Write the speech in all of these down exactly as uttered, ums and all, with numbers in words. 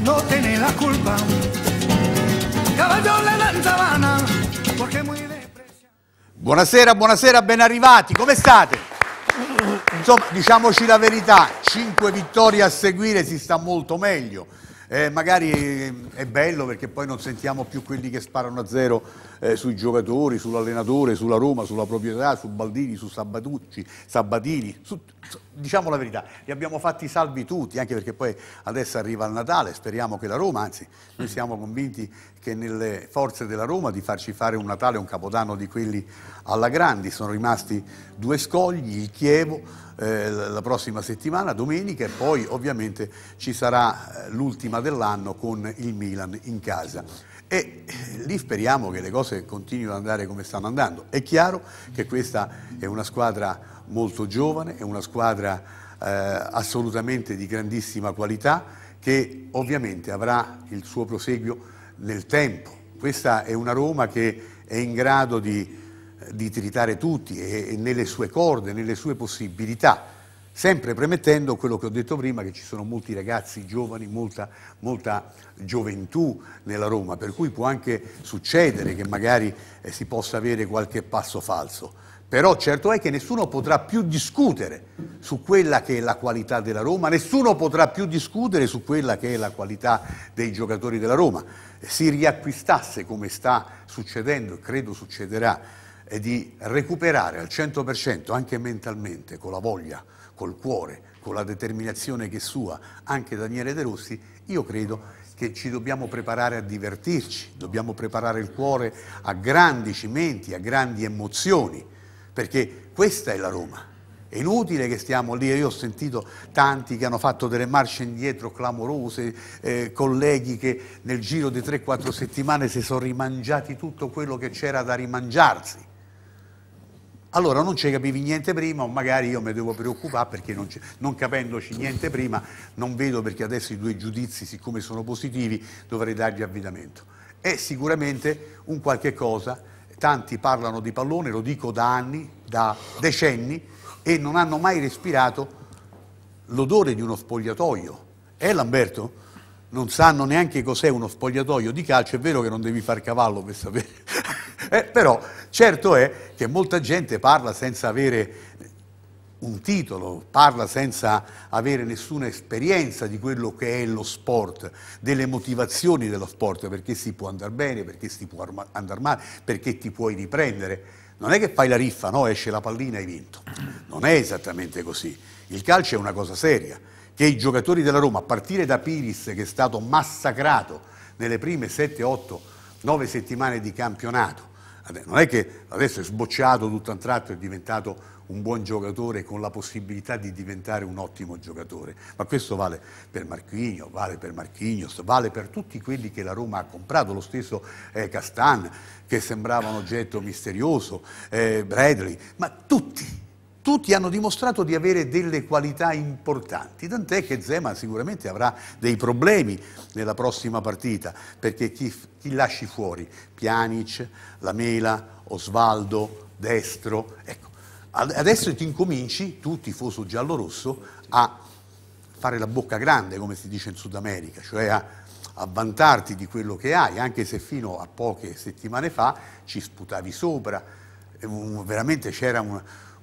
no tiene la culpa. Caballo le dan sabana, porque muy depressa. Buonasera, buonasera, ben arrivati, come state? Insomma, diciamoci la verità, cinque vittorie a seguire, si sta molto meglio. Eh, magari è bello perché poi non sentiamo più quelli che sparano a zero eh, sui giocatori, sull'allenatore, sulla Roma, sulla proprietà, su Baldini, su Sabatucci, Sabatini, su, su, diciamo la verità, li abbiamo fatti salvi tutti, anche perché poi adesso arriva il Natale, speriamo che la Roma, anzi noi siamo convinti che nelle forze della Roma di farci fare un Natale, un Capodanno di quelli alla grandi. Sono rimasti due scogli, il Chievo eh, la prossima settimana, domenica, e poi ovviamente ci sarà l'ultima dell'anno con il Milan in casa. E lì speriamo che le cose continuino ad andare come stanno andando. È chiaro che questa è una squadra molto giovane, è una squadra eh, assolutamente di grandissima qualità, che ovviamente avrà il suo proseguio nel tempo. Questa è una Roma che è in grado di, di tritare tutti e, e nelle sue corde, nelle sue possibilità, sempre premettendo quello che ho detto prima, che ci sono molti ragazzi giovani, molta, molta gioventù nella Roma, per cui può anche succedere che magari eh, si possa avere qualche passo falso. Però certo è che nessuno potrà più discutere su quella che è la qualità della Roma, nessuno potrà più discutere su quella che è la qualità dei giocatori della Roma. Si riacquistasse, come sta succedendo e credo succederà, eh, di recuperare al cento per cento anche mentalmente, con la voglia, col cuore, con la determinazione che è sua, anche Daniele De Rossi, io credo che ci dobbiamo preparare a divertirci, dobbiamo preparare il cuore a grandi cimenti, a grandi emozioni, perché questa è la Roma. È inutile che stiamo lì, io ho sentito tanti che hanno fatto delle marce indietro clamorose, eh, colleghi che nel giro di tre quattro settimane si sono rimangiati tutto quello che c'era da rimangiarsi. Allora non ci capivi niente prima, o magari io mi devo preoccupare perché non, non capendoci niente prima, non vedo perché adesso i due giudizi, siccome sono positivi, dovrei dargli avvitamento. È sicuramente un qualche cosa, tanti parlano di pallone, lo dico da anni, da decenni, e non hanno mai respirato l'odore di uno spogliatoio. Eh Lamberto? Non sanno neanche cos'è uno spogliatoio di calcio, è vero che non devi far cavallo per sapere, eh, però certo è che molta gente parla senza avere un titolo, parla senza avere nessuna esperienza di quello che è lo sport, delle motivazioni dello sport, perché si può andare bene, perché si può andare male, perché ti puoi riprendere. Non è che fai la riffa, no? Esce la pallina e hai vinto. Non è esattamente così. Il calcio è una cosa seria, che i giocatori della Roma, a partire da Piris, che è stato massacrato nelle prime sette, otto, nove settimane di campionato, non è che adesso è sbocciato tutto a un tratto, è diventato un buon giocatore con la possibilità di diventare un ottimo giocatore, ma questo vale per Marquinhos, vale per Marquinhos, vale per tutti quelli che la Roma ha comprato, lo stesso eh, Castan, che sembrava un oggetto misterioso, eh, Bradley, ma tutti, tutti hanno dimostrato di avere delle qualità importanti, tant'è che Zeman sicuramente avrà dei problemi nella prossima partita, perché chi, chi lasci fuori? Pjanic, Lamela, Osvaldo, Destro, ecco. Adesso ti incominci, tu tifoso giallo-rosso, a fare la bocca grande, come si dice in Sud America, cioè a, a vantarti di quello che hai, anche se fino a poche settimane fa ci sputavi sopra, un, veramente c'era un,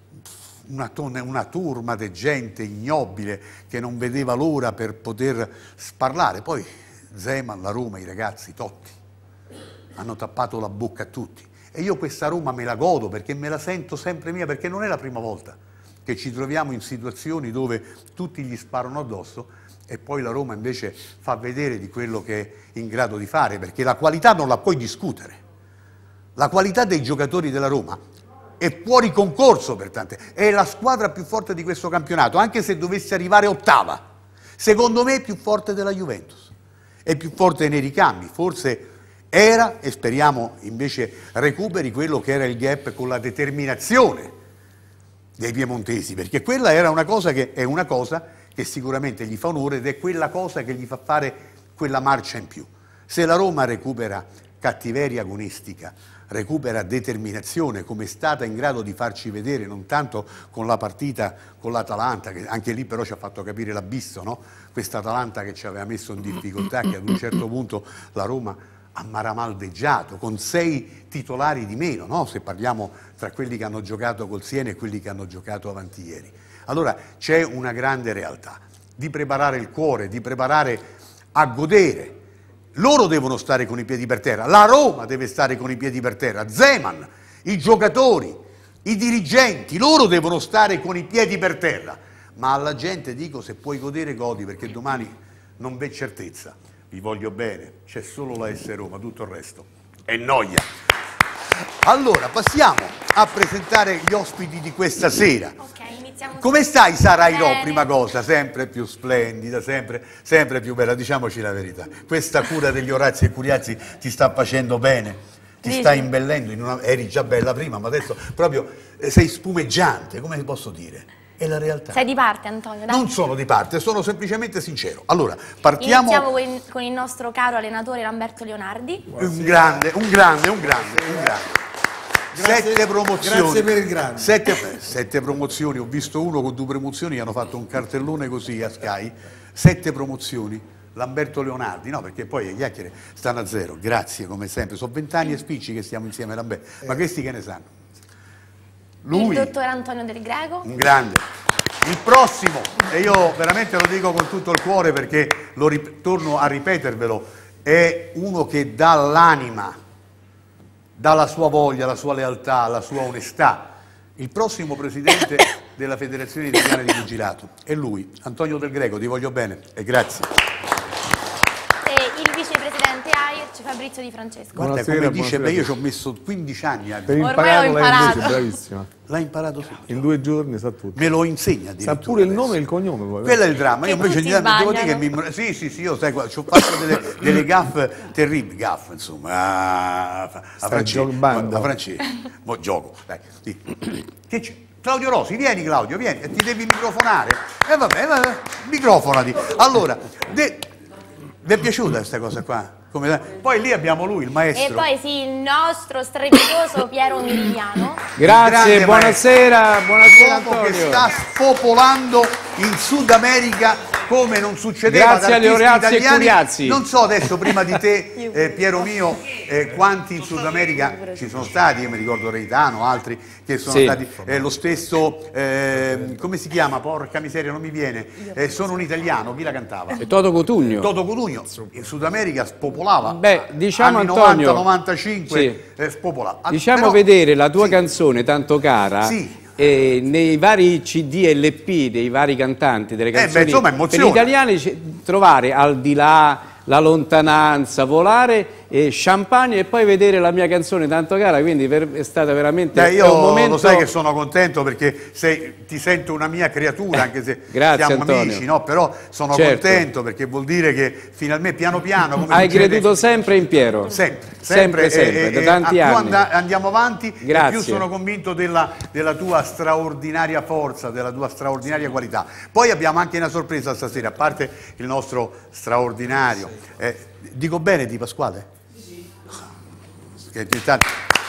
una, una turma di gente ignobile che non vedeva l'ora per poter sparlare. Poi Zeman, la Roma, i ragazzi, Totti, hanno tappato la bocca a tutti. E io questa Roma me la godo perché me la sento sempre mia, perché non è la prima volta che ci troviamo in situazioni dove tutti gli sparano addosso e poi la Roma invece fa vedere di quello che è in grado di fare, perché la qualità non la puoi discutere. La qualità dei giocatori della Roma è fuori concorso per tante, è la squadra più forte di questo campionato, anche se dovesse arrivare ottava. Secondo me è più forte della Juventus, è più forte nei ricambi, forse era, e speriamo invece recuperi quello che era il gap con la determinazione dei piemontesi, perché quella era una cosa che è una cosa che sicuramente gli fa onore ed è quella cosa che gli fa fare quella marcia in più. Se la Roma recupera cattiveria agonistica, recupera determinazione, come è stata in grado di farci vedere non tanto con la partita con l'Atalanta, che anche lì però ci ha fatto capire l'abisso, no? Questa Atalanta che ci aveva messo in difficoltà, che ad un certo punto la Roma ha maramaldeggiato, con sei titolari di meno, no? Se parliamo tra quelli che hanno giocato col Siena e quelli che hanno giocato avanti ieri. Allora c'è una grande realtà di preparare il cuore, di preparare a godere. Loro devono stare con i piedi per terra, la Roma deve stare con i piedi per terra, Zeman, i giocatori, i dirigenti, loro devono stare con i piedi per terra. Ma alla gente dico, se puoi godere godi, perché domani non v'è certezza. Vi voglio bene, c'è solo la S Roma, tutto il resto è noia. Allora passiamo a presentare gli ospiti di questa sera. Come stai Sara Airò? Prima cosa, sempre più splendida, sempre, sempre più bella, diciamoci la verità. Questa cura degli Orazzi e Curiazzi ti sta facendo bene, ti Dici. sta imbellendo, in una... eri già bella prima, ma adesso proprio sei spumeggiante, come posso dire? È la realtà. Sei di parte, Antonio, dai. Non sono di parte, sono semplicemente sincero. Allora, partiamo... Iniziamo con il, con il nostro caro allenatore Lamberto Leonardi. Un grande, un grande, un grande, un grande. Grazie, sette promozioni. Grazie per il grande. Sette, sette promozioni, ho visto uno con due promozioni, hanno fatto un cartellone così a Sky. Sette promozioni. Lamberto Leonardi, no, perché poi le chiacchiere stanno a zero. Grazie, come sempre. Sono vent'anni e spicci che stiamo insieme a Lamberto. Eh. Ma questi che ne sanno? Lui, il dottor Antonio Del Greco. Un grande. Il prossimo, e io veramente lo dico con tutto il cuore perché lo torno a ripetervelo, è uno che dà l'anima, dà la sua voglia, la sua lealtà, la sua onestà. Il prossimo presidente della Federazione Italiana di Pugilato è lui, Antonio Del Greco, ti voglio bene e grazie. E il vicepresidente Aierci, Fabrizio Di Francesco. Guarda Buonasera, come dice, beh, io ci ho buonasera. messo quindici anni a... Per Ormai ho impararla imparato. invece, bravissima. L'hai imparato subito. In due giorni sa tutto. Me lo insegna addirittura. Sa pure il adesso. nome e il cognome poi. Quello è il dramma. Io Che invece tutti gli devo dire che sbagliano. mi... Sì, sì, sì, io sai, ci ho fatto delle, delle gaffe terribili, gaffe insomma, a, a Stai giocando. a francese, mo gioco, dai, sì. Che c'è? Claudio Rosi, vieni Claudio, vieni, ti devi microfonare. E eh, vabbè, vabbè, microfonati. Allora, de... vi è piaciuta questa cosa qua? Come... Poi lì abbiamo lui, il maestro. E poi sì, il nostro strepitoso Piero Mirigliano. Grazie, buonasera, buonasera L'uomo che Antonio. sta spopolando in Sud America come non succedeva. Grazie agli ad artisti Orazzi e italiani. Curiazzi. Non so adesso prima di te, eh, Piero mio, eh, quanti in Sud America ci sono stati, io mi ricordo Reitano, altri che sono Sì. stati, eh, lo stesso, eh, come si chiama, porca miseria non mi viene, eh, sono un italiano, chi la cantava? E Toto Cotugno. Toto Cotugno, in Sud America spopolava. Beh, diciamo, anni Antonio, novanta novantacinque, sì. eh, spopolava. Diciamo Però- vedere la tua sì. canzone tanto cara Sì. eh, nei vari C D e L P dei vari cantanti delle beh, canzoni. insomma, per emoziona. gli italiani c- trovare al di là la lontananza, volare, eh, champagne e poi vedere la mia canzone tanto cara, quindi per- è stata veramente Beh, io è un momento... lo sai che sono contento perché sei, ti sento una mia creatura, anche se Grazie, siamo Antonio. amici, no? Però sono Certo. contento perché vuol dire che finalmente piano piano come Hai succede- creduto sempre in Piero? sempre, sempre, sempre, e- da e- tanti a più anni. anda- andiamo avanti e Grazie. più sono convinto della, della tua straordinaria forza, della tua straordinaria qualità. Poi abbiamo anche una sorpresa stasera, a parte il nostro straordinario, eh, dico bene Di Pasquale? Che di tanto-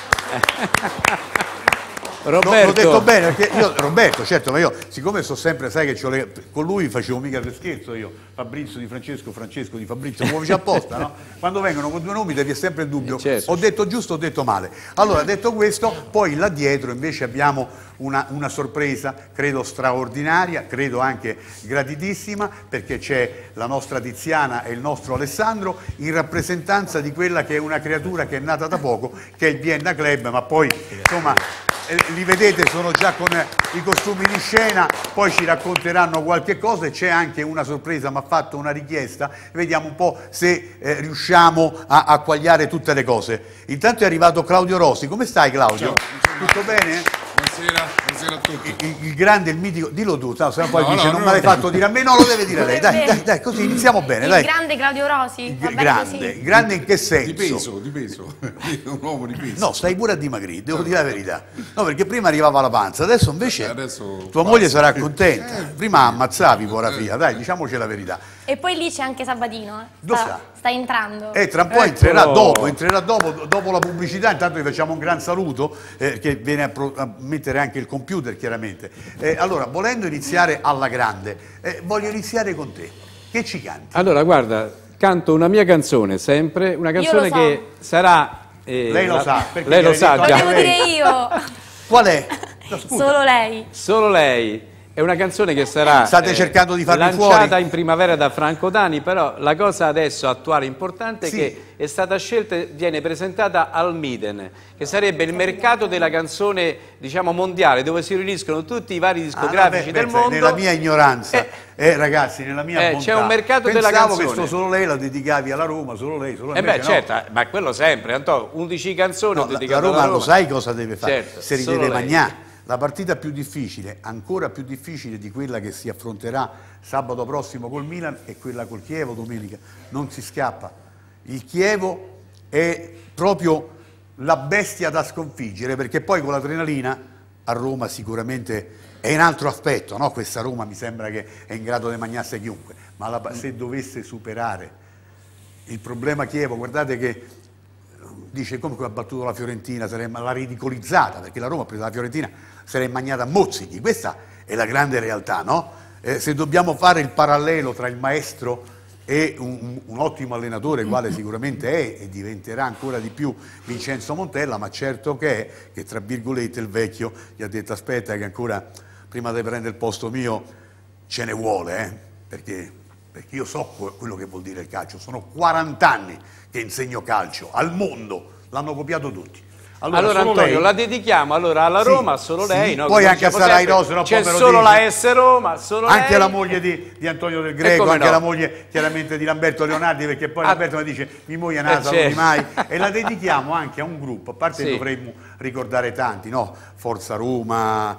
L'ho- Roberto, L'ho detto bene perché io, Roberto, certo, ma io siccome so sempre, sai che c'ho le- con lui facevo mica per scherzo io, Fabrizio di Francesco, Francesco di Fabrizio, come c'è apposta, no? Quando vengono con due nomi devi sempre il dubbio, Eh, certo. ho detto giusto o ho detto male. Allora, detto questo, poi là dietro invece abbiamo una, una sorpresa, credo straordinaria, credo anche gratitissima, perché c'è la nostra Tiziana e il nostro Alessandro in rappresentanza di quella che è una creatura che è nata da poco, che è il Vienna Club, ma poi insomma... Eh, li vedete, sono già con eh, i costumi di scena, poi ci racconteranno qualche cosa e c'è anche una sorpresa, mi ha fatto una richiesta, vediamo un po' se eh, riusciamo a, a quagliare tutte le cose. Intanto è arrivato Claudio Rosi, come stai Claudio? Ciao. Tutto bene? Buonasera, buonasera a tutti. Il, il grande, il mitico, dillo tu, no, se no poi No, dice no, non no, me l'hai no. fatto dire a me, no lo deve dire lei, dai, dai, dai, così iniziamo bene, Il dai. grande Claudio Rosi. Va G- bene grande, così? grande in che senso? Di peso, di peso. Un uomo di peso. No, stai pure a dimagrire, devo dire la verità. No, perché prima arrivava la panza, adesso invece Eh, adesso tua passa. moglie sarà contenta. Prima ammazzavi, povera figlia, dai, diciamoci la verità. E poi lì c'è anche Sabatino, eh. Lo sta, sa. sta entrando. E tra un po' Eccolo. entrerà dopo, entrerà dopo, dopo la pubblicità. Intanto vi facciamo un gran saluto, eh, che viene a, pro- a mettere anche il computer chiaramente. Eh, allora, volendo iniziare alla grande, eh, voglio iniziare con te. Che ci canti? Allora, guarda, canto una mia canzone sempre, una canzone so. che sarà... eh, Lei lo la- sa, perché lei lo gliel'hai sa detto già. anche Lo devo lei. dire io. Qual è? No, scusa. Solo lei. Solo lei. È una canzone che sarà State cercando di farmi lanciata fuori? in primavera da Franco Dani, però la cosa adesso attuale importante Sì. è che è stata scelta e viene presentata al Miden, che sarebbe il mercato della canzone, diciamo, mondiale, dove si riuniscono tutti i vari discografici Ah, no, beh, del pensa, mondo. Nella mia ignoranza, Eh, eh, ragazzi, nella mia eh, bontà, c'è un mercato della pensavo canzone. che sto solo lei la dedicavi alla Roma, solo lei, solo Eh beh, invece no. certo, ma quello sempre, Antò, undici canzoni No, ho la, la dedicato Roma, alla Roma. lo sai cosa deve fare? Certo, Se li solo deve lei. mangiare. La partita più difficile, ancora più difficile di quella che si affronterà sabato prossimo col Milan, è quella col Chievo domenica. Non si scappa. Il Chievo è proprio la bestia da sconfiggere, perché poi con l'adrenalina a Roma sicuramente è un altro aspetto, no? Questa Roma mi sembra che è in grado di mangiarsi chiunque, ma la- se dovesse superare il problema Chievo, guardate che dice come ha battuto la Fiorentina, l'ha ridicolizzata, perché la Roma ha preso la Fiorentina, se l'è mangiata a mozzichi. Questa è la grande realtà, no? Eh, se dobbiamo fare il parallelo tra il maestro e un, un- un ottimo allenatore, quale sicuramente è e diventerà ancora di più Vincenzo Montella, ma certo che è che, tra virgolette, il vecchio gli ha detto aspetta che ancora prima di prendere il posto mio ce ne vuole, eh? perché, perché io so que- quello che vuol dire il calcio, sono quaranta anni che insegno calcio al mondo, l'hanno copiato tutti. Allora, solo Antonio, lei- la dedichiamo allora alla Sì, Roma, solo sì, lei. No? poi Come anche a diciamo Sarai sempre, Rose, no? c'è Poi me lo solo dice. la S Roma, solo anche lei. la moglie di, di Antonio Del E Greco, come anche no. la moglie chiaramente di Lamberto Leonardi, perché poi Ah, Lamberto mi dice mi muoia eh, nata, certo. non mai, e la dedichiamo anche a un gruppo, a parte Sì. dovremmo ricordare tanti, no? Forza Roma,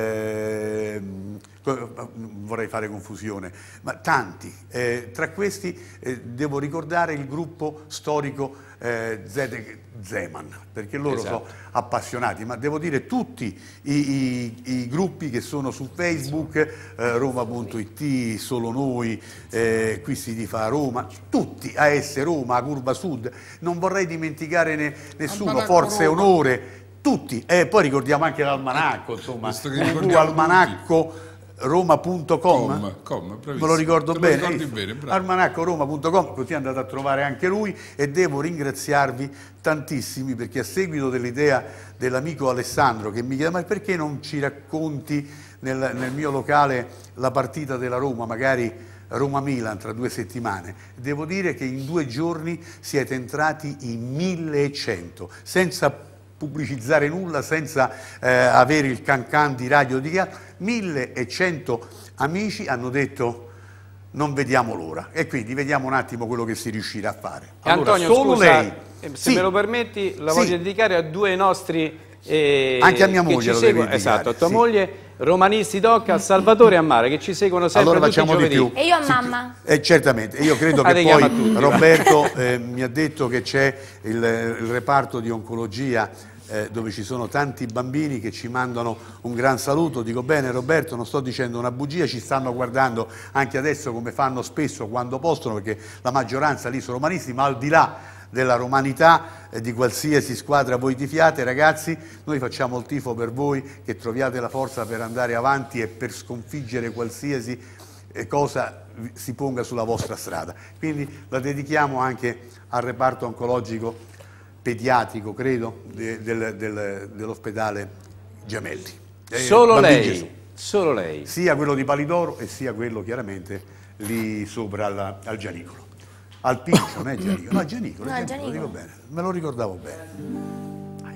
ehm, co- vorrei fare confusione, ma tanti. Eh, tra questi eh, devo ricordare il gruppo storico eh, Zedek Zeman, perché loro Esatto. sono appassionati, ma devo dire tutti i, i- i gruppi che sono su Facebook, eh, Roma punto it, Solo Noi, eh, Qui si tifa a Roma, tutti, A S Roma, Curva Sud, non vorrei dimenticare ne- nessuno, Almanacco Forza e Roma. Onore, tutti, e poi ricordiamo anche l'almanacco, insomma, Questo che ricordiamo almanacco roma punto com, Com, com, bravissimo. me lo ricordo Te lo bene, ricordi bene, bravo. almanacco roma punto com, così andate a trovare anche lui, e devo ringraziarvi tantissimi perché a seguito dell'idea dell'amico Alessandro che mi chiede ma perché non ci racconti nel, nel mio locale la partita della Roma, magari Roma-Milan tra due settimane, devo dire che in due giorni siete entrati in millecento, senza pubblicizzare nulla, senza eh, avere il cancan di radio di altro. millecento amici hanno detto non vediamo l'ora, e quindi vediamo un attimo quello che si riuscirà a fare. Allora, Antonio, solo scusa, lei, eh, se sì, me lo permetti, la Sì. voglio dedicare a due nostri... eh, Anche a mia che moglie ci lo seguono- devi dedicare, esatto, a tua sì. moglie, romanisti tocca, a Salvatore e a Mara, che ci seguono sempre allora tutti i facciamo di giovedì. più. E io a mamma. Eh, certamente, io credo Ah, che li poi chiama tutti, va. Roberto eh, mi ha detto che c'è il, il reparto di oncologia eh, dove ci sono tanti bambini che ci mandano un gran saluto. Dico bene Roberto, non sto dicendo una bugia, ci stanno guardando anche adesso come fanno spesso quando possono, perché la maggioranza lì sono romanisti, ma al di là della romanità e di qualsiasi squadra voi tifiate, ragazzi, noi facciamo il tifo per voi, che troviate la forza per andare avanti e per sconfiggere qualsiasi eh, cosa vi- si ponga sulla vostra strada. Quindi la dedichiamo anche al reparto oncologico pediatrico, credo, de- del- del- dell'ospedale Gemelli. Eh, Solo Bambini Gesù. lei, solo lei. Sia quello di Palidoro e sia quello chiaramente lì sopra alla- al Gianicolo. Al Pincio, non è Gianicolo, no, è Gianicolo, No, è è Gianicolo, lo dico Gianicolo. bene, me lo ricordavo bene. Vai.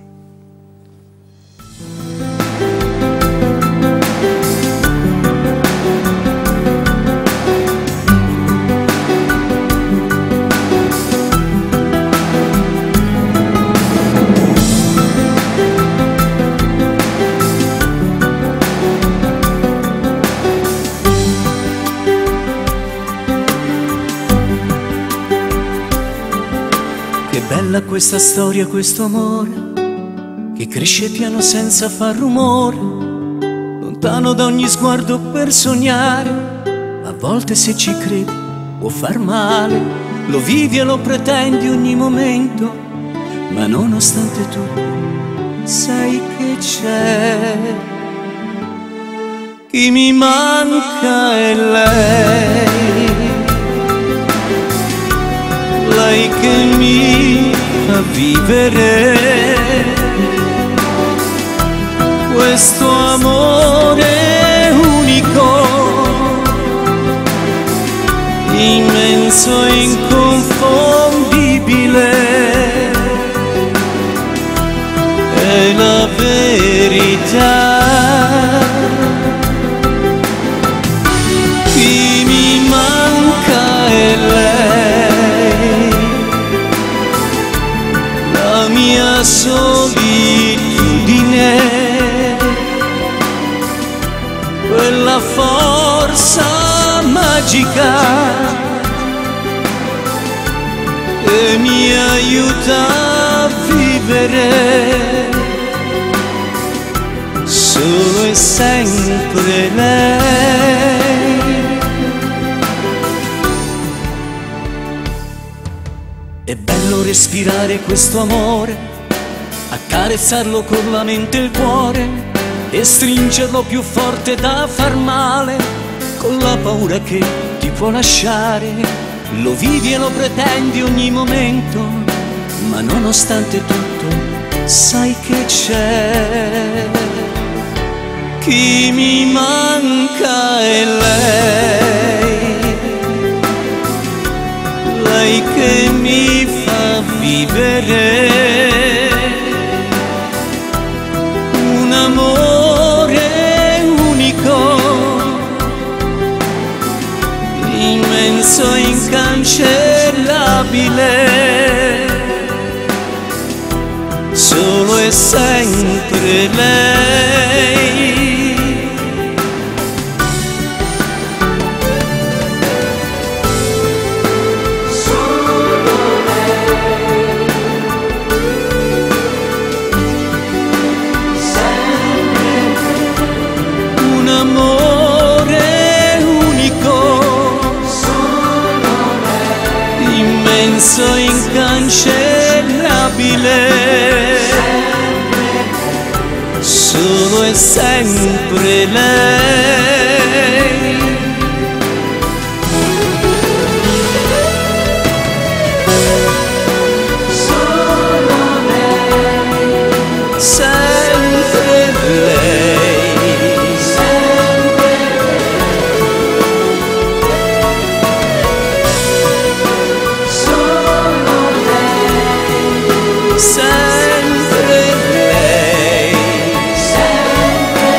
Che bella questa storia, questo amore che cresce piano senza far rumore, lontano da ogni sguardo per sognare. A volte se ci credi può far male, lo vivi e lo pretendi ogni momento, ma nonostante tutto sai che c'è. Chi mi manca è lei, lei che mi fa vivere questo amore unico, immenso e inconfondibile, è la verità. Chi mi manca è lei, la mia solitudine, quella forza magica che mi aiuta a vivere solo e sempre lei. È bello respirare questo amore, accarezzarlo con la mente e il cuore e stringerlo più forte da far male, con la paura che ti può lasciare. Lo vivi e lo pretendi ogni momento, ma nonostante tutto sai che c'è. Chi mi manca è lei, lei che mi fa vivere un amore unico, immenso e incancellabile, solo e sempre lei. Immenso, incancellabile, solo e sempre lei. Solo lei, sempre lei, sempre sempre lei, sempre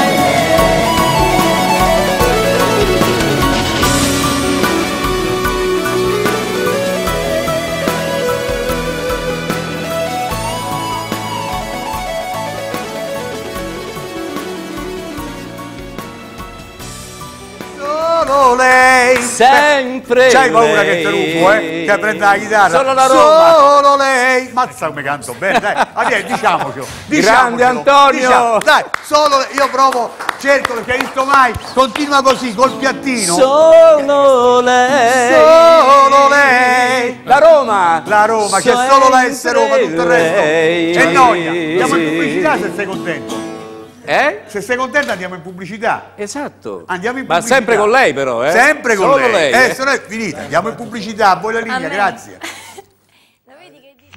Solo lei. Sempre C'hai paura che lei. te rufo, eh? Che prenda la chitarra. Solo la Roma. Solo lei. Mazza come canto bene, dai. Ma vieni, diciamocelo. Grande diciamocelo. Antonio. Diciamo, dai, solo lei. Io provo, cerco perché hai visto mai. Continua così, col piattino. Solo lei. Solo lei. La Roma. La Roma, c'è solo la S Roma, tutto il resto. C'è noia. Andiamo in pubblicità se sei contento. Eh? Se sei contento andiamo in pubblicità. Esatto. Andiamo in Ma pubblicità. sempre con lei però, eh? Sempre con Solo lei. lei, eh, eh. se no è finita. Andiamo in pubblicità. A voi la linea, A me. grazie. La vedi che dice?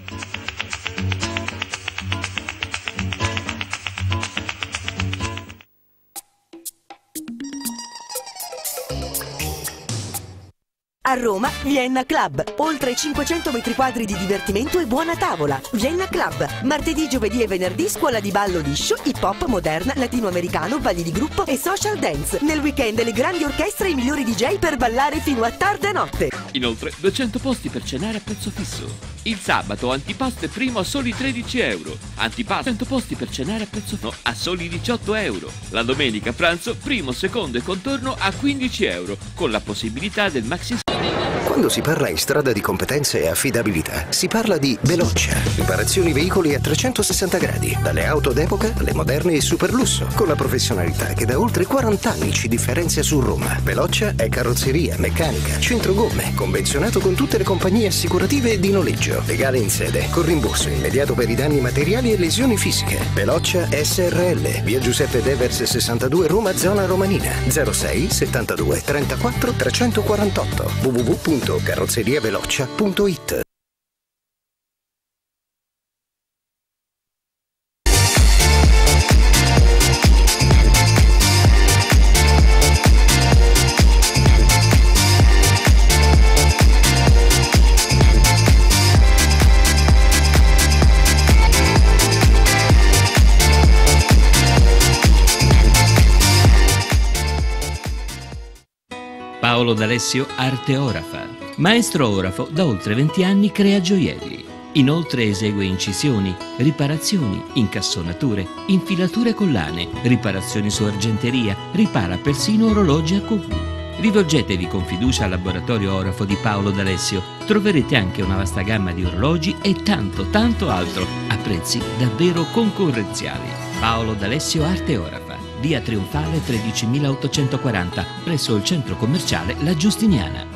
A Roma, Vienna Club. Oltre cinquecento metri quadri di divertimento e buona tavola. Vienna Club. Martedì, giovedì e venerdì scuola di ballo liscio, hip hop, moderna, latinoamericano, balli di gruppo e social dance. Nel weekend le grandi orchestre e i migliori D J per ballare fino a tarda notte. Inoltre duecento posti per cenare a prezzo fisso. Il sabato antipasto e primo a soli tredici euro. Antipasto cento posti per cenare a prezzo no a soli diciotto euro. La domenica pranzo primo, secondo e contorno a quindici euro con la possibilità del maxi Quando si parla in strada di competenze e affidabilità, si parla di Velocia. Riparazioni veicoli a trecentosessanta gradi, dalle auto d'epoca alle moderne e superlusso, con la professionalità che da oltre quaranta anni ci differenzia su Roma. Velocia è carrozzeria, meccanica, centro gomme, convenzionato con tutte le compagnie assicurative e di noleggio, legale in sede, con rimborso immediato per i danni materiali e lesioni fisiche. Velocia S R L, via Giuseppe Devers sessantadue, Roma, zona romanina, zero sei settantadue trentaquattro trecentoquarantotto, w w w punto carrozzeriavelocia punto it. Paolo D'Alessio Arte Orafa. Maestro orafo, da oltre venti anni crea gioielli. Inoltre esegue incisioni, riparazioni, incassonature, infilature collane, riparazioni su argenteria, ripara persino orologi a Q V. Rivolgetevi con fiducia al laboratorio orafo di Paolo D'Alessio. Troverete anche una vasta gamma di orologi e tanto tanto altro a prezzi davvero concorrenziali. Paolo D'Alessio Arte Orafa, via Trionfale tredicimilaottocentoquaranta, presso il centro commerciale La Giustiniana.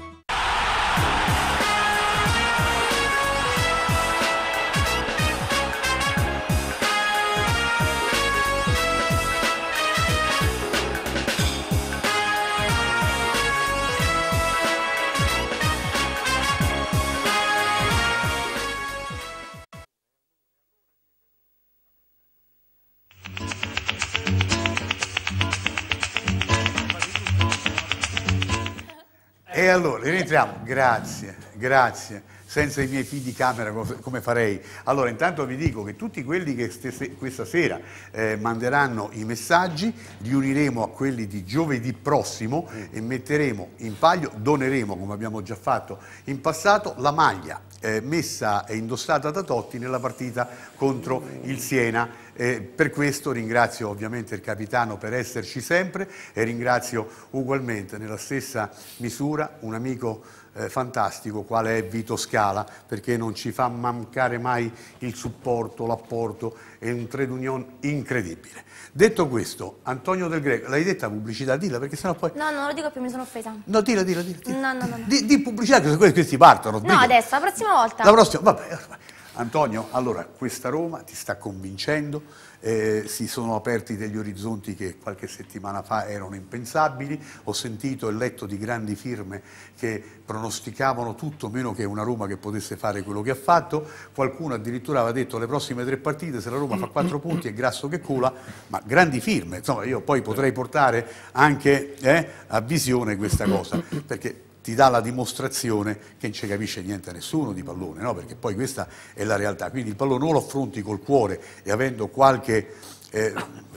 E allora, rientriamo, grazie, grazie, senza i miei figli di camera come farei? Allora, intanto vi dico che tutti quelli che stesse, questa sera eh, manderanno i messaggi, li uniremo a quelli di giovedì prossimo e metteremo in palio, doneremo, come abbiamo già fatto in passato, la maglia eh, messa e indossata da Totti nella partita contro il Siena. Eh, per questo ringrazio ovviamente il capitano per esserci sempre e ringrazio ugualmente nella stessa misura un amico eh, fantastico quale è Vito Scala, perché non ci fa mancare mai il supporto, l'apporto e un trade union incredibile. Detto questo, Antonio Del Greco, l'hai detta pubblicità? Dilla, perché sennò poi... No, non lo dico più, mi sono offesa. No, dilla, dilla, dilla. dilla. No, no, no. no. Di, di pubblicità, che questi partono. No, adesso, la prossima volta. La prossima, vabbè. Antonio, allora, questa Roma ti sta convincendo, eh, si sono aperti degli orizzonti che qualche settimana fa erano impensabili, ho sentito e letto di grandi firme che pronosticavano tutto meno che una Roma che potesse fare quello che ha fatto, qualcuno addirittura aveva detto le prossime tre partite se la Roma fa quattro punti è grasso che cula, ma grandi firme, insomma io poi potrei portare anche eh, a visione questa cosa, perché ti dà la dimostrazione che non ci capisce niente nessuno di pallone, no? Perché poi questa è la realtà, quindi il pallone o lo affronti col cuore e avendo qualche eh,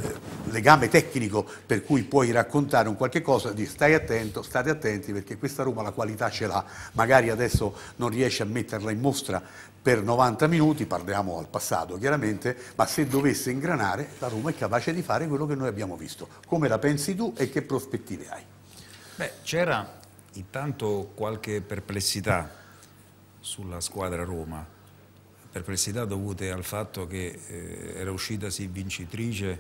legame tecnico per cui puoi raccontare un qualche cosa, di stai attento, state attenti perché questa Roma la qualità ce l'ha, magari adesso non riesce a metterla in mostra per novanta minuti, parliamo al passato chiaramente, ma se dovesse ingranare la Roma è capace di fare quello che noi abbiamo visto. Come la pensi tu e che prospettive hai? Beh, c'era intanto qualche perplessità sulla squadra Roma, perplessità dovute al fatto che eh, era uscitasi vincitrice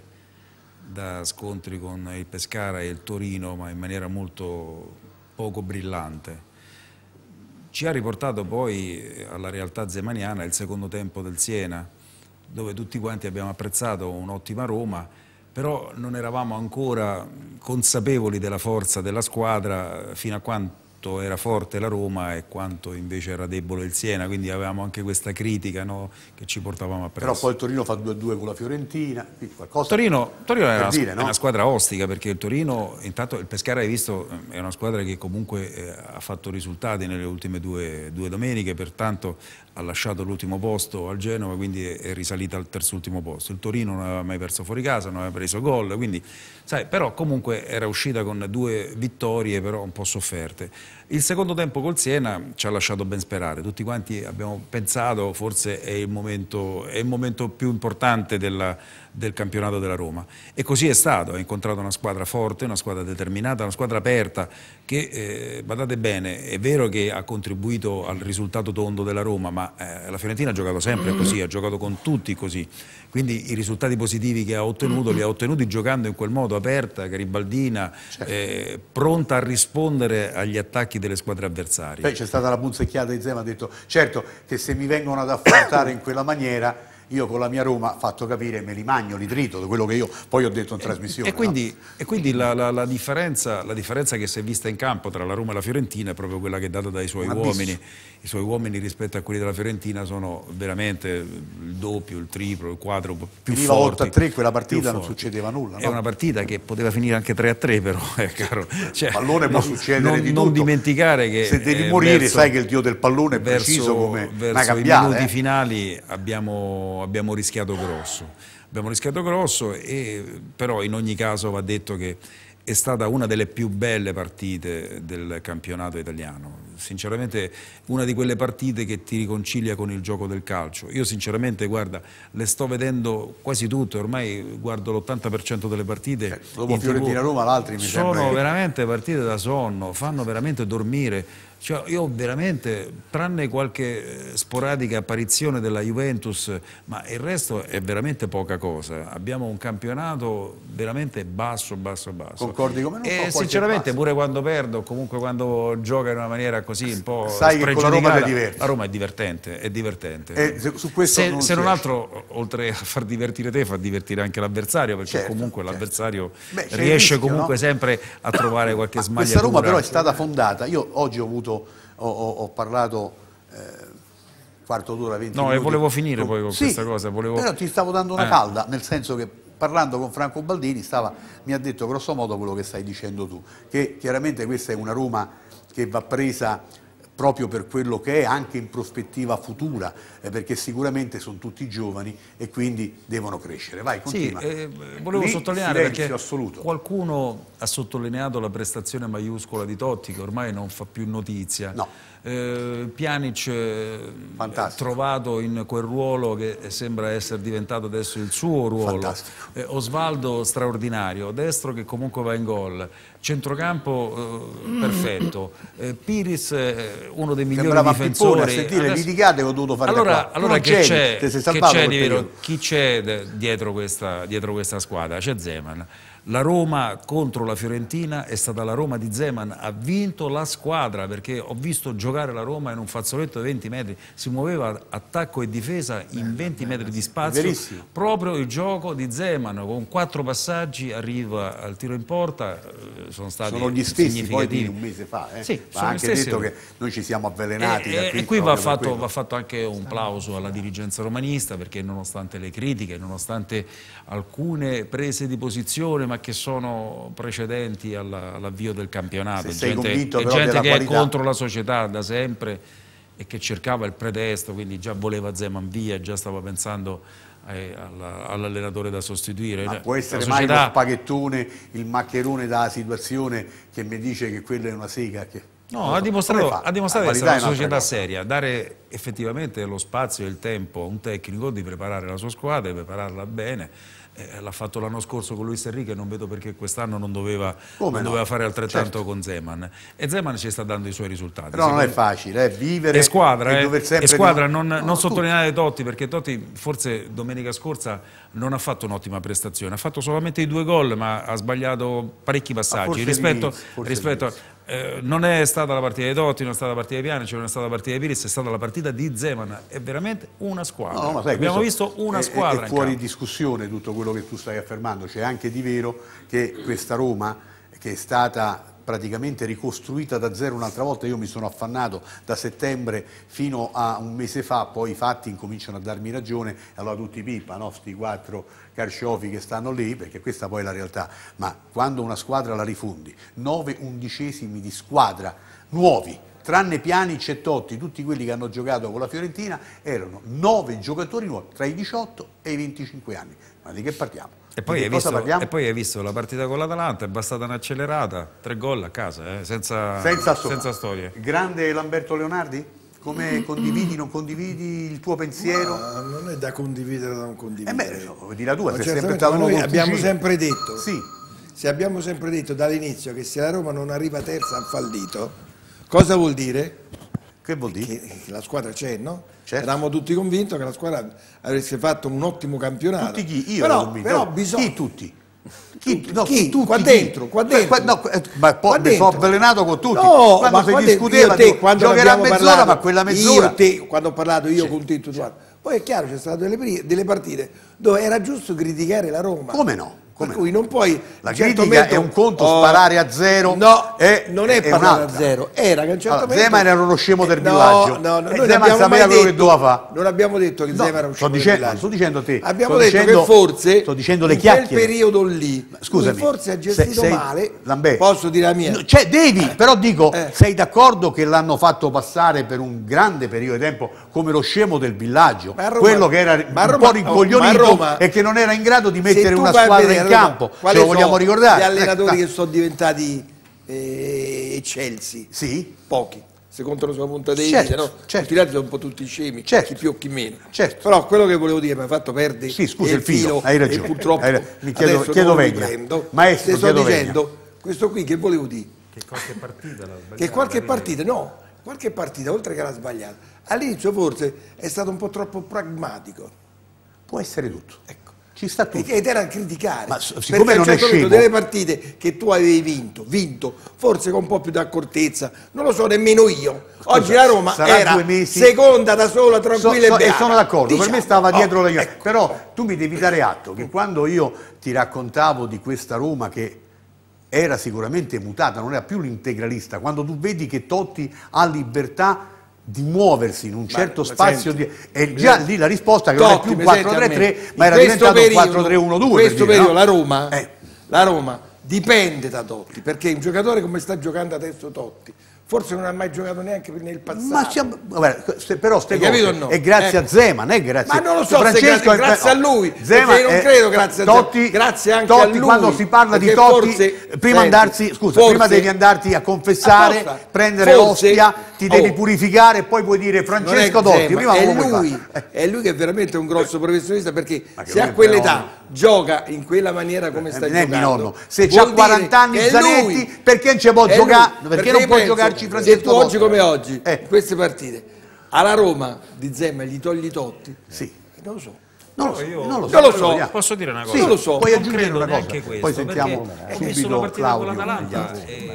da scontri con il Pescara e il Torino, ma in maniera molto poco brillante. Ci ha riportato poi alla realtà zemaniana il secondo tempo del Siena, dove tutti quanti abbiamo apprezzato un'ottima Roma, però non eravamo ancora consapevoli della forza della squadra fino a quanto era forte la Roma e quanto invece era debole il Siena, quindi avevamo anche questa critica, no, che ci portavamo appresso. Però poi il Torino fa due a due con la Fiorentina, qualcosa Torino, Torino è, una, dire, no? è una squadra ostica, perché il Torino, intanto il Pescara hai visto, è una squadra che comunque eh, ha fatto risultati nelle ultime due, due domeniche, pertanto ha lasciato l'ultimo posto al Genova, quindi è, è risalita al terzultimo posto. Il Torino non aveva mai perso fuori casa, non aveva preso gol, quindi, sai, però comunque era uscita con due vittorie però un po' sofferte. Il secondo tempo col Siena ci ha lasciato ben sperare, tutti quanti abbiamo pensato forse è il momento, è il momento più importante della, del campionato della Roma. E così è stato, ha incontrato una squadra forte, una squadra determinata, una squadra aperta che, eh, badate bene, è vero che ha contribuito al risultato tondo della Roma, ma eh, la Fiorentina ha giocato sempre così, ha giocato con tutti così, quindi i risultati positivi che ha ottenuto li ha ottenuti giocando in quel modo, aperta, garibaldina, certo. eh, pronta a rispondere agli attacchi delle squadre avversarie. Poi c'è stata la punzecchiata di Zeman, ha detto certo che se mi vengono ad affrontare in quella maniera io con la mia Roma ho fatto capire me li magno, li trito, quello che io poi ho detto in trasmissione. E quindi, no? e quindi la, la, la, differenza, la differenza che si è vista in campo tra la Roma e la Fiorentina è proprio quella che è data dai suoi uomini. I suoi uomini rispetto a quelli della Fiorentina sono veramente il doppio, il triplo, il quadruplo, più Finiva forti. otto a tre quella partita, non succedeva nulla. È no? una partita che poteva finire anche tre a tre però, è caro. Cioè, pallone può succedere non, di non tutto. dimenticare che se devi eh, morire verso, sai che il dio del pallone è verso, preciso come verso una gabbiata. I minuti eh? finali abbiamo, abbiamo rischiato grosso. Abbiamo rischiato grosso, e, però in ogni caso va detto che è stata una delle più belle partite del campionato italiano. Sinceramente una di quelle partite che ti riconcilia con il gioco del calcio. Io sinceramente, guarda, le sto vedendo quasi tutte, ormai guardo l'ottanta per cento delle partite. Eh, dopo Fiorentina-Roma l'altri mi sono sembra che... veramente partite da sonno, fanno veramente dormire. Cioè, io veramente, tranne qualche sporadica apparizione della Juventus, ma il resto è veramente poca cosa. Abbiamo un campionato veramente basso, basso, basso. Concordi come non? E sinceramente pure quando perdo, comunque quando gioca in una maniera così un po' sai che con la Roma è diverso. La Roma è divertente, è divertente. E se, su questo se non, se non altro, oltre a far divertire te, fa divertire anche l'avversario, perché certo, comunque certo. l'avversario riesce rischio, comunque no? sempre a trovare qualche smagliatura. Questa Roma però è stata fondata, io oggi ho avuto Ho, ho, ho parlato eh, quarto d'ora, venti no, minuti. No, e volevo finire con... poi con sì, questa cosa. Volevo... Però ti stavo dando una eh. calda, nel senso che parlando con Franco Baldini stava, mi ha detto grosso modo quello che stai dicendo tu, che chiaramente questa è una Roma che va presa proprio per quello che è, anche in prospettiva futura, eh, perché sicuramente sono tutti giovani e quindi devono crescere. Vai, continua. Sì, eh, volevo Lì, sottolineare perché assoluto. Qualcuno ha sottolineato la prestazione maiuscola di Totti, che ormai non fa più notizia. No. Eh, Pjanic eh, trovato in quel ruolo che sembra essere diventato adesso il suo ruolo. Eh, Osvaldo straordinario, destro che comunque va in gol, centrocampo eh, perfetto, eh, Piris eh, uno dei migliori sembrava difensori. Pippone, a sentire adesso... litigate che ho dovuto fare allora, da qua. allora che c'è, che di chi c'è dietro questa, dietro questa squadra? C'è Zeman. La Roma contro la Fiorentina è stata la Roma di Zeman, ha vinto la squadra, perché ho visto giocare la Roma in un fazzoletto di venti metri, si muoveva attacco e difesa in venti metri di spazio, verissimo. Proprio il gioco di Zeman, con quattro passaggi arriva al tiro in porta, sono stati sono gli stessi poi di significativi. un mese fa, eh? Sì, ma ha anche detto che noi ci siamo avvelenati. E, qui, e qui va fatto, va fatto anche un plauso alla dirigenza romanista, perché nonostante le critiche, nonostante alcune prese di posizione, ma che sono precedenti all'avvio del campionato, Se gente, convinto, è gente che qualità. è contro la società da sempre e che cercava il pretesto, quindi già voleva Zeman via, già stava pensando eh, all'allenatore da sostituire. Ma può essere la mai società... lo spaghettone, il maccherone dalla situazione che mi dice che quella è una sega? Che... No, ha dimostrato, ha dimostrato di essere una società cosa. seria, dare effettivamente lo spazio e il tempo a un tecnico di preparare la sua squadra, di prepararla bene. Eh, l'ha fatto l'anno scorso con Luis Enrique, non vedo perché quest'anno non doveva, non no? doveva fare altrettanto certo. con Zeman, e Zeman ci sta dando i suoi risultati. Però non è facile, eh, vivere e squadra, e eh, dover sempre... e squadra non, no, non no, sottolineare Totti, perché Totti forse domenica scorsa non ha fatto un'ottima prestazione, ha fatto solamente i due gol, ma ha sbagliato parecchi passaggi rispetto, rispetto eh, non è stata la partita di Totti, non è stata la partita di Pjanic, non è stata la partita di Piris, è stata la partita di Zeman. È veramente una squadra. No, ma sai, abbiamo visto una è, squadra è fuori discussione tutto quello che tu stai affermando. C'è anche di vero che questa Roma, che è stata praticamente ricostruita da zero un'altra volta, io mi sono affannato da settembre fino a un mese fa, poi i fatti incominciano a darmi ragione, e allora tutti pippa, no? Sti quattro carciofi che stanno lì, perché questa poi è la realtà. Ma quando una squadra la rifondi, nove undicesimi di squadra nuovi, tranne Pjanic e Totti, tutti quelli che hanno giocato con la Fiorentina, erano nove giocatori nuovi tra i diciotto e i venticinque anni. Ma di che parliamo? E poi, hai visto, e poi hai visto la partita con l'Atalanta, è bastata un'accelerata, tre gol a casa, eh, senza, senza, senza storie. Grande Lamberto Leonardi? Come condividi, non condividi il tuo pensiero? Ma non è da condividere o da non condividere. Eh beh, di la tua, Ma sei sempre certamente, stato ma noi uno abbiamo cugino. sempre detto, Sì. se abbiamo sempre detto dall'inizio che se la Roma non arriva terza ha fallito, cosa vuol dire? Che vuol dire? Che, che la squadra c'è, no? Certo. Eravamo tutti convinti che la squadra avesse fatto un ottimo campionato. Tutti chi? Io però, ero convinto. però bisogna... Chi tutti? Chi? No, Chi? tutti, Qua chi? dentro, qua dentro. Qua- no, eh, ma poi Qua mi sono dentro. avvelenato con tutti. No, quando ma si qua dentro, discuteva, io te, tu quando giocherà abbiamo mezz'ora, parlato, ma quella mezz'ora... Io te, quando ho parlato io Sì. con te, tutto quanto. Poi è chiaro, c'è stato delle, pri- delle partite dove era giusto criticare la Roma. Come no? Come Per cui non puoi... La a un certo critica momento- è un conto, Oh, sparare a zero. No, è, non è, è parlare a un'altra. zero. Era che a un certo Allora, momento... Zeman era uno scemo del No, villaggio. no, no, E noi Zeman abbiamo sapeva mai quello che detto- doveva fare. Non abbiamo detto che No, Zeman era un sto scemo del dicendo, villaggio. sto dicendo a te. Abbiamo sto detto dicendo, che forse sto dicendo le in quel chiacchiere. periodo lì, Scusami, lui forse ha gestito se- sei- male. Lambè, Posso dire la mia? no, cioè devi, però dico, Eh. sei d'accordo che l'hanno fatto passare per un grande periodo di tempo come lo scemo del villaggio, Ma a Roma- quello che era ma a un Roma- po' rincoglionito ma a Roma- e che non era in grado di Se mettere tu una vai a squadra vedere in a Roma, campo, ce quali lo vogliamo sono ricordare? Gli allenatori Eh, che sono diventati eh, Chelsea, Sì, pochi, se contano sulla punta dei Certo, diti, no? certo. Tutti gli altri sono un po' tutti scemi, Certo. chi più o chi meno. Certo. Però quello che volevo dire mi ha fatto perdere Sì, scusa, il filo, hai ragione, e purtroppo hai ragione. Mi chiedo- adesso chiedo non lo veglia. riprendo. Maestro, Ti sto chiedo veglia. dicendo, questo qui che volevo dire? Che qualche partita l'ha sbagliata. Che qualche partita, no, qualche partita, oltre che l'ha sbagliata, all'inizio forse è stato un po' troppo pragmatico. può essere tutto. Ecco, ci sta tutto. Ed era a criticare. Ma s- perché siccome a un non è certo punto scemo- delle partite che tu avevi vinto, vinto, forse con un po' più d'accortezza, non lo so nemmeno io. Oggi la Roma sarà era due mesi- seconda da sola, So- tranquilla so- e e beata. sono d'accordo, per me Diciamo, stava oh, dietro la ecco. però tu mi devi dare atto che quando io ti raccontavo di questa Roma che era sicuramente mutata, non era più l'integralista, quando tu vedi che Totti ha libertà di muoversi in un certo ma spazio senti, di... e già lì la risposta che non è Totti, più mi quattro senti a tre me? tre In ma era questo diventato un periodo- quattro tre uno due. In questo per dire, periodo no? la Roma, Eh. la Roma dipende da Totti, perché un giocatore come sta giocando adesso Totti, forse non ha mai giocato neanche nel passato. Ma siamo- guarda, se- però ste Hai cose capito o no? è grazie Ecco. a Zeman, è grazie. Ma non lo so se Francesco grazie, è- grazie a lui, Zeman perché io non è- credo grazie a Totti, Zeman, grazie anche Totti, a lui. quando si parla di perché Totti, forse- prima senti, andarsi, scusa, forse- prima devi andarti a confessare, Apposta, prendere forse- l'ostia, ti devi oh. purificare e poi puoi dire Non è Francesco Totti, Zeman, prima è come puoi lui, fare? è lui che è veramente un grosso professionista, perché Ma che se lui a è quell'età fenomeno. gioca in quella maniera come sta Non è giocando, nonno. Se vuol c'ha dire quaranta anni che è Zanetti, lui. perché non ci può È giocare? lui. Perché non io può penso, giocarci Francesco se tu oggi Totti? come oggi, Eh. in queste partite, alla Roma di Zeman gli togli Totti? Sì. Non lo so. Non lo so, Io- non lo so. Non lo so. vediamo. Posso dire una cosa? Sì, Non lo so. puoi Non aggiungere credo una cosa, neanche questo, poi sentiamo perché ho visto subito una partita Claudio. con l'Atalanta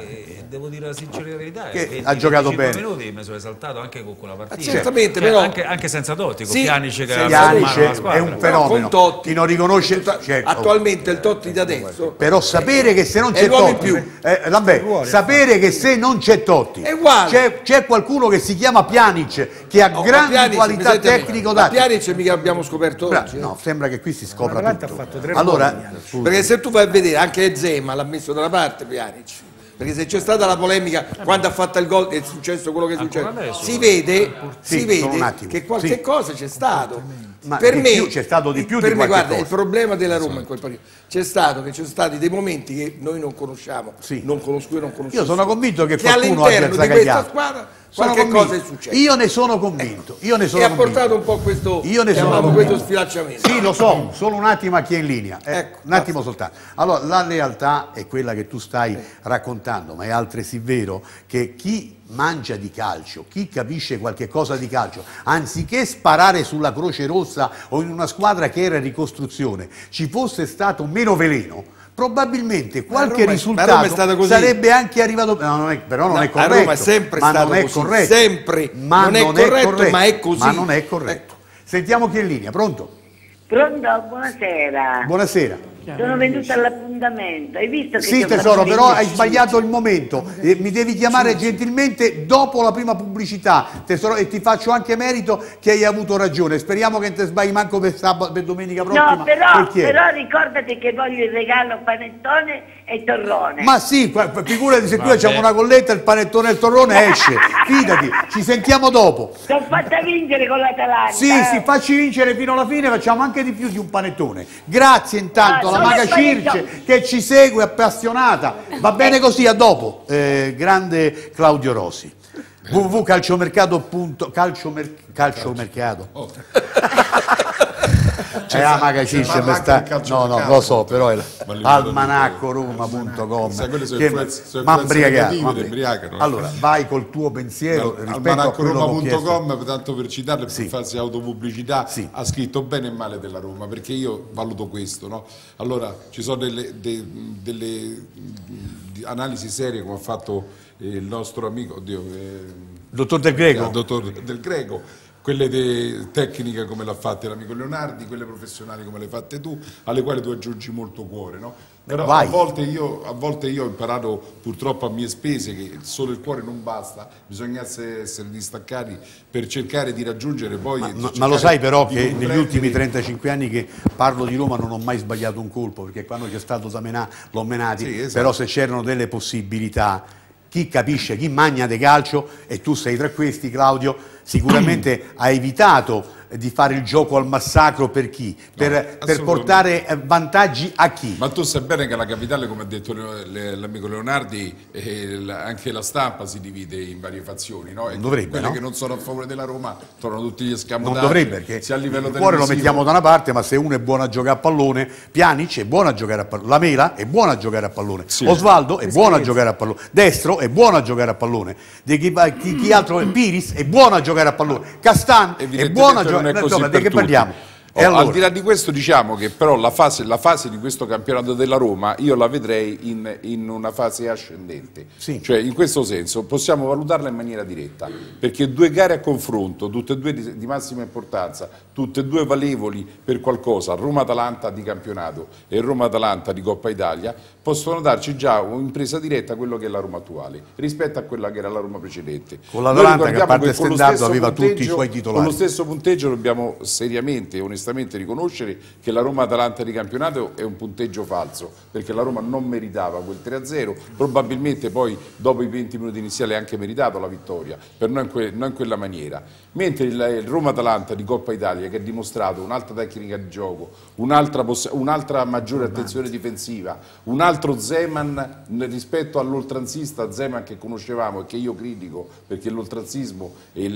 e devo dire la sincera verità, Che venti, ha giocato venticinque bene. minuti mi sono esaltato anche con quella partita. Ma certamente, Cioè, però- anche, anche senza Totti, con Sì, Pjanic che sì, aveva Pjanic in mano la è squadra. un fenomeno. Con Totti, Chi non riconosce... tutta- cioè, oh. attualmente il Totti di adesso Però sapere che se non È c'è l'uomo in Totti, più. eh, vabbè, sapere che se non c'è Totti, È uguale. c'è, c'è qualcuno che si chiama Pjanic che ha No, grandi Pjanic, qualità mi sente a me, tecnico ma dati. Pjanic mica abbiamo scoperto Bra- oggi. eh. No, sembra che qui si scopra l'Atalanta tutto. ha fatto tre Allora, gol, scusa. Perché se tu vai a vedere, anche Zeman l'ha messo da una parte Pjanic. Perché se c'è stata la polemica quando ha fatto il gol è successo quello che è Ancora successo. adesso. Si vede, Sì, si solo un vede attimo. che qualche Sì. cosa c'è stato. Ma per di me più, c'è stato di più per di me, qualche guarda, cosa. il problema della Roma in quel periodo c'è stato che ci sono stati dei momenti che noi non conosciamo, Sì. non conosco io non conosco. Io sono convinto che che qualcuno abbia all'interno di questa zagagliato. squadra Sono qualche convinto. cosa è successo. Io ne sono convinto. Io ne sono e ha convinto. portato un po' questo, Io ne sono chiamiamo convinto. questo sfilacciamento. Sì, lo so, solo un attimo a chi è in linea. Eh, Ecco, un attimo soltanto. Allora, la lealtà è quella che tu stai raccontando, ma è altresì vero che chi mangia di calcio, chi capisce qualche cosa di calcio, anziché sparare sulla Croce Rossa o in una squadra che era in ricostruzione, ci fosse stato meno veleno, probabilmente qualche Roma è- ma Roma è stata risultato così. sarebbe anche arrivato. No, non è, però non No, è a corretto. Roma è sempre ma stato non è così, corretto. sempre. Ma Non è corretto, ma è così. Ma non è corretto. Sentiamo chi è in linea, pronto? Pronto? Buonasera. Buonasera. Sono venuta all'appuntamento. Hai visto che Sì ti ho tesoro, fatto però venire? hai sbagliato il momento. Eh, mi devi chiamare gentilmente dopo la prima pubblicità, tesoro, e ti faccio anche merito che hai avuto ragione. Speriamo che non ti sbagli manco per, sabato, per domenica prossima. No, però, col chiede. però ricordati che voglio il regalo panettone e torrone. Ma sì, qua- figurati se qui facciamo una colletta, il panettone e il torrone esce. Fidati, ci sentiamo dopo. Ti ho fatta vincere con l'Atalanta. Sì, eh. sì, facci vincere fino alla fine, facciamo anche di più di un panettone. Grazie intanto Ah, alla non Maga è panettone. Circe che ci segue appassionata. Va bene così, a dopo. Eh, grande Claudio Rosi. w w w punto calciomercato punto calciomercato oh. Cioè, ah, maga Ciccia, sta... no, no, lo so, però è almanacco roma punto com che m'ambriagato. Allora, vai col tuo pensiero rispetto a quello almanacco roma punto com, tanto per citarle, per sì. farsi autopubblicità, sì. ha scritto bene e male della Roma, perché io valuto questo, no? Allora, ci sono delle, de, delle analisi serie come ha fatto il nostro amico, oddio, eh, dottor Del Greco, il dottor Del Greco, quelle de, tecniche come l'ha fatte l'amico Leonardi, quelle professionali come le hai fatte tu, alle quali tu aggiungi molto cuore, no? Però a volte, io, a volte io ho imparato purtroppo a mie spese che solo il cuore non basta, bisogna essere, essere distaccati per cercare di raggiungere poi... Ma, ma, ma lo sai però che negli ultimi trentacinque anni che parlo di Roma non ho mai sbagliato un colpo, perché quando c'è stato da menà l'ho menati, sì, esatto. Però se c'erano delle possibilità, chi capisce, chi magna de calcio, e tu sei tra questi Claudio, sicuramente ha evitato di fare il gioco al massacro per chi? Per, no, per portare vantaggi a chi? Ma tu sai bene che la capitale, come ha detto l'amico Leonardi, eh, anche la stampa si divide in varie fazioni, no? E non dovrebbe, quelle no? che non sono a favore della Roma trovano tutti gli escamotaggi. Non dovrebbe, perché sia a livello il cuore lo televisivo... mettiamo da una parte, ma se uno è buono a giocare a pallone, Pjanic è buono a giocare a pallone, la Mela è buona a giocare a pallone, sì. Osvaldo è buono a giocare a pallone, Destro è buono a giocare a pallone, di chi, chi, chi altro, Piris è buono a giocare a pallone, Castan è buono a giocare a pallone. Parliamo. Oh, allora? Al di là di questo diciamo che però la fase, la fase di questo campionato della Roma io la vedrei in, in una fase ascendente, sì. Cioè in questo senso possiamo valutarla in maniera diretta, perché due gare a confronto, tutte e due di, di massima importanza, tutte e due valevoli per qualcosa, Roma-Atalanta di campionato e Roma-Atalanta di Coppa Italia, possono darci già un'impresa diretta a quello che è la Roma attuale rispetto a quella che era la Roma precedente. Con l'Atalanta che a parte Stendardo aveva tutti i suoi titolari. Con lo stesso punteggio dobbiamo seriamente e onestamente riconoscere che la Roma-Atalanta di campionato è un punteggio falso, perché la Roma non meritava quel tre a zero, probabilmente poi dopo i venti minuti iniziali ha anche meritato la vittoria, per non in, que non in quella maniera. Mentre il, il Roma-Atalanta di Coppa Italia, che ha dimostrato un'alta tecnica di gioco, un'altra un maggiore attenzione difensiva, un altro Zeman rispetto all'oltranzista Zeman che conoscevamo e che io critico, perché l'oltranzismo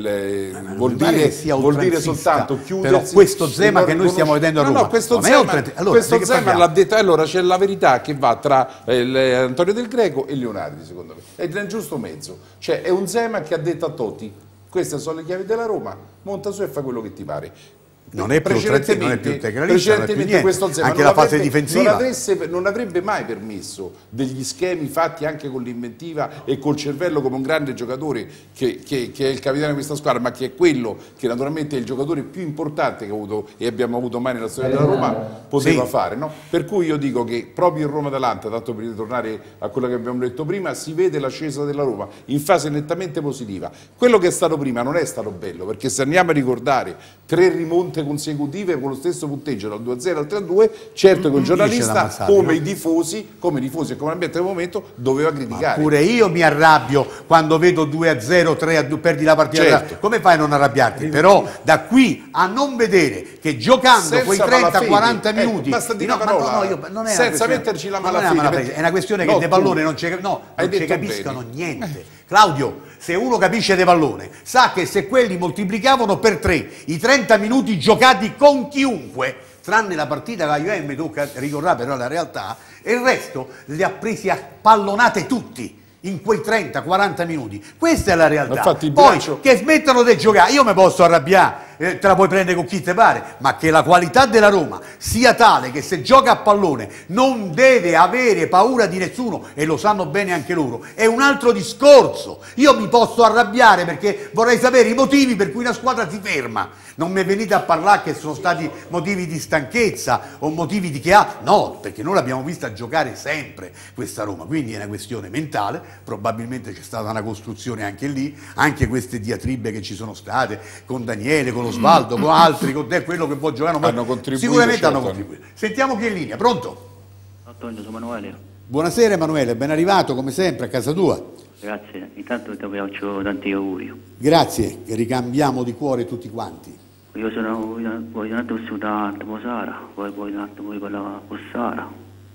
vuol dire, vuol dire soltanto chiudersi. Però questo Zeman che noi stiamo vedendo a Roma, no, no, questo Zeman, allora, questo Zeman l'ha detto, allora c'è la verità che va tra eh, Antonio Del Greco e Leonardi, secondo me, è nel giusto mezzo, cioè è un Zeman che ha detto a Totti: queste sono le chiavi della Roma, monta su e fai quello che ti pare. Non è più integralista, non è più niente. Questo Zeman anche la fase difensiva non, avesse, non avrebbe mai permesso degli schemi fatti anche con l'inventiva e col cervello, come un grande giocatore che, che, che è il capitano di questa squadra, ma che è quello che naturalmente è il giocatore più importante che ha avuto e abbiamo avuto mai nella storia della Roma, poteva sì. fare, no? Per cui io dico che proprio in Roma-Atalanta, tanto per ritornare a quello che abbiamo detto prima, si vede l'ascesa della Roma in fase nettamente positiva. Quello che è stato prima non è stato bello, perché se andiamo a ricordare tre rimonte consecutive con lo stesso punteggio dal due a zero al tre a due, certo che un giornalista come i tifosi, come i tifosi e come l'ambiente del momento doveva criticare. Ma pure io mi arrabbio quando vedo due a zero, tre a due, perdi la partita. Certo. Come fai a non arrabbiarti? Però da qui a non vedere che giocando senza quei trenta quaranta minuti, ecco, basta dire no, parola, no, io, non è senza metterci la malafede, è una questione che De Pallone non ci no, capiscono bene. niente. Claudio, se uno capisce De Pallone, sa che se quelli moltiplicavano per tre i trenta minuti giocati con chiunque, tranne la partita che la Juve mi tocca ricordare però la realtà, e il resto li ha presi a pallonate tutti in quei trenta quaranta minuti. Questa è la realtà. Infatti, poi bilancio... che smettano di giocare, io mi posso arrabbiare, eh, te la puoi prendere con chi te pare, ma che la qualità della Roma sia tale che se gioca a pallone non deve avere paura di nessuno, e lo sanno bene anche loro, è un altro discorso. Io mi posso arrabbiare perché vorrei sapere i motivi per cui una squadra si ferma. Non mi venite a parlare che sono stati motivi di stanchezza o motivi di che ha, no, perché noi l'abbiamo vista giocare sempre questa Roma, quindi è una questione mentale, probabilmente c'è stata una costruzione anche lì, anche queste diatribe che ci sono state con Daniele, con Osvaldo, con altri, con te, quello che può giocare, hanno contribuito, sicuramente certo. hanno contribuito. Sentiamo chi è in linea, pronto? Antonio, sono Emanuele. Buonasera Emanuele, ben arrivato come sempre a casa tua. Grazie, intanto ti faccio tanti auguri. Grazie, che ricambiamo di cuore tutti quanti. Io sono, voglio un attimo da Mosara, poi voglio un attimo per la Ossara.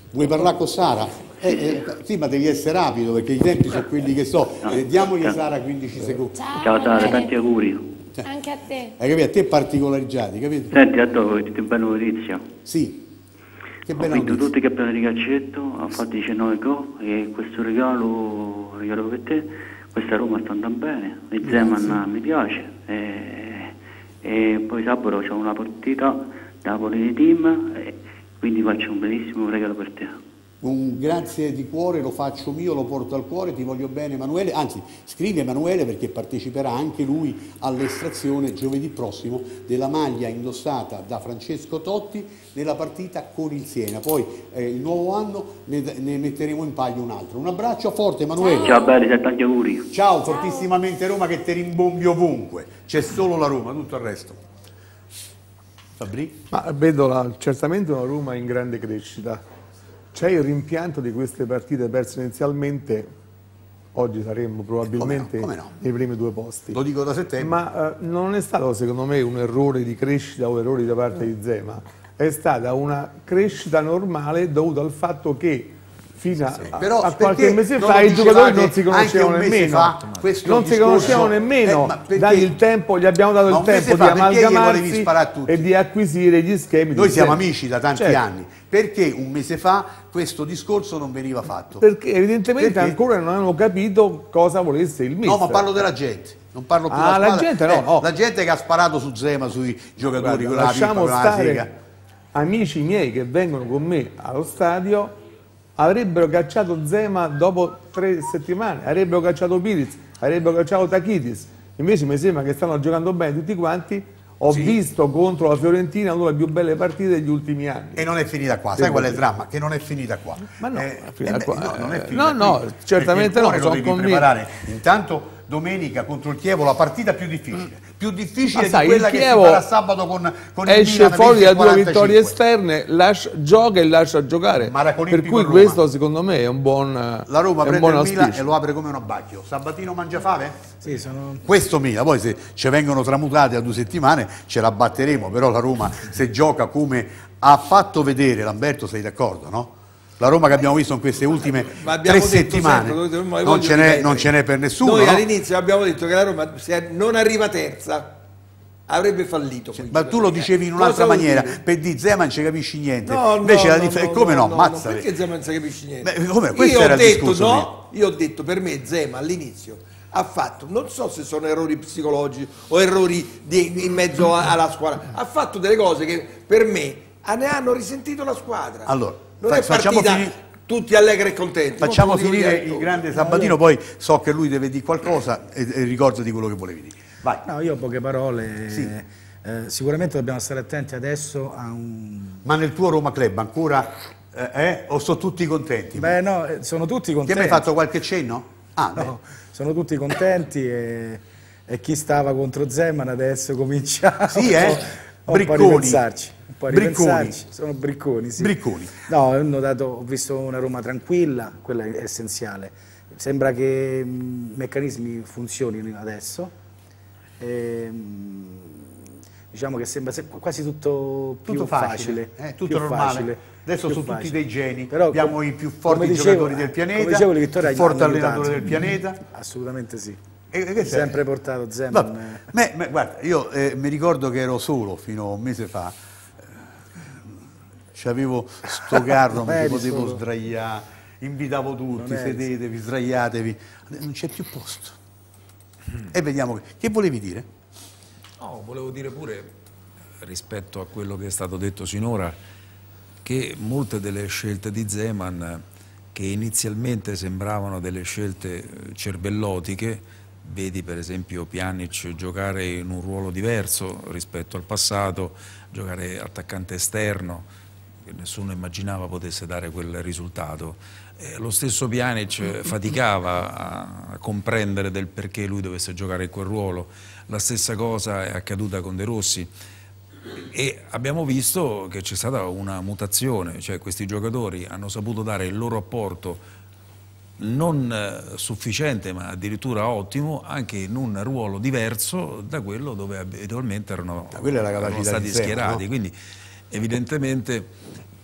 Vuoi parlare con Sara? Eh, eh, sì, ma devi essere rapido perché i tempi sono quelli che so. Eh, diamogli a Sara quindici secondi. Ciao, Ciao Sara, tanti auguri. Cioè, anche a te. Hai capito? A te particolarizzati, capito? Senti, a dopo, ti bella notizia. Sì. Che Ho bella vinto notizia. tutti i campionati di calcetto, ho fatto diciannove gol e questo regalo, regalo per te, questa Roma sta andando bene, il Zeman mi piace e, e poi sabato c'è una partita da Napoli Team e quindi faccio un bellissimo regalo per te. Un grazie di cuore, lo faccio mio, lo porto al cuore, ti voglio bene Emanuele, anzi scrivi Emanuele perché parteciperà anche lui all'estrazione giovedì prossimo della maglia indossata da Francesco Totti nella partita con il Siena, poi eh, il nuovo anno ne, ne metteremo in palio un altro. Un abbraccio forte Emanuele. Ciao belli, tanti auguri. Ciao, fortissimamente Roma che ti rimbombi ovunque, c'è solo la Roma, tutto il resto. Fabri? Ma vedo la, certamente una Roma in grande crescita. C'è il rimpianto di queste partite perse inizialmente, oggi saremmo probabilmente come no, come no. nei primi due posti. Lo dico da settembre. Ma eh, non è stato secondo me un errore di crescita o errori da parte di Zema, è stata una crescita normale dovuta al fatto che fino a, sì, sì. Però a qualche mese non fa i giocatori non si conoscevano anche un mese nemmeno, fa, questo non si discorso, conoscevano nemmeno, eh, ma perché- dagli il tempo, gli abbiamo dato Ma il un mese tempo fa, di perché gli volevi amalgamarsi sparare a tutti? e di acquisire gli schemi. Noi di siamo Zema. amici da tanti Certo. anni, perché un mese fa questo discorso non veniva fatto? Perché evidentemente Perché? ancora non hanno capito cosa volesse il mister. No, ma parlo della gente, non parlo più Ah, della la squadra. gente no, Eh, oh. La gente che ha sparato su Zema, sui giocatori, Guarda, con la lasciamo pippa, con la stare sega. amici miei che vengono con me allo stadio, avrebbero cacciato Zema dopo tre settimane, avrebbero cacciato Piric, avrebbero cacciato Takidis. Invece mi sembra che stanno giocando bene tutti quanti. Ho Sì. visto contro la Fiorentina una delle più belle partite degli ultimi anni. E non è finita qua, sai qual è il dramma? Che non è finita qua. Ma no, Eh, è finita eh beh, qua. no, non è Eh, finita no, no, qui, certamente perché il cuore no, lo sono devi convinto. preparare. Intanto domenica contro il Chievo la partita più difficile, più difficile Ma sai, di quella il che Chievo si farà sabato con, con il esce Milan fuori da due venti e vittorie quarantacinque. esterne, lascia- gioca e lascia giocare. Maraco Per Olimpico cui Roma. questo secondo me è un buon La Roma è un prende buon il Milan auspicio. e lo apre come un abbacchio. Sabatino Mangiafave? Sì, sono... Questo Milan, poi se ci vengono tramutati a due settimane ce la batteremo, però la Roma se gioca come ha fatto vedere, Lamberto sei d'accordo, no? La Roma che abbiamo visto in queste ultime Ma abbiamo tre detto settimane sempre, non non voglio ce n'è, ripetere. non ce n'è per nessuno, Noi no? all'inizio abbiamo detto che la Roma se non arriva terza avrebbe fallito. quei Ma tu lo giocatori. dicevi in Cosa un'altra vuol maniera, dire? per di Zeman non ci capisci niente. No, Invece no, la no, dif- no, come no, no, no, mazza. no, perché Zema non si capisce niente? Beh, come? Questo io era ho il detto discorso no, io ho detto per me Zema all'inizio ha fatto, non so se sono errori psicologici o errori di- in mezzo a- alla squadra, ha fatto delle cose che per me ne hanno risentito la squadra. Allora, non fa- è facciamo partita fini- tutti allegri e contenti. Facciamo Molto finire divertito. il grande Sabatino, poi so che lui deve dire qualcosa e, e ricordati quello che volevi dire. Vai. No, io ho poche parole. Eh, sicuramente dobbiamo stare attenti adesso a un... Ma nel tuo Roma Club ancora eh, eh, o sono tutti contenti? Beh no, eh, sono tutti Ti contenti. hai mai fatto qualche cenno? Ah, beh. No, sono tutti contenti e, e chi stava contro Zeman adesso comincia Sì, eh? un po' a Bricconi. ripensarci. Un po' a Bricconi. ripensarci. Sono bricconi, sì. Bricconi. No, ho notato, ho visto una Roma tranquilla, quella è essenziale. Sembra che i meccanismi funzionino adesso. Ehm, diciamo che sembra se- quasi tutto più Tutto facile, eh, tutto più normale. facile, Adesso più sono tutti facile. dei geni, Però, abbiamo com- i più come forti dicevo- giocatori del pianeta, come dicevo, le vittorie il forte hanno allenatore aiutato. del pianeta. Assolutamente sì. E- e che sei? Sempre portato Zeman. Vabbè, me- me- guarda, io eh, mi ricordo che ero solo fino a un mese fa, c'avevo sto carro, mi Eri potevo solo. sdraiare, invitavo tutti, Non eri sedetevi, sdraiatevi, non c'è più posto. E vediamo, che, che volevi dire? No, volevo dire pure, rispetto a quello che è stato detto sinora, che molte delle scelte di Zeman, che inizialmente sembravano delle scelte eh, cervellotiche, vedi per esempio Pjanic giocare in un ruolo diverso rispetto al passato, giocare attaccante esterno, che nessuno immaginava potesse dare quel risultato. Eh, lo stesso Pjanic faticava a, a comprendere del perché lui dovesse giocare in quel ruolo. La stessa cosa è accaduta con De Rossi e abbiamo visto che c'è stata una mutazione, cioè questi giocatori hanno saputo dare il loro apporto non eh, sufficiente ma addirittura ottimo anche in un ruolo diverso da quello dove abitualmente erano, quella è la erano capacità stati di Zeman, schierati, no? quindi evidentemente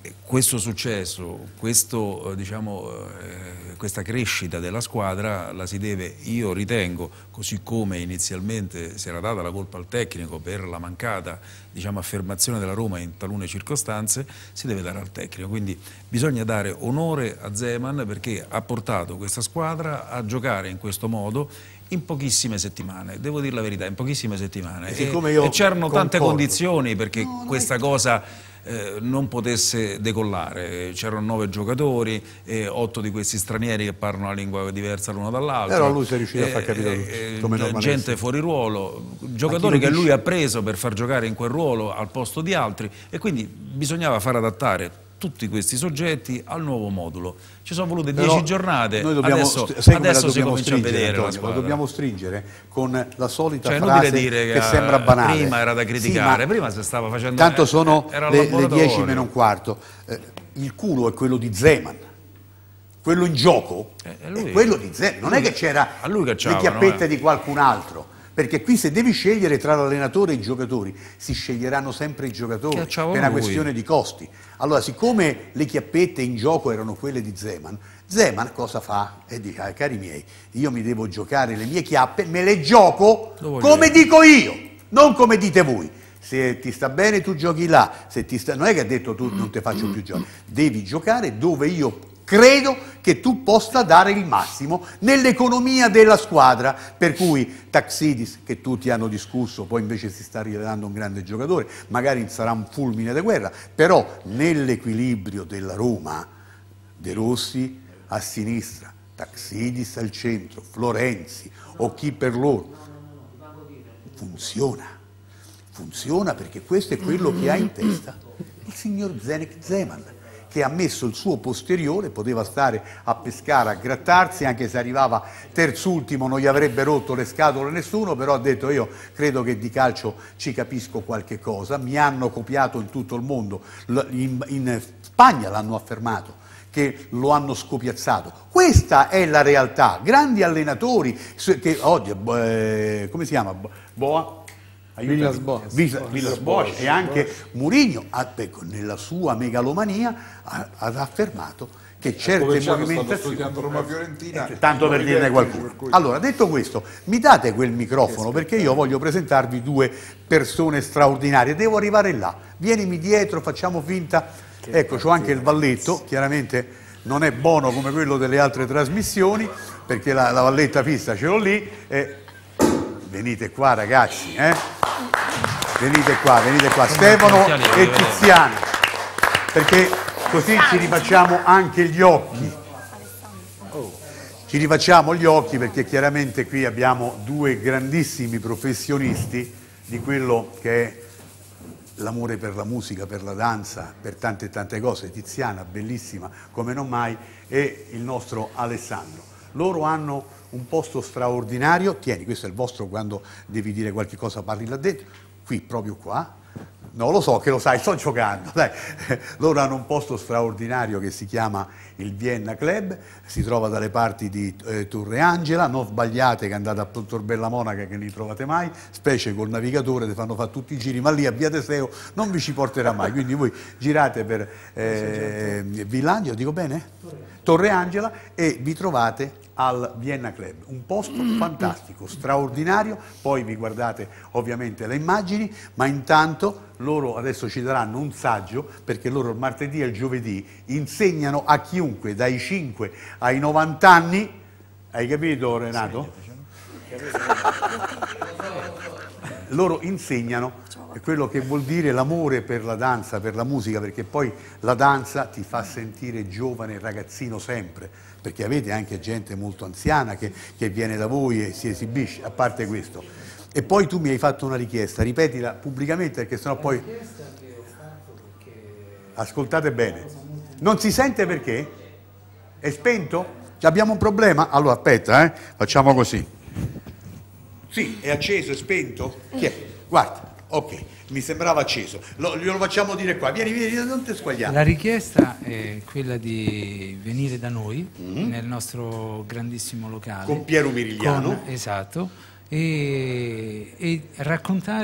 questo successo, questo, diciamo, eh, questa crescita della squadra la si deve, io ritengo, così come inizialmente si era data la colpa al tecnico per la mancata, diciamo, affermazione della Roma in talune circostanze, si deve dare al tecnico. Quindi bisogna dare onore a Zeman perché ha portato questa squadra a giocare in questo modo in pochissime settimane, devo dire la verità, in pochissime settimane. E, e, e c'erano tante condizioni perché no, questa cosa Eh, non potesse decollare. C'erano nove giocatori, eh, otto di questi stranieri che parlano una lingua diversa l'uno dall'altro. Però lui si è riuscito eh, a far capire eh, come eh, gente fuori ruolo, giocatori che lui ha preso per far giocare in quel ruolo al posto di altri, e quindi bisognava far adattare tutti questi soggetti al nuovo modulo. Ci sono volute dieci giornate, noi dobbiamo, adesso, adesso si comincia a vedere Antonio, la squadra. Lo dobbiamo stringere con la solita cioè, frase dire che, che sembra banale. Prima era da criticare, sì, prima si stava facendo... Tanto sono era le, le dieci meno un quarto. Eh, il culo è quello di Zeman. Quello in gioco eh, lui, è quello di Zeman. Non lui, è che c'era le chiappette eh. di qualcun altro. Perché qui se devi scegliere tra l'allenatore e i giocatori, si sceglieranno sempre i giocatori per una questione di costi. Allora, siccome le chiappette in gioco erano quelle di Zeman, Zeman cosa fa? E dice, ah, cari miei, io mi devo giocare le mie chiappe, me le gioco come dico io, non come dite voi. Se ti sta bene tu giochi là, se ti sta... non è che ha detto tu non ti faccio più giocare, devi giocare dove io credo che tu possa dare il massimo nell'economia della squadra, per cui Taxidis, che tutti hanno discusso, poi invece si sta rivelando un grande giocatore, magari sarà un fulmine di guerra, però nell'equilibrio della Roma, De Rossi a sinistra, Taxidis al centro, Florenzi o chi per loro, funziona, funziona perché questo è quello che ha in testa il signor Zdeněk Zeman, che ha messo il suo posteriore, poteva stare a pescare, a grattarsi, anche se arrivava terzultimo non gli avrebbe rotto le scatole nessuno, però ha detto io credo che di calcio ci capisco qualche cosa, mi hanno copiato in tutto il mondo, in, in Spagna l'hanno affermato, che lo hanno scopiazzato. Questa è la realtà, grandi allenatori, che oggi, eh, come si chiama? Boa? Villas Boas, Villas Boas e anche Mourinho ecco, nella sua megalomania ha, ha affermato che certe movimentazioni Roma Fiorentina, eh, tanto per dirne qualcuno. Allora, detto questo, mi date quel microfono perché io voglio presentarvi due persone straordinarie, devo arrivare là, vienimi dietro, facciamo finta, ecco, c'ho anche il valletto, chiaramente non è buono come quello delle altre trasmissioni perché la, la valletta fissa ce l'ho lì e venite qua ragazzi, eh? venite qua, venite qua, Stefano e Tiziana, perché così ci rifacciamo anche gli occhi, ci rifacciamo gli occhi perché chiaramente qui abbiamo due grandissimi professionisti di quello che è l'amore per la musica, per la danza, per tante e tante cose, Tiziana, bellissima come non mai, e il nostro Alessandro. Loro hanno un posto straordinario, tieni, questo è il vostro quando devi dire qualche cosa parli là dentro, qui proprio qua, no lo so che lo sai, sto giocando, dai. Loro hanno un posto straordinario che si chiama il Vienna Club, si trova dalle parti di eh, Torre Angela, non sbagliate che andate a Tor Bella Monaca che non li trovate mai, specie col navigatore, ti fanno fare tutti i giri, ma lì a Via Teseo non vi ci porterà mai, quindi voi girate per eh, Villagno, dico bene? Torre Angela e vi trovate al Vienna Club, un posto fantastico, straordinario, poi vi guardate ovviamente le immagini, ma intanto loro adesso ci daranno un saggio, perché loro il martedì e il giovedì insegnano a chiunque dai cinque ai novanta anni, hai capito Renato? Loro insegnano quello che vuol dire l'amore per la danza, per la musica, perché poi la danza ti fa sentire giovane, ragazzino sempre, perché avete anche gente molto anziana che, che viene da voi e si esibisce, a parte questo. E poi tu mi hai fatto una richiesta, ripetila pubblicamente perché sennò poi... Ascoltate bene. Non si sente perché? È spento? Abbiamo un problema? Allora aspetta, eh? Facciamo così. Sì, è acceso, è spento? Chi è? Guarda, ok, mi sembrava acceso. Lo, glielo facciamo dire qua. Vieni, vieni, non ti squagliare. La richiesta è quella di venire da noi, mm-hmm. nel nostro grandissimo locale. Con Piero Mirigliano. Con, esatto. E, e raccontare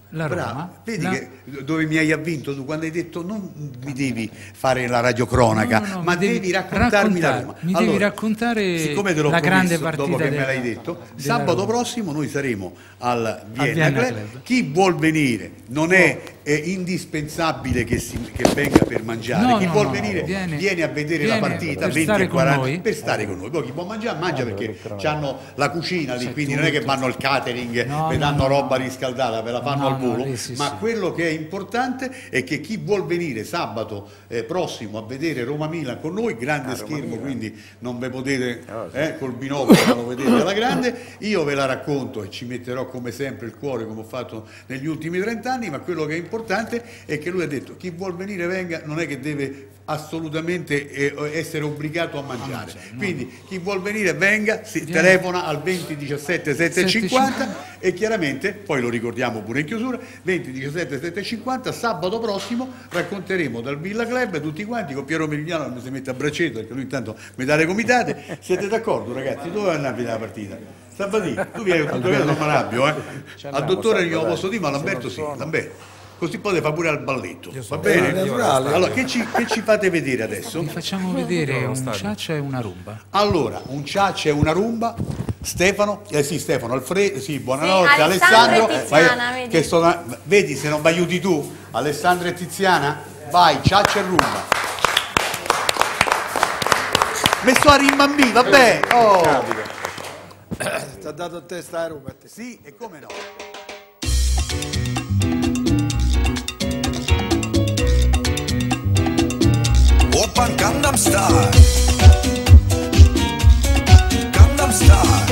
La Roma. Bravo. Vedi la... che dove mi hai avvinto tu quando hai detto non mi devi fare la radiocronaca, no, no, no, ma devi, devi raccontarmi la Roma. Mi allora, devi raccontare siccome te l'ho la grande promesso, partita dopo che della, me l'hai detto, sabato Roma. prossimo noi saremo al Vienna, Vienna Club. Club. Chi vuol venire non è, è indispensabile che, si, che venga per mangiare, No, chi no, vuol no, venire viene, viene a vedere viene la partita per venti stare e con quaranta noi. per stare con noi. Poi chi può mangiare mangia perché hanno la cucina lì, C'è quindi tutto. non è che vanno al catering, No, vi no, danno no, roba no. riscaldata, ve la fanno No, al volo, no, lì sì, ma sì. quello che è importante è che chi vuol venire sabato eh, prossimo a vedere Roma-Milan con noi, grande Ah, schermo, Roma-Milan. quindi non ve potete Oh, sì. eh, col binocolo lo vedete alla grande, io ve la racconto e ci metterò come sempre il cuore come ho fatto negli ultimi trent'anni, ma quello che è importante è che lui ha detto chi vuol venire venga, non è che deve assolutamente eh, essere obbligato a mangiare, quindi chi vuol venire venga, si Vieni. telefona al venti diciassette settecentocinquanta e chiaramente poi lo ricordiamo pure in chiusura, venti diciassette settecentocinquanta, sabato prossimo racconteremo dal Villa Club tutti quanti con Piero Merigliano che mi si mette a braccetto perché lui intanto mi dà le comitate. Siete d'accordo ragazzi? Dove andavi la partita? Sabatino, tu vieni con tutto, non mi arrabbio, eh? Al dottore non glielo posso dire, ma Lamberto sì, Lamberto. Così poi fa pure al balletto, va bene? Allora, che ci, che ci fate vedere adesso? Vi facciamo vedere un ciaccia e una rumba. Allora, un ciaccia e una rumba. Stefano, eh sì Stefano, Alfredo, sì, buonanotte, Sì, Alessandro Alessandro, e Tiziana, vai, vedi? che sono, vedi se non mi aiuti tu, Alessandro e Tiziana, vai, ciaccia e rumba. Messo a rimbambì, vabbè, oh. Ti ha dato a testa a Roma. Sì, e come no? 오빤 강남스타일 강남스타일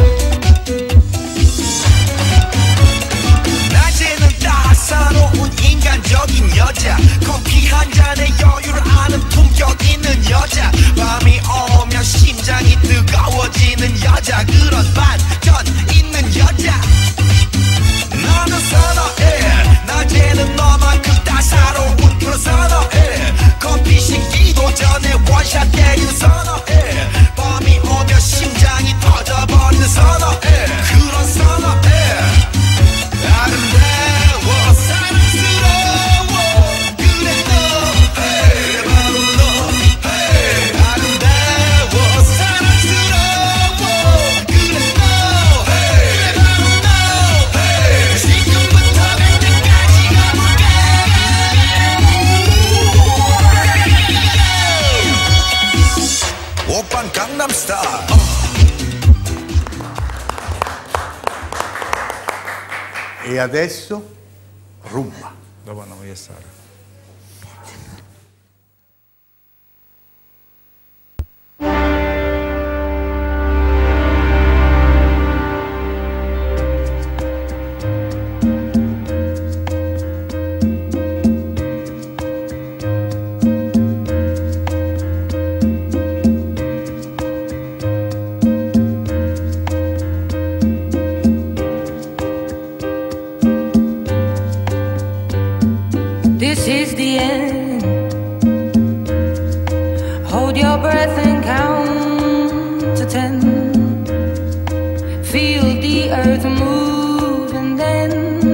낮에는 따사로운 인간적인 여자 커피 한 잔에 여유를 아는 품격 있는 여자 밤이 오면 심장이 뜨거워지는 여자 그런 반전 있는 여자 나는 선어해 낮에는 너만큼 따사로운 그런 선어해 커피 식기도 전에 원샷 때리는 선어해 밤이 오면 심장이 터져버리는 선어해 그런 선어해 아름다워 사랑스러워 그래 너 hey, 바로 너 hey, 아름다워 사랑스러워 그래 너 hey, 바로 너 hey, 지금부터 갈 때까지 가볼까 오빤 강남스타일 E adesso rumba. Dopo andiamo a stare. This is the end. Hold your breath and count to ten. Feel the earth move and then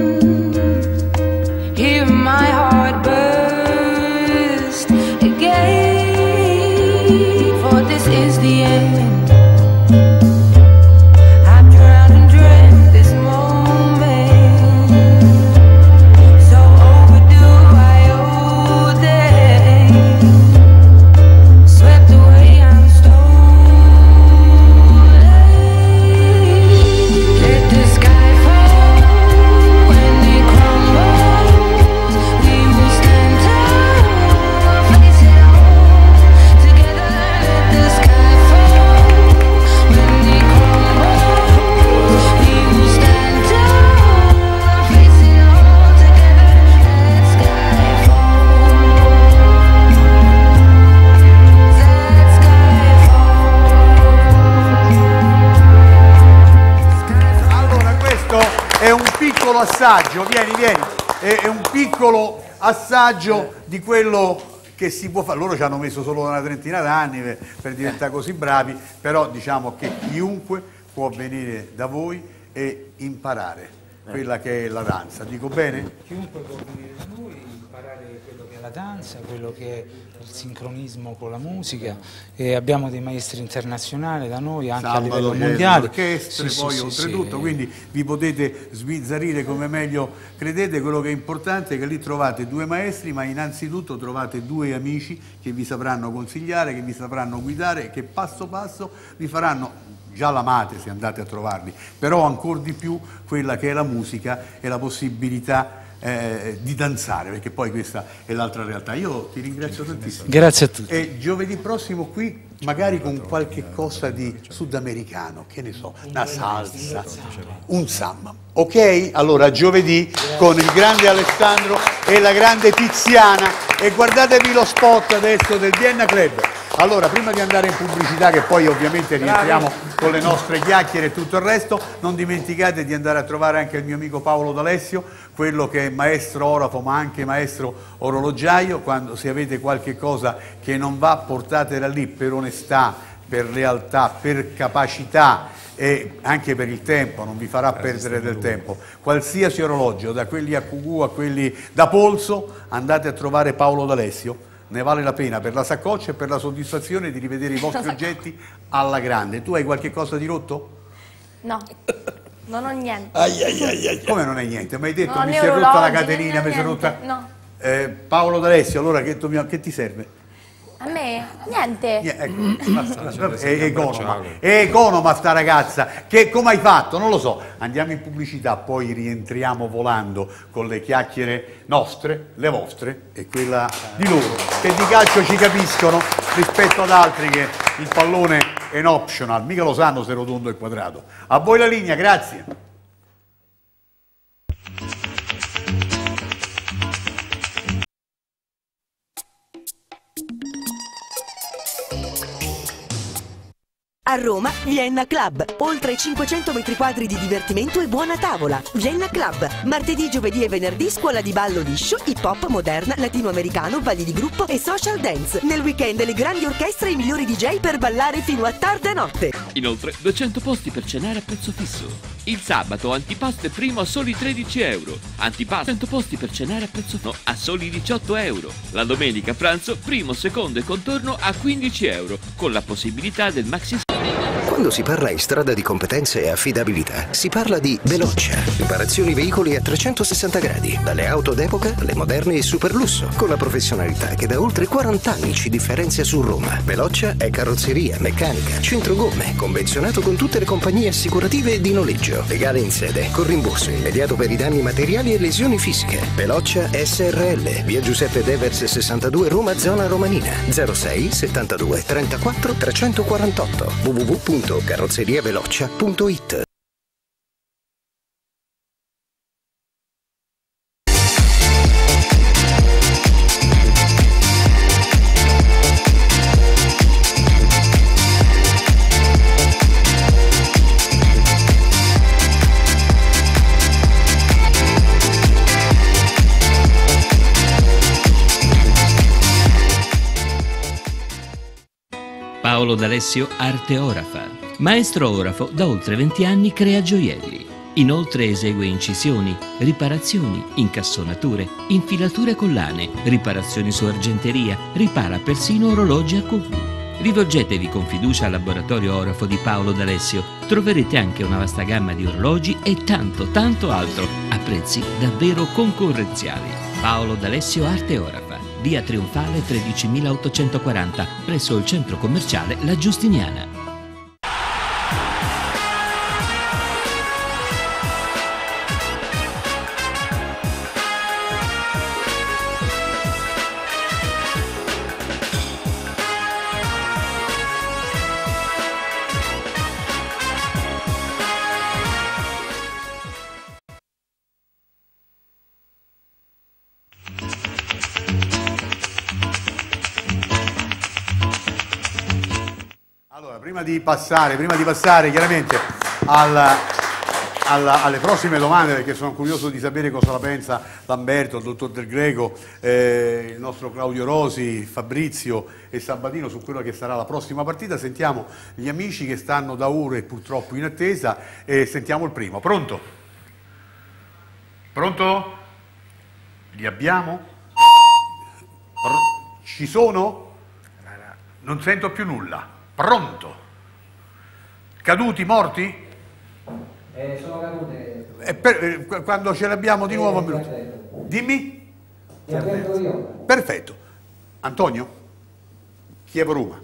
hear my heart burst again. For this is the end. I've drowned and dreamt this moment. So overdue, I owe them. Swept away, I'm stolen. Let the sky fall when it crumbles. We will stand tall, face it all together. Let the sky fall when it crumbles. We will stand tall, face it all together. Let sky Allora, questo è un piccolo assaggio, vieni, vieni, è, è un piccolo assaggio di quello che si può fare. Loro ci hanno messo solo una trentina d'anni per, per diventare così bravi, però diciamo che chiunque può venire da voi e imparare quella che è la danza. Dico bene? Chiunque può venire da noi, imparare quello che è la danza, quello che è il sincronismo con la musica, e abbiamo dei maestri internazionali da noi anche Sabato, a livello c'è mondiale. l'orchestra, Sì, poi sì, sì, oltretutto, sì. quindi vi potete sbizzarrire come meglio credete. Quello che è importante è che lì trovate due maestri, ma innanzitutto trovate due amici che vi sapranno consigliare, che vi sapranno guidare, che passo passo vi faranno, già l'amate se andate a trovarli, però ancora di più quella che è la musica e la possibilità Eh, di danzare, perché poi questa è l'altra realtà. Io ti ringrazio tantissimo. Grazie a tutti. E giovedì prossimo qui magari con qualche cosa di sudamericano, che ne so, una salsa, un samba. Ok? Allora giovedì con il grande Alessandro e la grande Tiziana, e guardatevi lo spot adesso del Vienna Club. Allora, prima di andare in pubblicità, che poi ovviamente rientriamo con le nostre chiacchiere e tutto il resto, non dimenticate di andare a trovare anche il mio amico Paolo D'Alessio, quello che è maestro orafo ma anche maestro orologiaio. Quando se avete qualche cosa che non va, portatela lì per onestà, per lealtà, per capacità e anche per il tempo, non vi farà perdere del tempo. Qualsiasi orologio, da quelli a cucù a quelli da polso, andate a trovare Paolo D'Alessio. Ne vale la pena per la saccoccia e per la soddisfazione di rivedere i vostri oggetti alla grande. Tu hai qualche cosa di rotto? No, non ho niente. Ai, ai, ai, ai. Come non hai niente? Mi hai detto No, mi né si è rotta la orologi, catenina, né mi si è niente, rotta... no. Eh, Paolo D'Alessio, allora che, dobbiamo- che ti serve? A me? Niente. Ecco, è economa, è economa sta ragazza. Che come hai fatto? Non lo so. Andiamo in pubblicità, poi rientriamo volando con le chiacchiere nostre, le vostre e quella di loro, che di calcio ci capiscono rispetto ad altri che il pallone è un optional, mica lo sanno se è rotondo e quadrato. A voi la linea, grazie. A Roma, Vienna Club. Oltre cinquecento metri quadri di divertimento e buona tavola. Vienna Club. Martedì, giovedì e venerdì scuola di ballo liscio, hip hop, moderna, latinoamericano, balli di gruppo e social dance. Nel weekend le grandi orchestre e i migliori D J per ballare fino a tarda notte. Inoltre duecento posti per cenare a prezzo fisso. Il sabato antipasto e primo a soli tredici euro. Antipasto cento posti per cenare a prezzo fisso a soli diciotto euro. La domenica pranzo primo, secondo e contorno a quindici euro, con la possibilità del maxi. Quando si parla in strada di competenze e affidabilità, si parla di Velocia. Riparazioni veicoli a trecentosessanta gradi, dalle auto d'epoca alle moderne e superlusso, con la professionalità che da oltre quaranta anni ci differenzia su Roma. Velocia è carrozzeria, meccanica, centro gomme, convenzionato con tutte le compagnie assicurative e di noleggio, legale in sede, con rimborso immediato per i danni materiali e lesioni fisiche. Velocia S R L, via Giuseppe Devers sessantadue, Roma, zona romanina, zero sei settantadue trentaquattro trecentoquarantotto, w w w punto carrozzeriavelocia punto it. Paolo D'Alessio, arte orafa. Maestro orafo, da oltre venti anni crea gioielli. Inoltre esegue incisioni, riparazioni, incassonature, infilature collane, riparazioni su argenteria, ripara persino orologi a cucù. Rivolgetevi con fiducia al laboratorio orafo di Paolo D'Alessio. Troverete anche una vasta gamma di orologi e tanto tanto altro a prezzi davvero concorrenziali. Paolo D'Alessio, arte orafa, via Trionfale tredicimilaottocentoquaranta, presso il centro commerciale La Giustiniana. Prima di passare, prima di passare chiaramente alla, alla, alle prossime domande, perché sono curioso di sapere cosa la pensa Lamberto, il dottor Del Greco, eh, il nostro Claudio Rosi, Fabrizio e Sabatino su quello che sarà la prossima partita, sentiamo gli amici che stanno da ore purtroppo in attesa e sentiamo il primo. Pronto? Pronto? Li abbiamo? Pro- Ci sono? Non sento più nulla. Pronto? Caduti, morti? Eh, sono cadute. E per- eh, qu- quando ce l'abbiamo di nuovo... Dimmi? Perfetto. Antonio? Chievo-Roma.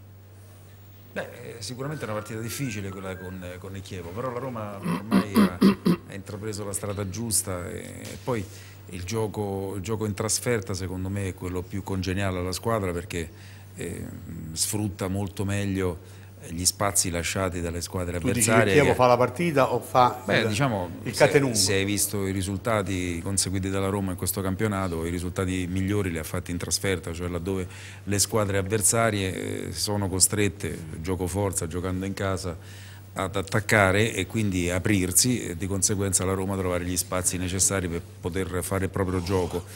Beh, eh, sicuramente è una partita difficile quella con, eh, con il Chievo, però la Roma ormai ha, ha intrapreso la strada giusta e, e poi il gioco, il gioco in trasferta secondo me è quello più congeniale alla squadra perché eh, sfrutta molto meglio gli spazi lasciati dalle squadre Tu dici che avversarie. Chievo fa la partita o fa Beh, il, diciamo, il se, catenummo? se hai visto i risultati conseguiti dalla Roma in questo campionato, i risultati migliori li ha fatti in trasferta, cioè laddove le squadre avversarie sono costrette, gioco forza, giocando in casa, ad attaccare e quindi aprirsi e di conseguenza la Roma trovare gli spazi necessari per poter fare il proprio gioco.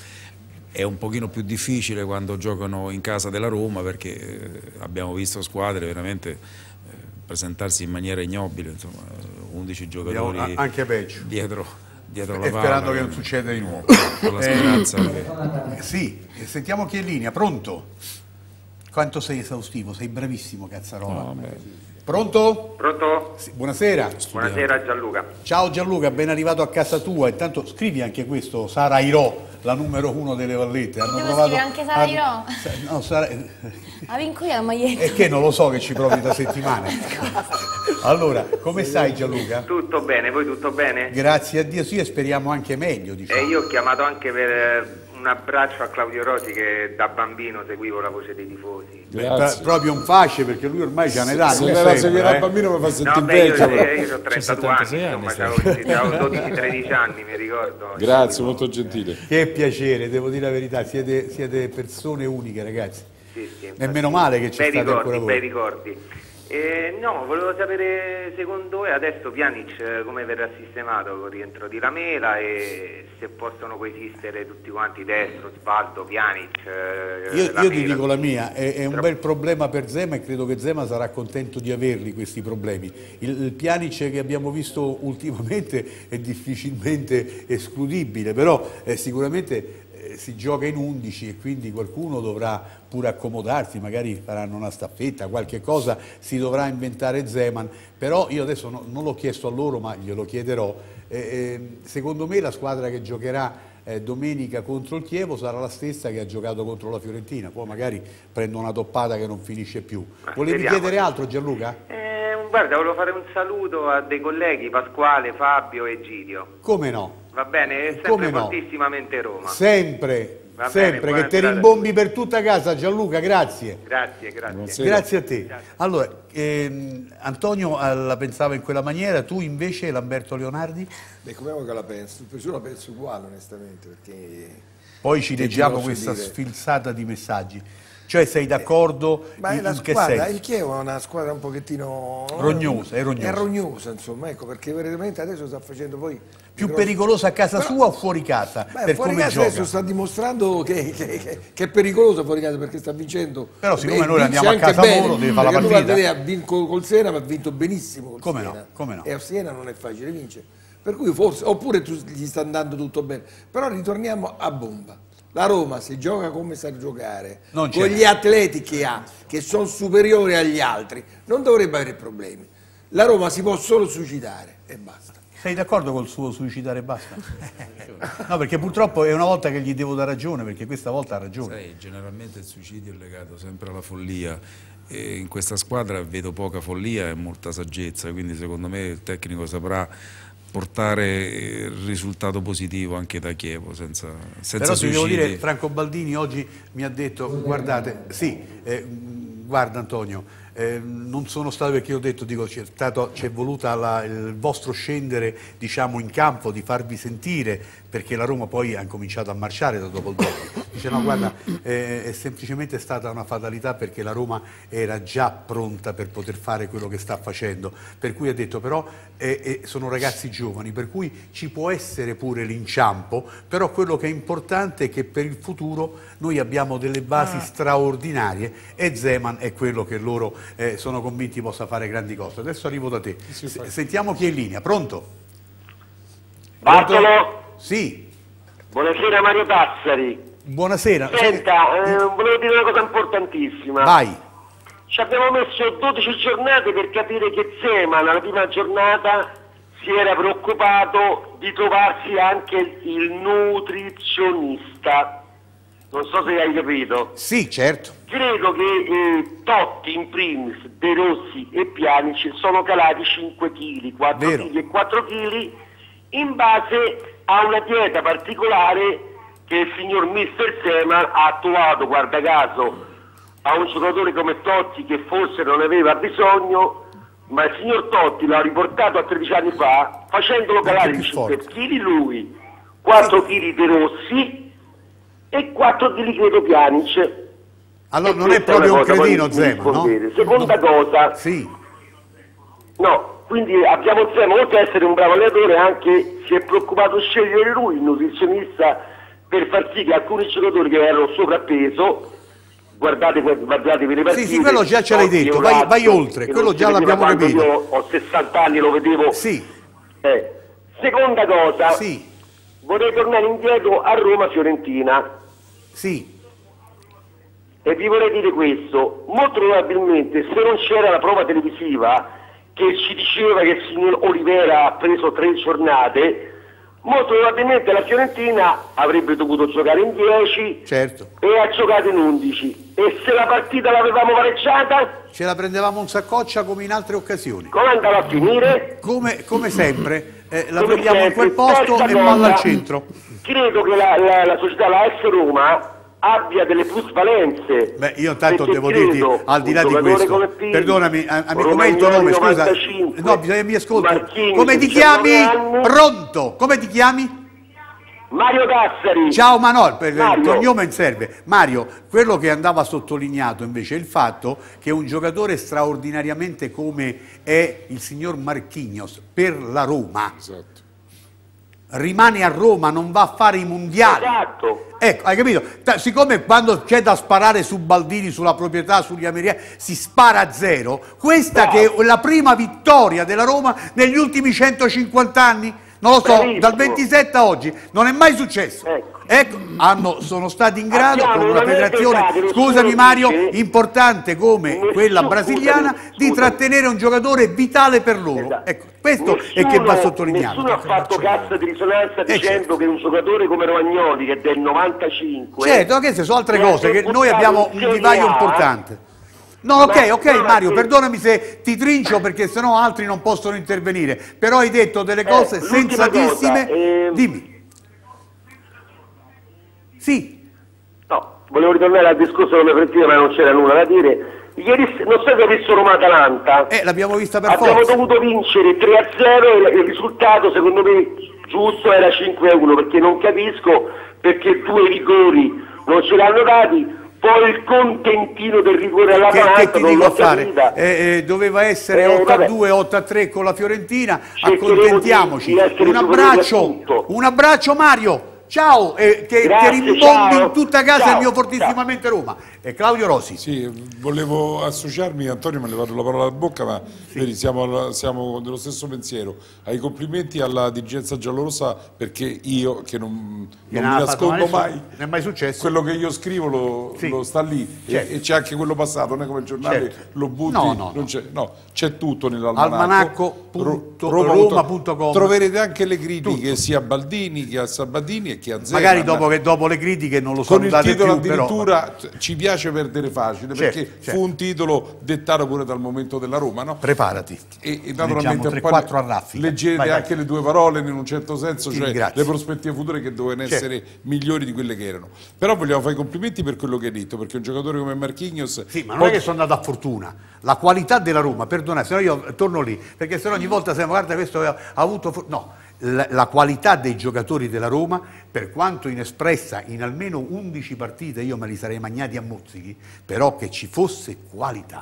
È un pochino più difficile quando giocano in casa della Roma perché abbiamo visto squadre veramente eh, presentarsi in maniera ignobile, insomma, undici giocatori Abbiamo anche peggio. dietro, dietro la E palla. sperando che non succeda di nuovo. Con la speranza Eh, che- Sì, sentiamo chi è in linea. Pronto? Quanto sei esaustivo, sei bravissimo Cazzarola. Pronto? Pronto? Sì, buonasera. Buonasera Gianluca. Ciao Gianluca, ben arrivato a casa tua. Intanto scrivi anche questo, Sara Irò, la numero uno delle Vallette. Hanno Devo provato scrivere anche Sara hanno- Irò? Sa- No, Sara... Ah, vinco io la maglietta. E che non lo so che ci provi da settimane. Allora, come stai Gianluca? Tutto bene, voi tutto bene? Grazie a Dio, sì, e speriamo anche meglio, diciamo. E io ho chiamato anche per eh, un abbraccio a Claudio Rosi che da bambino seguivo la voce dei tifosi. Beh, proprio un fasce perché lui ormai già ne dà. Se non me la sembra, seguirà eh. bambino mi fa sentire No, beh, io, peggio. io, però. io ho trentadue anni, insomma, avevo dodici tredici anni, mi ricordo. Grazie, molto gentile. Che piacere, devo dire la verità, siete, siete persone uniche ragazzi. Sì, sì, E meno male che c'è bei state ricordi, ancora voi. bei ricordi. Eh, no, volevo sapere secondo voi adesso Pjanic eh, come verrà sistemato con il rientro di Lamela e se possono coesistere tutti quanti destro, Sbaldo, Pjanic. eh, Io, io Lamela. ti dico la mia, è, è un bel problema per Zema e credo che Zema sarà contento di averli questi problemi. Il, il Pjanic che abbiamo visto ultimamente è difficilmente escludibile, però eh, sicuramente eh, si gioca in undici e quindi qualcuno dovrà pure accomodarsi, magari faranno una staffetta, qualche cosa si dovrà inventare Zeman, però io adesso no, non l'ho chiesto a loro ma glielo chiederò. Eh, eh, secondo me la squadra che giocherà Eh, domenica contro il Chievo sarà la stessa che ha giocato contro la Fiorentina, poi magari prendo una toppata che non finisce più. Volevi speriamo. chiedere altro Gianluca? Eh, guarda, volevo fare un saluto a dei colleghi, Pasquale, Fabio e Gidio. Come no? Va bene? Sempre Come no? fortissimamente Roma. Sempre, Va bene, sempre, buona che te serata. rimbombi per tutta casa Gianluca, grazie. Grazie, grazie. Grazie a te. Allora, ehm, Antonio eh, la pensava in quella maniera, tu invece Lamberto Leonardi? Beh, come vuoi che la penso? Io la penso uguale onestamente, perché... Poi ci che leggiamo ti posso questa dire? sfilzata di messaggi. Cioè sei d'accordo Ma in, è la in che squadra, senso? il Chievo è una squadra un pochettino... Rognosa, è rognosa. È rognosa, insomma, ecco, perché veramente adesso sta facendo poi... Più pericolosa a casa Però- sua o fuori casa? Beh, per fuori come casa gioca? adesso sta dimostrando che, che- che- che è pericoloso fuori casa perché sta vincendo. Però siccome Beh, noi vince andiamo a anche casa bene, loro, deve fare la perché tu partita. guarda, lei ha vinto col Siena, ma ha vinto benissimo col Come no, Siena. come no. E a Siena non è facile vincere. Per cui forse, oppure tu, gli sta andando tutto bene. Però ritorniamo a bomba. La Roma se gioca come sa giocare, Non con c'è. gli atleti che ha, che sono superiori agli altri, non dovrebbe avere problemi. La Roma si può solo suicidare e basta. Sei d'accordo col suo suicidare e basta? No, perché purtroppo è una volta che gli devo dare ragione, perché questa volta ha ragione. Sai, generalmente il suicidio è legato sempre alla follia e in questa squadra vedo poca follia e molta saggezza, quindi secondo me il tecnico saprà portare il risultato positivo anche da Chievo senza, senza Però ti devo suicidi. dire, Franco Baldini oggi mi ha detto, guardate, sì, eh, guarda Antonio, eh, non sono stato, perché io ho detto, dico, c'è stato- c'è voluta la- il vostro scendere, diciamo, in campo, di farvi sentire, perché la Roma poi ha cominciato a marciare da dopo il dopo. Dice no, guarda, eh, è semplicemente stata una fatalità perché la Roma era già pronta per poter fare quello che sta facendo, per cui ha detto però eh, eh, sono ragazzi giovani, per cui ci può essere pure l'inciampo, però quello che è importante è che per il futuro noi abbiamo delle basi Ah. straordinarie e Zeman è quello che loro eh, sono convinti possa fare grandi cose. Adesso arrivo da te. S- sentiamo chi è in linea, pronto? Bartolo? Sì. Buonasera Mario Tassari. Buonasera. Senta, eh, volevo dire una cosa importantissima. Vai. Ci abbiamo messo dodici giornate per capire che Zeman, alla prima giornata, si era preoccupato di trovarsi anche il nutrizionista. Non so se hai capito. Sì, certo. Credo che eh, Totti, in primis, De Rossi e Pjanic sono calati cinque chili, quattro chili e quattro chili in base a una dieta particolare che il signor mister Zeman ha attuato, guarda caso, a un giocatore come Totti che forse non aveva bisogno, ma il signor Totti l'ha riportato a tredici anni fa facendolo calare di cinque chili lui, quattro chili De Rossi e quattro chili credo Pjanic. Allora non è proprio un cretino Zeman, no? Seconda no. cosa, sì. no, quindi abbiamo Zeman, oltre ad essere un bravo allenatore, anche si è preoccupato di scegliere lui, il nutrizionista, per far sì che alcuni giocatori che erano sovrappeso, guardate, guardate per le partite. Sì, sì, quello già ce l'hai detto, vai, vai oltre, quello già l'abbiamo capito. Io ho sessanta anni, lo vedevo. Sì. Eh. Seconda cosa, sì. vorrei tornare indietro a Roma-Fiorentina. Sì. E vi vorrei dire questo, molto probabilmente se non c'era la prova televisiva che ci diceva che il signor Olivera ha preso tre giornate, molto probabilmente la Fiorentina avrebbe dovuto giocare in dieci certo. e ha giocato in undici. E se la partita l'avevamo pareggiata? Ce la prendevamo in saccoccia come in altre occasioni. Come andava a finire? Come, come sempre, eh, la come prendiamo sempre. in quel posto Terza e palla cosa, al centro. Credo che la, la, la società, la S Roma, abbia delle plusvalenze. Beh, io intanto perché devo dirti, credo al di là un di giocatore questo, come Pini, perdonami, amico, Romagnoli com'è il tuo nome, scusa? novantacinque, No, bisogna mi ascolti. Marchini, Come ti diciannove chiami? anni. Pronto? Come ti chiami? Mario Tassari. Ciao Manol, per Mario. il cognome non serve. Mario, quello che andava sottolineato invece è il fatto che un giocatore straordinariamente come è il signor Marquinhos per la Roma, esatto. rimane a Roma, non va a fare i mondiali. Esatto. Ecco, hai capito? Ta- siccome quando c'è da sparare su Baldini, sulla proprietà, sugli americani, si spara a zero, questa Bravo. che è la prima vittoria della Roma negli ultimi centocinquanta anni, non lo so, Bravissimo. dal ventisette a oggi, non è mai successo. Ecco. Ecco, hanno, sono stati in grado Abbiamo con una una federazione, necessità, scusami nessuno Mario, dice- importante come Nessuno, quella brasiliana, scusami, di scusami. trattenere un giocatore vitale per loro. Esatto. Ecco, questo Nessuno, è che va sottolineato. nessuno ha fatto cassa di risonanza Eh, dicendo certo. che un giocatore come Romagnoli, che è del novantacinque, Certo, ma queste sono altre che ha cose, che noi debuttato abbiamo in un Serie vivaio A, importante. No, ok, Ma- ok ma- Mario, eh, perdonami se ti trincio perché sennò altri non possono intervenire, però hai detto delle cose Eh, l'ultima sensatissime. cosa, ehm, Dimmi. Sì. No, volevo ritornare al discorso della Fiorentina, ma non c'era nulla da dire. Ieri, non so se hai visto Roma-Atalanta. Eh, l'abbiamo vista per Abbiamo forza. dovuto vincere tre a zero e il risultato, secondo me, giusto era cinque a uno, perché non capisco perché due rigori non ce l'hanno dati. Poi il contentino del rigore alla Che, che Atalanta ti non dico l'ho a fare? capita. Eh, eh, doveva essere Eh, otto a vabbè. due, otto a tre con la Fiorentina, Cercheremo accontentiamoci. di- di essere Un superiori a abbraccio, tutto. un abbraccio Mario. Ciao, e che, Grazie, che rimbondi ciao. in tutta casa Ciao, il mio fortissimamente Roma. E Claudio Rossi. Sì, volevo associarmi, Antonio mi ha levato la parola dalla bocca, ma vedi, siamo, alla- siamo dello stesso pensiero. Ai complimenti alla dirigenza giallorossa, perché io, che non, Che non non mi ha fatto nascondo mai mai, nessuno, non è mai successo. quello che io scrivo lo, Sì. lo sta lì, e- Certo. e, c'è anche quello passato, non è come il giornale, Certo. lo butti, No, no, non no. c'è, no, c'è tutto nell'almanacco. Almanacco punto Ro- roma punto com. Troverete anche le critiche sia a Baldini che a Sabatini e che a Zeman. Magari dopo, che, dopo le critiche non lo so Con il date titolo più, però. addirittura ci piace perdere facile, Certo, perché certo. fu un titolo dettato pure dal momento della Roma, no? Preparati. E, e Leggiamo naturalmente tre poi quattro a raffica. leggete Vai, vai. anche le due parole in un certo senso, Sì, cioè grazie. le prospettive future che dovevano Certo. essere migliori di quelle che erano. Però vogliamo fare i complimenti per quello che hai detto, perché un giocatore come Marquinhos... Sì, ma non è che sono andato a fortuna. La qualità della Roma, perdonate, se no io torno lì, perché se no ogni volta siamo, guarda questo ha avuto... for-". No, la, la qualità dei giocatori della Roma, per quanto inespressa in almeno undici partite, io me li sarei magnati a mozzichi, però che ci fosse qualità.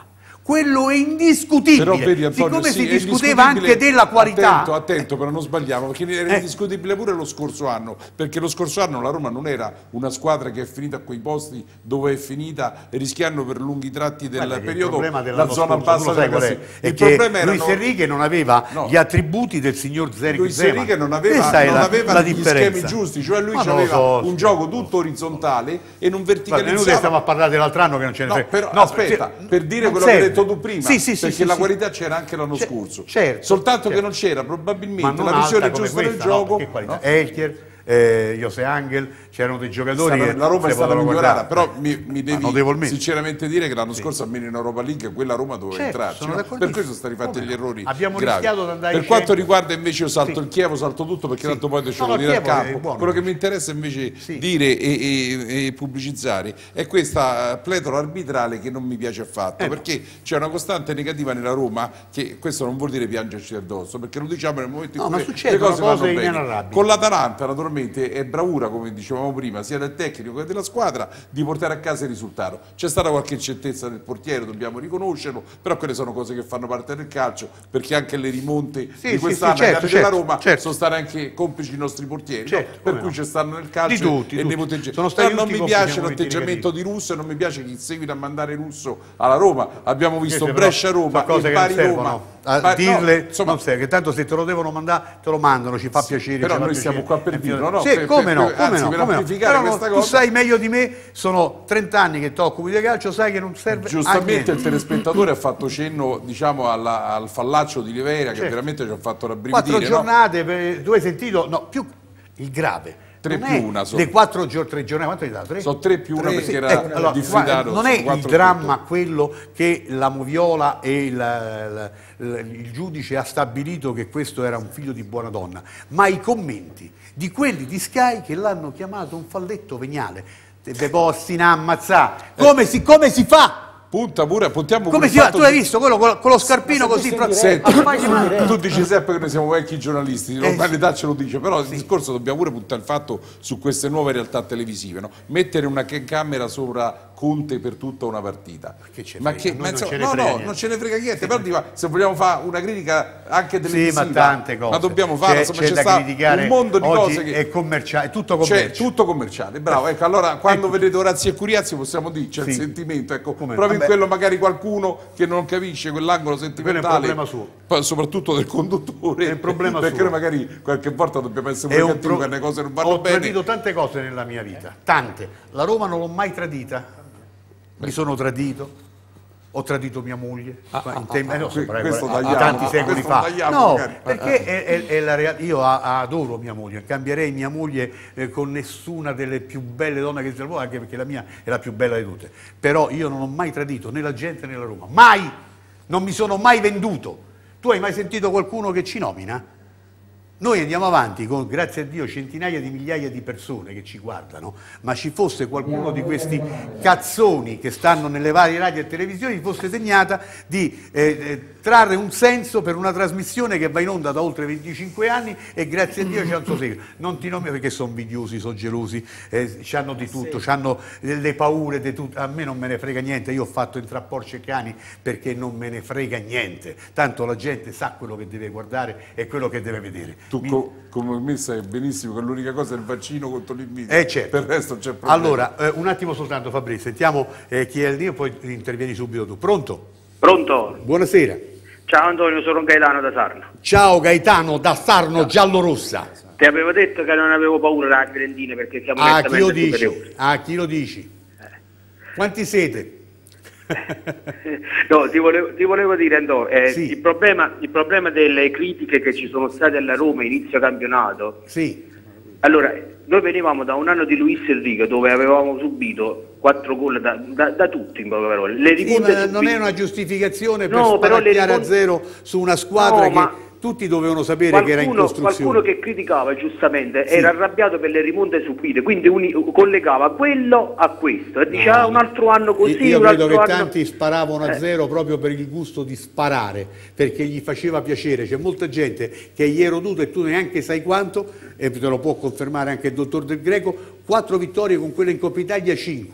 quello è indiscutibile. Però vedi, Antonio, siccome sì, si è discuteva anche della qualità. Attento, attento, però non sbagliamo, perché era Eh. indiscutibile pure lo scorso anno, perché lo scorso anno la Roma non era una squadra che è finita a quei posti dove è finita, rischiando per lunghi tratti del Guarda che periodo il problema la dell'anno zona scorso, bassa tu lo sai della qual è? classifica. È Il che problema Luis erano- Enrique non aveva No. gli attributi del signor Zeric Luis Zeman. Enrique non aveva, Questa è non la, aveva la gli differenza. schemi giusti, cioè lui Ma non lo aveva so, un sì. gioco tutto orizzontale e non Guarda, noi verticalizzava. stiamo a parlare dell'altro anno che non ce ne No, frega. però No, aspetta, perché- per dire non quello che hai serve. detto tu prima, Sì, sì, sì, perché sì, la sì. qualità c'era anche l'anno Cer- scorso, certo, soltanto che certo. non c'era Ma probabilmente non la visione alta come giusta del questa, no, gioco. perché qualità? no? Elchier, eh, Jose Angel, c'erano dei giocatori Stata- che la Roma è si stata potevano migliorata, guardare. però mi, mi devi notevolmente. sinceramente dire che l'anno scorso almeno in Europa League quella Roma doveva Certo, entrarci, sono no? d'accordissimo. Per questo sono stati fatti Come gli no? errori Abbiamo gravi. rischiato di andare Per in quanto Champions. riguarda invece io salto Sì. il Chievo, salto tutto perché Sì. tanto poi lasciamo No, no, dire al Chievo è campo. buono. Quello che mi interessa invece Sì. dire e, e- e pubblicizzare è questa pletora arbitrale che non mi piace affatto, Eh, perché c'è una costante negativa nella Roma, che questo non vuol dire piangerci addosso, perché lo diciamo nel momento in No, cui ma le succedono cose cose vanno bene. inenarrabili. Con l'Atalanta naturalmente è bravura, come dicevamo prima, sia del tecnico che della squadra, di portare a casa il risultato. C'è stata qualche incertezza del portiere, dobbiamo riconoscerlo, però quelle sono cose che fanno parte del calcio, perché anche le rimonte Sì, di sì, quest'anno sì, certo, della certo, Roma certo. sono state anche complici i nostri portieri, Certo, no? Per come cui no. ci stanno nel calcio Di tutti, e tutti. nei potenziali. Sono stati Però non tutti mi complici piace nei momenti l'atteggiamento di Russo e non mi piace chi seguita a mandare Russo alla Roma. Abbiamo visto Queste però Brescia-Roma sono cose e che non servono Bari-Roma. a Bari- no, dirle, insomma, non serve, che tanto se te lo devono mandare te lo mandano, ci fa piacere. però ci fa noi piacere. stiamo qua per Eh, dirlo, no? Sì, Per- come per- no, per- come anzi, no, per come no. amplificare Però no, questa tu cosa- sai meglio di me, sono trenta anni che ti occupi di calcio, sai che non serve a Giustamente niente. il telespettatore ha fatto cenno, diciamo, alla- al fallaccio di Oliveira, che Certo. veramente ci ha fatto rabbrividire. Quattro no? giornate, per- tu hai sentito, no, più il grave. Tre non più è una sono. Le quattro giorni, tre giornate, quanto hai dato? Tre? Sono tre più una Tre, perché sì, era ecco, allora, diffidato, guarda, non sono è il quattro dramma quello che la Moviola e il, il- il giudice ha stabilito che questo era un figlio di buona donna, ma i commenti di quelli di Sky che l'hanno chiamato un falletto veniale. Te posti in ammazzà. Come, si, come si fa? Punta pure, puntiamo Come pure si il fa? fatto Tu hai di- visto quello con, con lo scarpino così? pro- Senti, a fare male. tu dici sempre che noi siamo vecchi giornalisti, Eh, l'umanità ce lo dice, però il discorso dobbiamo pure puntare il fatto su queste nuove realtà televisive, no? Mettere una ca- camera sopra Conte per tutta una partita. ce Ma frega? che, A noi ma non insomma, ce ne no, frega no, niente. non ce ne frega niente, però dico, se vogliamo fare una critica anche Sì, televisiva, ma tante cose. ma dobbiamo farla, C'è- insomma, c'è c'è da sta criticare. un mondo di Oggi cose che è commerciale, è tutto c'è commercio. tutto commerciale, bravo, ecco, allora quando vedete Orazio e Curiazzi possiamo dire, c'è il Sì. sentimento, ecco, Come no? proprio in Vabbè. quello magari qualcuno che non capisce quell'angolo Quello è un sentimentale, problema suo. poi soprattutto del conduttore, È un problema perché suo. noi magari qualche volta dobbiamo essere È pure un cattivi pro- quando le cose non vanno Ho bene. tradito tante cose nella mia vita, tante. La Roma non l'ho mai tradita. Mi sono tradito. Ho tradito mia moglie. in tem- eh, no, que- prego, questo eh, tagliamo, tanti ah, secoli questo fa. tagliamo No, magari. perché è, è- è la real- io a- adoro mia moglie, cambierei mia moglie eh, con nessuna delle più belle donne che si trovò, anche perché la mia è la più bella di tutte. Però io non ho mai tradito né la gente né la Roma. Mai! Non mi sono mai venduto. Tu hai mai sentito qualcuno che ci nomina? Noi andiamo avanti con, grazie a Dio, centinaia di migliaia di persone che ci guardano, ma ci fosse qualcuno di questi cazzoni che stanno nelle varie radio e televisioni, fosse degnata di eh, eh, trarre un senso per una trasmissione che va in onda da oltre venticinque anni e grazie a Dio c'è un suo seguito. Non ti nomino perché sono invidiosi, sono gelosi, eh, hanno di tutto, hanno le paure di tutto. A me non me ne frega niente, io ho fatto entrare Porsche e cani perché non me ne frega niente. Tanto la gente sa quello che deve guardare e quello che deve vedere. Tu Mi- co- come me sai benissimo che l'unica cosa è il vaccino contro l'invidia, Eh, certo. per il resto non c'è problema. Allora, eh, un attimo soltanto Fabrizio, sentiamo eh, chi è lì e poi intervieni subito tu. Pronto? Pronto? Buonasera. Ciao Antonio, sono Gaetano da Sarno. Ciao Gaetano da Sarno Giallorossa. Ti avevo detto che non avevo paura della Fiorentina perché siamo A chi lo nettamente dici? superiori. A chi lo dici? Quanti siete? No, ti volevo, ti volevo dire Antonio, eh, Sì. il, problema, il problema delle critiche che ci sono state alla Roma inizio campionato. Sì. Allora, noi venivamo da un anno di Luis Enrique dove avevamo subito quattro gol da, da, da tutti, in poche parole. Le Sì, rimonte ma non subite- è una giustificazione per No, però le sparacchiare a rimonte- zero su una squadra No, che ma tutti dovevano sapere che era in Qualcuno, costruzione. qualcuno che criticava giustamente Sì. era arrabbiato per le rimonte subite, quindi uni- collegava quello a questo e diceva ah, un altro anno così, Io un credo altro che anno... tanti sparavano a Eh. zero proprio per il gusto di sparare, perché gli faceva piacere. C'è molta gente che gli è roduto e tu neanche sai quanto, e te lo può confermare anche il dottor Del Greco, quattro vittorie con quella in Coppa Italia, cinque.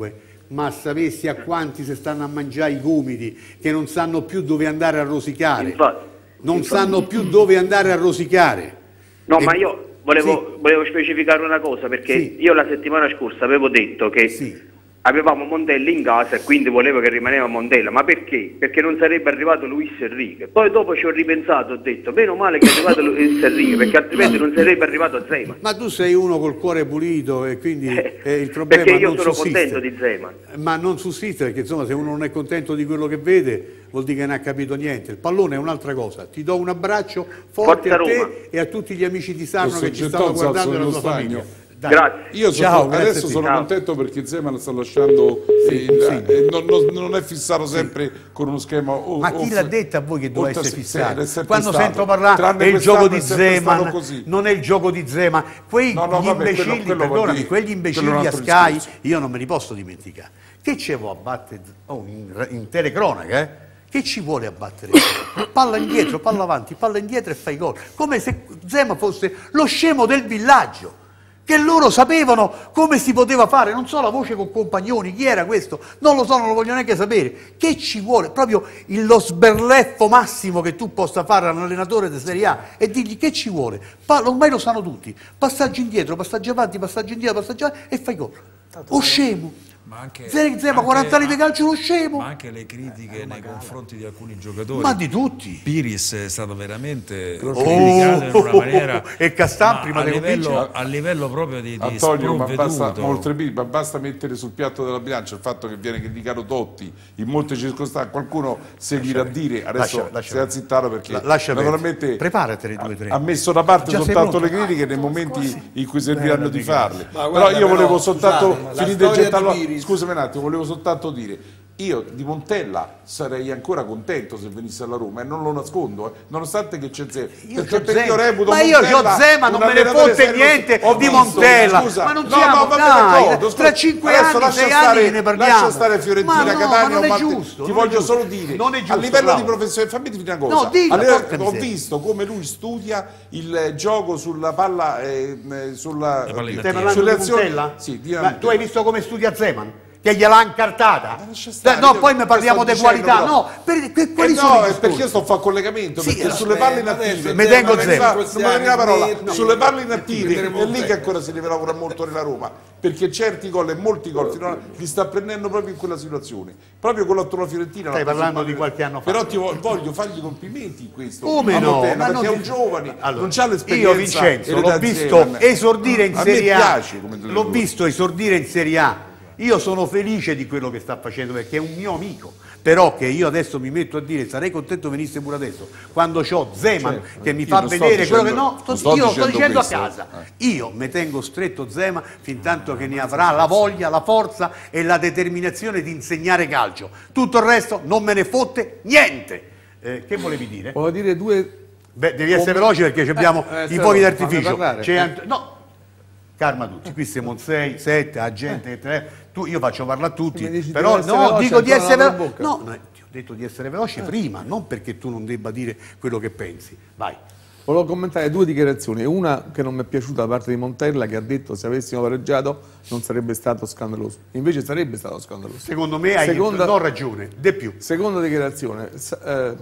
ma sapessi a quanti si stanno a mangiare i gomiti, che non sanno più dove andare a rosicare. Infatti, non infatti. sanno più dove andare a rosicare. No, E- ma io volevo, Sì. volevo specificare una cosa, perché Sì. io la settimana scorsa avevo detto che avevamo Montella in casa e quindi volevo che rimaneva Montella. Ma perché? Perché non sarebbe arrivato Luis Enrique. Poi dopo ci ho ripensato, ho detto meno male che è arrivato Luis Enrique, perché altrimenti non sarebbe arrivato Zeman. Ma tu sei uno col cuore pulito e quindi eh, il problema Perché io non sono sussiste. contento di Zeman. Ma non sussiste, perché insomma se uno non è contento di quello che vede vuol dire che non ha capito niente. Il pallone è un'altra cosa. Ti do un abbraccio forte Forza a te Roma. e a tutti gli amici di Sarno Questo che ci gettone stanno guardando e alla alzo tua nello famiglia. stagno. Dai. Grazie. Io sono- Ciao, grazie adesso a te. sono Ciao. contento perché Zeman sta lasciando, Sì, eh, sì. eh, non, non- non è fissato sempre con uno schema. o- Ma chi o- l'ha detto a voi che doveva oltre- essere sì, è fissato? sempre Quando stato. sento parlare Tranne è il quest'anno gioco di è sempre stato Zeman, così. non è il gioco di Zeman. Quei No, no, gli vabbè, quello- imbecilli, quello vuol perdonami, dire- quegli quello è imbecilli un a altro Sky, discorso. io non me li posso dimenticare. Che ci vuole a battere oh, in, in telecronaca, eh? Che ci vuole a battere? Palla indietro, palla avanti, palla indietro e fai gol. Come se Zeman fosse lo scemo del villaggio. Che loro sapevano come si poteva fare, non so la voce con Compagnoni, chi era questo? Non lo so, non lo voglio neanche sapere. Che ci vuole? Proprio il- lo sberleffo massimo che tu possa fare a un allenatore di Serie A e dirgli che ci vuole. Pa- ormai lo sanno tutti. Passaggi indietro, passaggi avanti, passaggi indietro, passaggi avanti e fai gol. O scemo. Ma anche, Zema, Zema, anche- quaranta anni di calcio, lo scemo. ma anche le critiche nei confronti di alcuni giocatori. Ma di tutti. Piris è stato veramente Oh, criticato in una maniera e Castan ma prima a di livello, convincere. a livello proprio di, di Antonio, ma basta, sprovveduto. ma oltre Piri, ma basta mettere sul piatto della bilancia il fatto che viene criticato Totti in molte circostanze. Qualcuno seguirà a dire adesso lascia- lascia- stia zittato perché La- lascia naturalmente preparatele due tre. ha messo da parte Già sei soltanto pronto? le critiche nei momenti in cui serviranno di farle. Ma Però guarda, io però, volevo soltanto scusate, ma la finire di storia gettarlo. di Piris- Scusami un attimo, volevo soltanto dire. Io di Montella sarei ancora contento se venisse alla Roma e non lo nascondo, eh, nonostante che c'è Zema. Io Perché c'ho per io Zema. reputo Ma io Montella c'ho Zema, non un me ne allenatore fotte serio. niente Ho di visto, Montella. scusa, Ma non no, siamo, no, va bene, dai, d'accordo, scusa. tra cinque Adesso anni, lascia sei stare- anni ne parliamo. Lascia stare Fiorentina, Ma no, Catania, ma non è Matte- giusto, ti non è voglio giusto. solo dire, Non è giusto, a livello bravo. di professione, fammi dire una cosa, No, dillo, A livello- porca ho miseria. visto come lui studia il gioco sulla palla, eh, eh, sulla, Le palle in Stai attesa. parlando sulle di azioni. Montella? Sì, di Ma Montella. tu hai visto come studia Zeman? Che gliel'ha incartata? stare, no, io poi ne parliamo sto di dicendo, qualità. però. No, per, que- quali Eh sono no, i è discorsi? perché io sto a fare collegamento, Sì, perché vabbè, sulle palle adesso inattive, mi tengo non mi Zema. fa- non mi viene la parola, Metti- sulle palle inattive Metti- è lì che Montella. ancora si deve lavorare molto nella Roma, perché certi gol e molti gol finora li sta prendendo proprio in quella situazione, proprio con l'otto la Fiorentina. Stai l'ha preso parlando in di mano. qualche anno fa. Però ti vo- voglio fargli complimenti in questo. Come a no? Montella, Ma perché non è un ti- giovane, Allora, non c'ha l'esperienza. io Vincenzo l'ho eredata visto Zeman. esordire in A me Serie A. piace come L'ho allenatore. visto esordire in Serie A. Io sono felice di quello che sta facendo perché è un mio amico. Però che io adesso mi metto a dire sarei contento venisse pure adesso quando c'ho Zeman Certo, che mi io fa non sto vedere quello che dicendo- no, sto- non sto io lo sto dicendo dicendo a questo, casa. eh. Io mi tengo stretto Zeman fin tanto che ne avrà la voglia, la forza e la determinazione di insegnare calcio. Tutto il resto non me ne fotte niente. Eh, che volevi dire? Volevo dire due... Beh, devi essere Come- veloce perché abbiamo Eh, eh, i se fuochi no, d'artificio. fammi parlare. C'è Eh. Ant- no, calma tutti, qui siamo sei, sette, a gente che te- tu, io faccio parlare a tutti, Mi dici di però essere no, veloce, dico di ancora essere non apro veloce. bocca. No, no, ti ho detto di essere veloce prima, non perché tu non debba dire quello che pensi. Vai. Volevo commentare due dichiarazioni, una che non mi è piaciuta da parte di Montella che ha detto se avessimo pareggiato non sarebbe stato scandaloso, invece sarebbe stato scandaloso. Secondo me hai Seconda- no ragione, di più. Seconda dichiarazione, s- eh,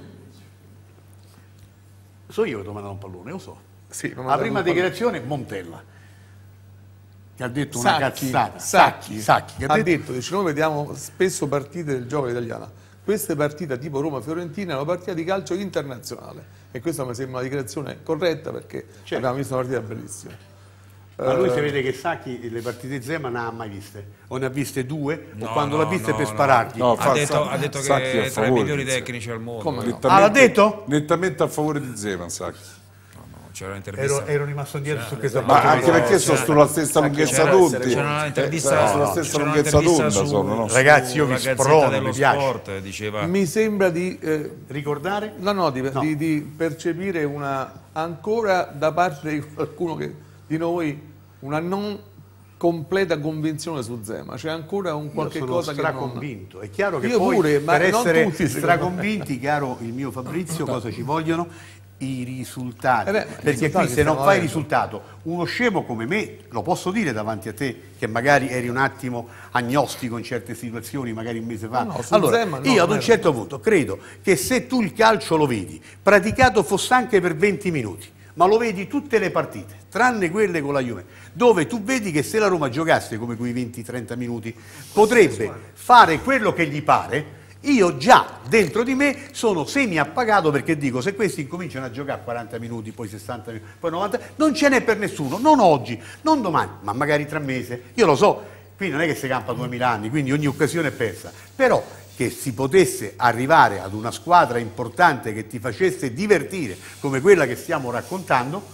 So io che ti ho mandato un pallone, lo so. sì, mi ha La mandato prima un pallone. dichiarazione Montella, che ha detto una Sacchi, cazzata. Sacchi, Sacchi, che ha detto, dice, noi vediamo spesso partite del gioco italiano, queste partite tipo Roma-Fiorentina è una partita di calcio internazionale e questa mi sembra una dichiarazione corretta perché abbiamo visto una partita bellissima. Ma lui Eh, si vede che Sacchi le partite di Zeman non ha mai viste, o ne ha viste due, No, o quando no, l'ha viste no, per no. sparargli. No, ha fa- detto, Sa- ha detto Sacchi che a è tra i favore migliori di Zeman. tecnici al mondo. Come no? Nettamente- Ah, l'ha detto? Nettamente a favore di Zeman, Sacchi. C'era un'intervista. Ero, ero rimasto indietro su questa Ma battuta. anche perché sono sulla stessa lunghezza c'era- d'onde. c'era un'intervista- Eh, sulla stessa c'era lunghezza un'intervista d'onda su- sono, no? Ragazzi, io vi sulla Gazzetta sprono, dello mi piace. Sport, diceva Mi sembra di... eh, Ricordare? No, no, di, No. di- di percepire una, ancora da parte di qualcuno che, di noi, una non completa convinzione su Zema, c'è ancora un qualche Io sono cosa che non... straconvinto. È chiaro che Io poi pure, ma per non essere tutti, secondo straconvinti, caro il mio Fabrizio, cosa ci vogliono? i risultati, Eh beh, i perché risultati qui se non stiamo fai il avendo. risultato, uno scemo come me, lo posso dire davanti a te, che magari eri un attimo agnostico in certe situazioni, magari un mese fa. No, no, su allora, Zeman no, io ad non un era certo punto credo che se tu il calcio lo vedi, praticato fosse anche per venti minuti, ma lo vedi tutte le partite, tranne quelle con la Juve, dove tu vedi che se la Roma giocasse come quei venti trenta minuti, potrebbe fare quello che gli pare. Io già dentro di me sono semi appagato, perché dico, se questi incominciano a giocare quaranta minuti, poi sessanta minuti, poi novanta, non ce n'è per nessuno, non oggi, non domani, ma magari tra mesi. Io lo so, qui non è che si campa duemila anni, quindi ogni occasione è persa, però che si potesse arrivare ad una squadra importante che ti facesse divertire come quella che stiamo raccontando,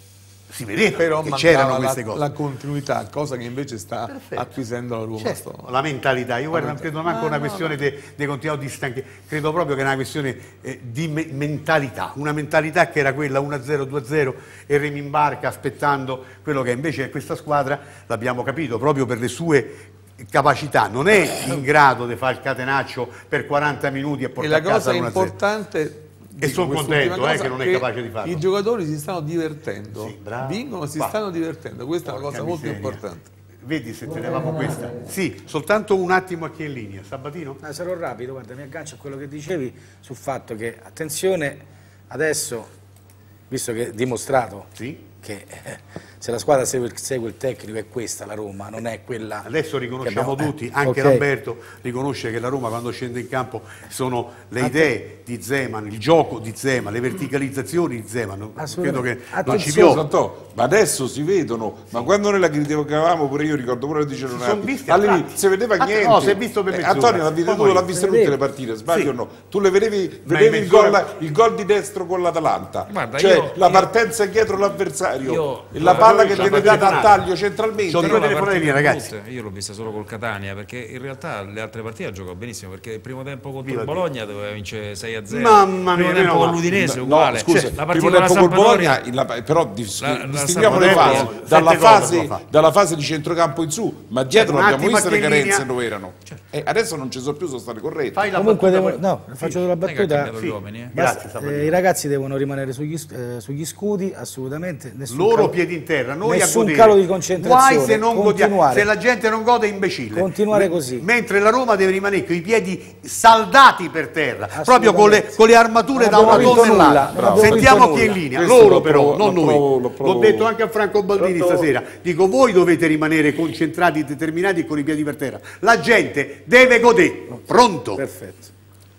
si vedeva Però che mancava c'erano la, queste cose. la continuità, cosa che invece sta Perfetto. acquisendo la Roma. Certo, sto- la mentalità, io guarda, non credo manco No, una no, questione no. di continuo di stanchezza, credo proprio che è una questione eh, di me- mentalità, una mentalità che era quella uno a zero, due a zero e remi in barca aspettando quello che invece è questa squadra, l'abbiamo capito, proprio per le sue capacità, non è in grado di fare il catenaccio per quaranta minuti e E portare la a casa cosa l'uno a zero. importante, E dico sono quest'ultima contento, eh, cosa, che non è capace di farlo. I giocatori si stanno divertendo, Sì, bravo. vincono, si Qua. stanno divertendo, questa è una Porca cosa molto miseria. importante. Vedi se tenevamo questa? Sì, soltanto un attimo a chi è in linea. Sabatino? Ah, sarò rapido, guarda, mi aggancio a quello che dicevi sul fatto che, attenzione, adesso, visto che è dimostrato che eh, se la squadra segue, segue il tecnico è questa la Roma, non è quella... Adesso riconosciamo che abbiamo- tutti, eh, anche ok. Lamberto riconosce che la Roma quando scende in campo sono le idee di Zeman, il gioco di Zeman, le verticalizzazioni di Zeman. Credo che non ci piove. Santò, ma adesso si vedono, ma quando noi la criticavamo pure io ricordo pure di sono Ceronati, visti all'inizio attratti. si vedeva Ah, niente. no, si è visto per Eh, mezz'ora. Antonio l'ha vista, Poi tu l'ha vista si tutte vedeva. le partite, sbaglio Sì. o no? Tu le vedevi, Ma vedevi in il, gol, mezz'ora- il gol di destro con l'Atalanta, Guarda, cioè io- la io- partenza dietro l'avversario Io- e la palla che Io- viene Io- data a Io- taglio centralmente. Sono Io due la telefonate partita mie, ragazzi. tutte, Io l'ho vista solo col Catania, perché in realtà le altre partite ha giocato benissimo, perché il primo tempo contro Viva il Bologna doveva vincere sei a zero. Mamma il primo mia, tempo meno con male. l'Udinese No, uguale. scusa, Cioè, la primo partita con la tempo col Sampdoria, Bologna, la- però dis- La- la distinguiamo le Sampdoria- fasi, Sette dalla gol lo fase, fa. dalla fase di centrocampo in su, ma dietro Un abbiamo attimo visto a le che carenze linea- dove erano. E adesso non ci sono più, sono state corrette. Fai la Comunque battuta devo, poi. no, faccio la Non è che ha battuta. cambiato gli uomini, eh. Basta, Grazie, Sabatino. eh, i ragazzi devono rimanere sugli, eh, sugli scudi, assolutamente. Nessun Loro calo- piedi in terra, noi nessun a godere. calo di concentrazione. Guai se non godiamo, continuare, se la gente non gode è imbecille. continuare M- così. Mentre la Roma deve rimanere con i piedi saldati per terra, proprio con le, con le armature Non da abbiamo una vinto tonnellata. nulla, non abbiamo Sentiamo vinto chi è in nulla. linea, Questo loro lo però, provo- non lo noi. provo- lo provo- L'ho detto anche a Franco Baldini Pronto? stasera. Dico, voi dovete rimanere concentrati, determinati e con i piedi per terra. La gente deve godere. Pronto? Perfetto.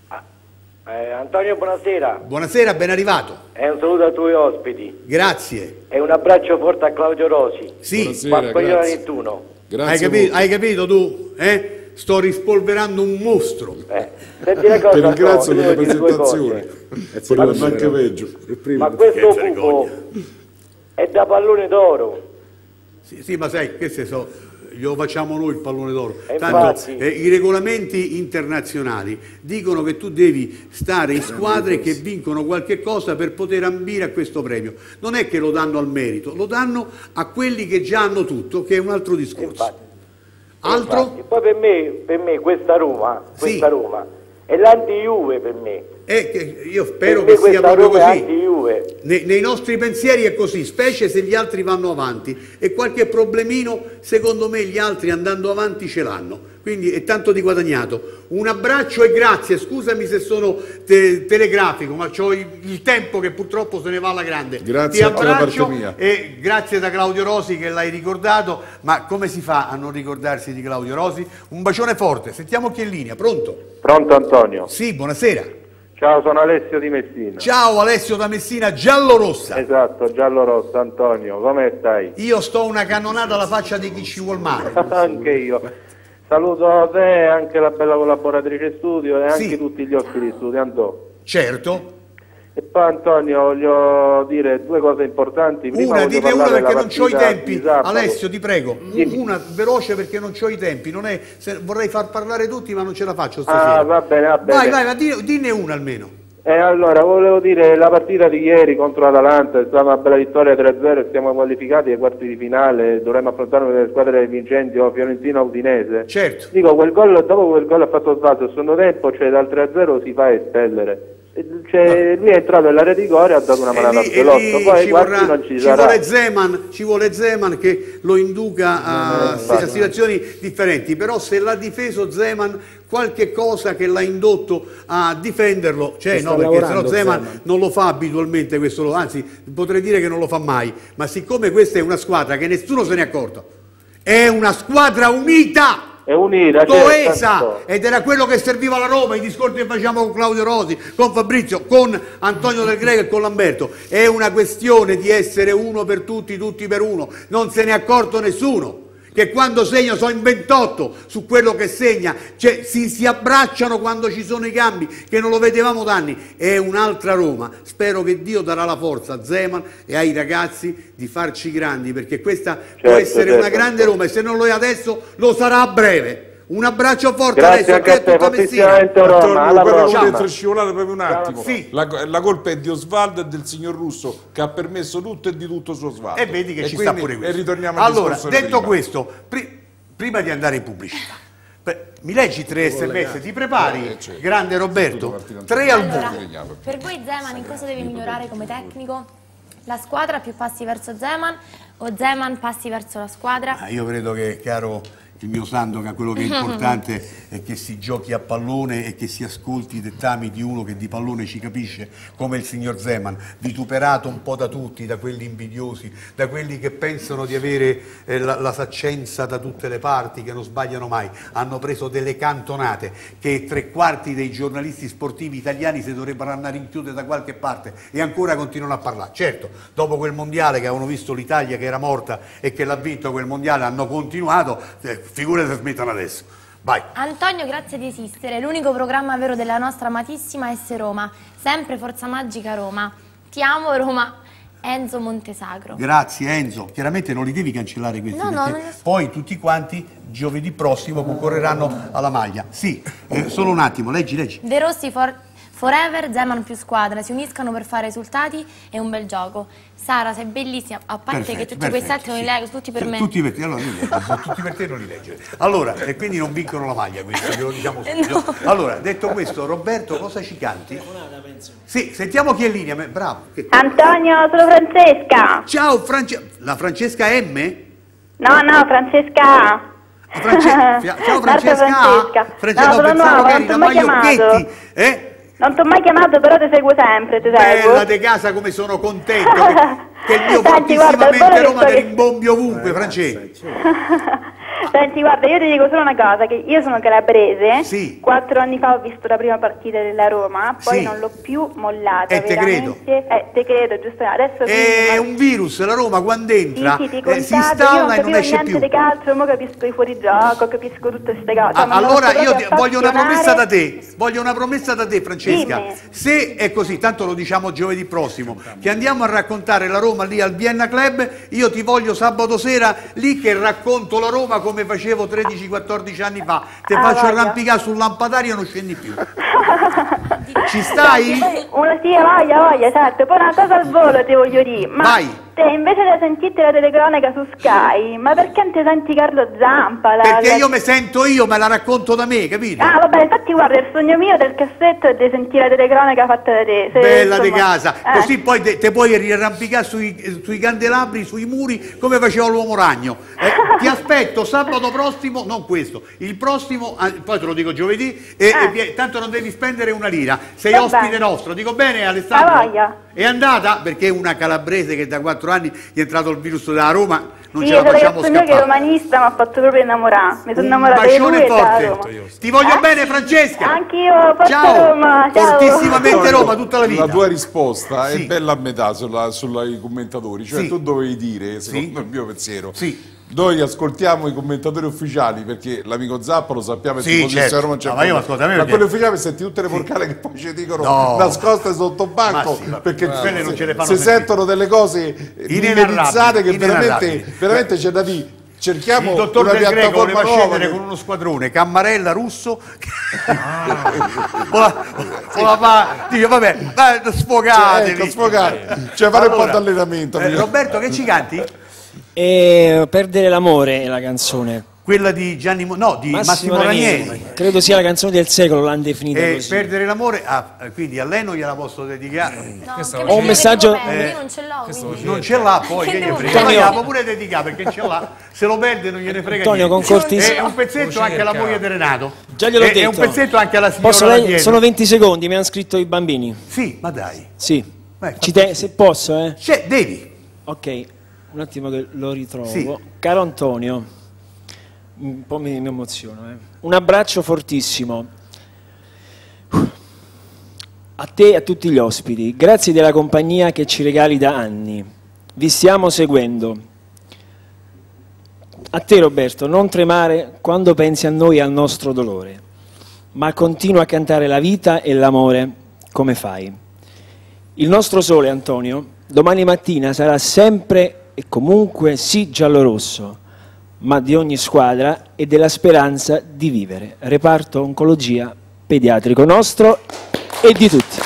Eh, Antonio, buonasera. Buonasera, ben arrivato. E un saluto ai tuoi ospiti. Grazie. E un abbraccio forte a Claudio Rosi. Sì. Buonasera, Pasqualino grazie. ventuno. Grazie Hai capito, molto. hai capito tu? Eh? Sto rispolverando un mostro. Eh, senti una cosa, Ti ringrazio no, per la io devo dire due presentazione. cose. Potrebbe anche peggio. Ma questo Senza buco vergogna. è da pallone d'oro. Sì, sì, ma sai, queste so, glielo facciamo noi il pallone d'oro. E Tanto infatti- eh, i regolamenti internazionali dicono che tu devi stare in squadre che vincono qualche cosa per poter ambire a questo premio. Non è che lo danno al merito, lo danno a quelli che già hanno tutto, che è un altro discorso. Infatti. Altro? Infatti. Poi per me, per me questa Roma, questa Sì. Roma è l'anti-Juve per me. È che io spero Per me che sia questa proprio Roma è così. anti-Juve. Nei, nei nostri pensieri è così, specie se gli altri vanno avanti e qualche problemino, secondo me, gli altri andando avanti ce l'hanno. Quindi è tanto di guadagnato. Un abbraccio e grazie, scusami se sono te- telegrafico, ma ho il, il tempo che purtroppo se ne va alla grande. Grazie Ti anche da abbraccio parte mia. e grazie da Claudio Rosi che l'hai ricordato, ma come si fa a non ricordarsi di Claudio Rosi? Un bacione forte, sentiamo chi è in linea, pronto? Pronto Antonio? Sì, buonasera. Ciao, sono Alessio di Messina. Ciao Alessio da Messina, giallo-rossa. Esatto, giallo-rosso Antonio, come stai? Io sto una cannonata alla faccia di chi ci vuol male. Anche io. Saluto te, anche la bella collaboratrice studio e anche Sì. tutti gli ospiti studio, Antonio. Certo. E poi Antonio voglio dire due cose importanti. Prima Una, voglio dite una parlare perché della non c'ho i partita tempi. di sabato. Alessio, ti prego. Dimmi. Una veloce perché non c'ho i tempi. Non è, se- vorrei far parlare tutti ma non ce la faccio stasera. Ah, va bene, va bene. Vai, vai, ma di- dinne una almeno. E allora volevo dire la partita di ieri contro l'Atalanta è stata una bella vittoria tre a zero e siamo qualificati ai quarti di finale, dovremmo affrontare una delle squadre vincenti o Fiorentina o Udinese. Certo. Dico, quel gol, dopo quel gol ha fatto Svaldo, al secondo tempo, cioè dal tre a zero si fa espellere. E cioè, lui è entrato nell'area di rigore e ha dato una manata al pelotto, poi ci, quasi vorrà, non ci ci sarà. vuole Zeman, ci vuole Zeman che lo induca a, a situazioni differenti, però se l'ha difeso Zeman, qualche cosa che l'ha indotto a difenderlo c'è, Ci no? sta Perché sennò lavorando Zeman, Zeman. non lo fa abitualmente questo, anzi potrei dire che non lo fa mai, ma siccome questa è una squadra che nessuno se ne è accorto, è una squadra unita! È unita, coesa, certo. ed era quello che serviva alla Roma, i discorsi che facciamo con Claudio Rosi, con Fabrizio, con Antonio Del Greco e con Lamberto. È una questione di essere uno per tutti, tutti per uno. Non se ne è accorto nessuno, che quando segna sono in ventotto su quello che segna, cioè, si, si abbracciano quando ci sono i cambi, che non lo vedevamo da anni. È un'altra Roma. Spero che Dio darà la forza a Zeman e ai ragazzi di farci grandi, perché questa Certo, può essere certo, una grande Roma, e se non lo è adesso lo sarà a breve. Un abbraccio forte Grazie adesso, anche che a te, è tutta Messina. fortissimamente Roma, Antonio, alla però prossima. dentro scivolato proprio un attimo. Sì. La, la colpa è di Osvaldo e del signor Russo, che ha permesso tutto e di tutto su Osvaldo. E vedi che E ci sta quindi- pure questo. E ritorniamo al allora, discorso di detto prima. questo, pri- prima di andare in pubblicità, beh, mi leggi tre sms, ti prepari, Eh, certo. grande Roberto? Tre al Allora, volo. per voi Zeman in cosa deve migliorare come tecnico? La squadra più passi verso Zeman o Zeman passi verso la squadra? Ah, io credo che, caro il mio Sandokan, quello che è importante è che si giochi a pallone e che si ascolti i dettami di uno che di pallone ci capisce, come il signor Zeman, vituperato un po' da tutti, da quelli invidiosi, da quelli che pensano di avere eh, la, la saccenza da tutte le parti, che non sbagliano mai. Hanno preso delle cantonate che tre quarti dei giornalisti sportivi italiani si dovrebbero andare in chiude da qualche parte, e ancora continuano a parlare. Certo, dopo quel mondiale che avevano visto l'Italia che era morta e che l'ha vinto quel mondiale, hanno continuato, eh, figurate se smettono adesso. Vai. Antonio, grazie di esistere. L'unico programma vero della nostra amatissima S Roma. Sempre Forza Magica Roma. Ti amo Roma. Enzo Montesagro. Grazie Enzo, chiaramente non li devi cancellare questi, No, no, perché non li- poi tutti quanti giovedì prossimo concorreranno alla maglia. Sì, eh, solo un attimo, leggi, leggi. De Rossi for- forever, Zeman più squadra. Si uniscano per fare risultati e un bel gioco. Sara, sei bellissima. A parte Perfetto, che tutti perfetto, questi altri non li sì. leggo, tutti per me. Tutti per te, allora, non li leggi, sono tutti per te, non li leggere. Allora, e quindi non vincono la maglia, questo, ve lo diciamo Eh, subito. Allora, detto questo, Roberto, cosa ci canti? Sì, sentiamo chi è in linea, me- bravo. Che- Antonio, sono Francesca. Ciao, France- la Francesca M? No, no, Francesca A. France- Ciao Marta Francesca A? Francesca. Francesca, No, no, sono pensavo nuova, che non eri ti ho la mai chiamato. Magliocchetti, eh? Non ti ho mai chiamato, però ti seguo sempre, ti seguo. Bella de casa, come sono contento che, che il mio Senti, guarda, fortissimamente al volo Roma che ti so che- rimbombi ovunque, Francesca. Senti, guarda, io ti dico solo una cosa, che io sono calabrese, Sì. quattro anni fa ho visto la prima partita della Roma, poi Sì. non l'ho più mollata, E te veramente. Eh, te credo, giusto? Adesso È quindi- un virus, la Roma quando entra Sì, sì, ti eh, si contagio, io non installa e non capivo esce niente più. di calcio, ora capisco i fuorigioco, capisco tutte queste cose. Ah, Cioè, mi hanno allora fatto io proprio ti- voglio una promessa da appassionare. te, voglio una promessa da te Francesca. Dimmi. Se è così, tanto lo diciamo giovedì prossimo, che andiamo a raccontare la Roma lì al Vienna Club, io ti voglio sabato sera lì che racconto la Roma come facevo tredici quattordici anni fa. Ti Ah, faccio voglia. arrampicare sul lampadario e non scendi più. Ci stai? Una sì, voglia, voglia, certo. Poi una cosa al volo ti voglio dire. Ma Vai. te invece di sentirti la telecronaca su Sky, ma perché non ti senti Carlo Zampa? La, Perché la- io mi sento io, me la racconto da me, capito? Ah, vabbè, infatti guarda, il sogno mio del cassetto è di sentire la telecronaca fatta da te. Se, Bella di insomma- casa, Eh. così poi te, te puoi riarrampicare sui, sui candelabri, sui muri, come faceva l'uomo ragno. Eh, ti aspetto sabato prossimo, non questo, il prossimo, ah, poi te lo dico giovedì, e, e vi- tanto non devi spendere una lira, sei Va ospite bene. nostro, dico bene Alessandro? Ah, voglia. È andata? Perché è una calabrese che da quattro anni gli è entrato il virus della Roma, non Sì, ce la il facciamo ragazzo mio che è scappare. romanista mi ha fatto proprio innamorare. Mi sono Un innamorata di lui bacione e da forte. Roma. Ti voglio Eh? bene Francesca. Anch'io, forza Ciao. Roma, ciao. Fortissimamente Roma tutta la vita. La tua risposta Sì. è bella a metà sulla- sui commentatori, cioè Sì. tu dovevi dire, secondo Sì. il mio pensiero, Sì. noi ascoltiamo i commentatori ufficiali perché l'amico Zappa lo sappiamo, è Sì, tifosissimo certo. a Roma, c'è No, ma io poco. ascolta, a me ma perché- quelli ufficiali senti tutte le porcate che poi ci dicono No. nascoste sotto banco, Ma sì, ma- perché ma quelle non ce le fanno si sentire. sentono delle cose Inenarrabili, minimizzate che veramente, inenarrabili. veramente c'è da dire. Cerchiamo Il dottor una Del Greco piattaforma voleva nuova scendere che- con uno squadrone, Cammarella, Russo, Vola- vola- va- dice vabbè, dai, sfogatevi. Cioè, ecco, sfogate. Cioè, fare un po' d'allenamento. eh, Roberto, che ci canti? E Perdere l'amore è la canzone. quella di Gianni Mo- no, di Massimo, Massimo Ranieri. Ranieri. Credo sia la canzone del secolo, l'hanno definita E così. perdere l'amore, ah, quindi a lei non gliela posso dedicare. No, Ho un messaggio- io non ce l'ho. quindi. Non ce l'ha poi, Che che gli devo frega? fare? Ma gliela può pure dedicare perché ce l'ha, se lo perde non gliene frega Antonio, niente. con cortesia- È un pezzetto anche alla moglie di Renato. Già gliel'ho è, detto. È un pezzetto anche alla signora Posso là lei- dietro. Sono venti secondi, mi hanno scritto i bambini. Sì, ma dai. Sì. Beh, Ci te- se posso, eh? C'è, devi. Ok, un attimo che lo ritrovo. Sì. Caro Antonio, un po' mi, mi emoziono, eh. Un abbraccio fortissimo a te e a tutti gli ospiti. Grazie della compagnia che ci regali da anni. Vi stiamo seguendo. A te Roberto, non tremare quando pensi a noi e al nostro dolore, ma continua a cantare la vita e l'amore come fai. Il nostro sole, Antonio, domani mattina sarà sempre e comunque sì giallorosso, ma di ogni squadra e della speranza di vivere. Reparto oncologia pediatrico nostro e di tutti.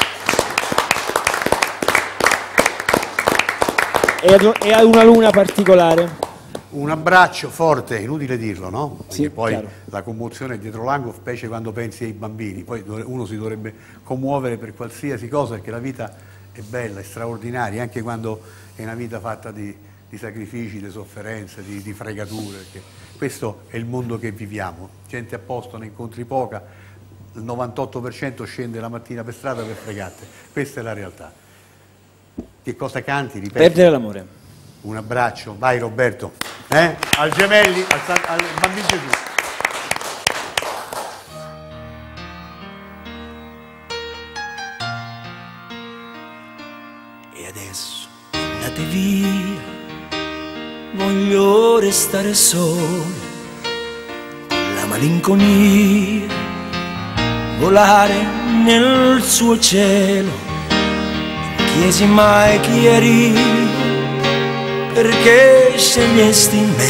E ad- e a una luna particolare. Un abbraccio forte, è inutile dirlo, no? Perché Sì, poi chiaro. la commozione è dietro l'angolo, specie quando pensi ai bambini. Poi uno si dovrebbe commuovere per qualsiasi cosa, perché la vita è bella, è straordinaria, anche quando è una vita fatta di, di sacrifici, di sofferenze, di, di fregature. Perché questo è il mondo che viviamo. Gente a posto, ne incontri poca, il novantotto per cento scende la mattina per strada per fregarti. Questa è la realtà. Che cosa canti? Ripeti. Perdere l'amore. Un abbraccio, vai Roberto, eh? Al Gemelli, al, San- al Bambino Gesù. E adesso andate via, voglio restare solo, con la malinconia, volare nel suo cielo. Chiesi mai chi eri, perché scegliesti me,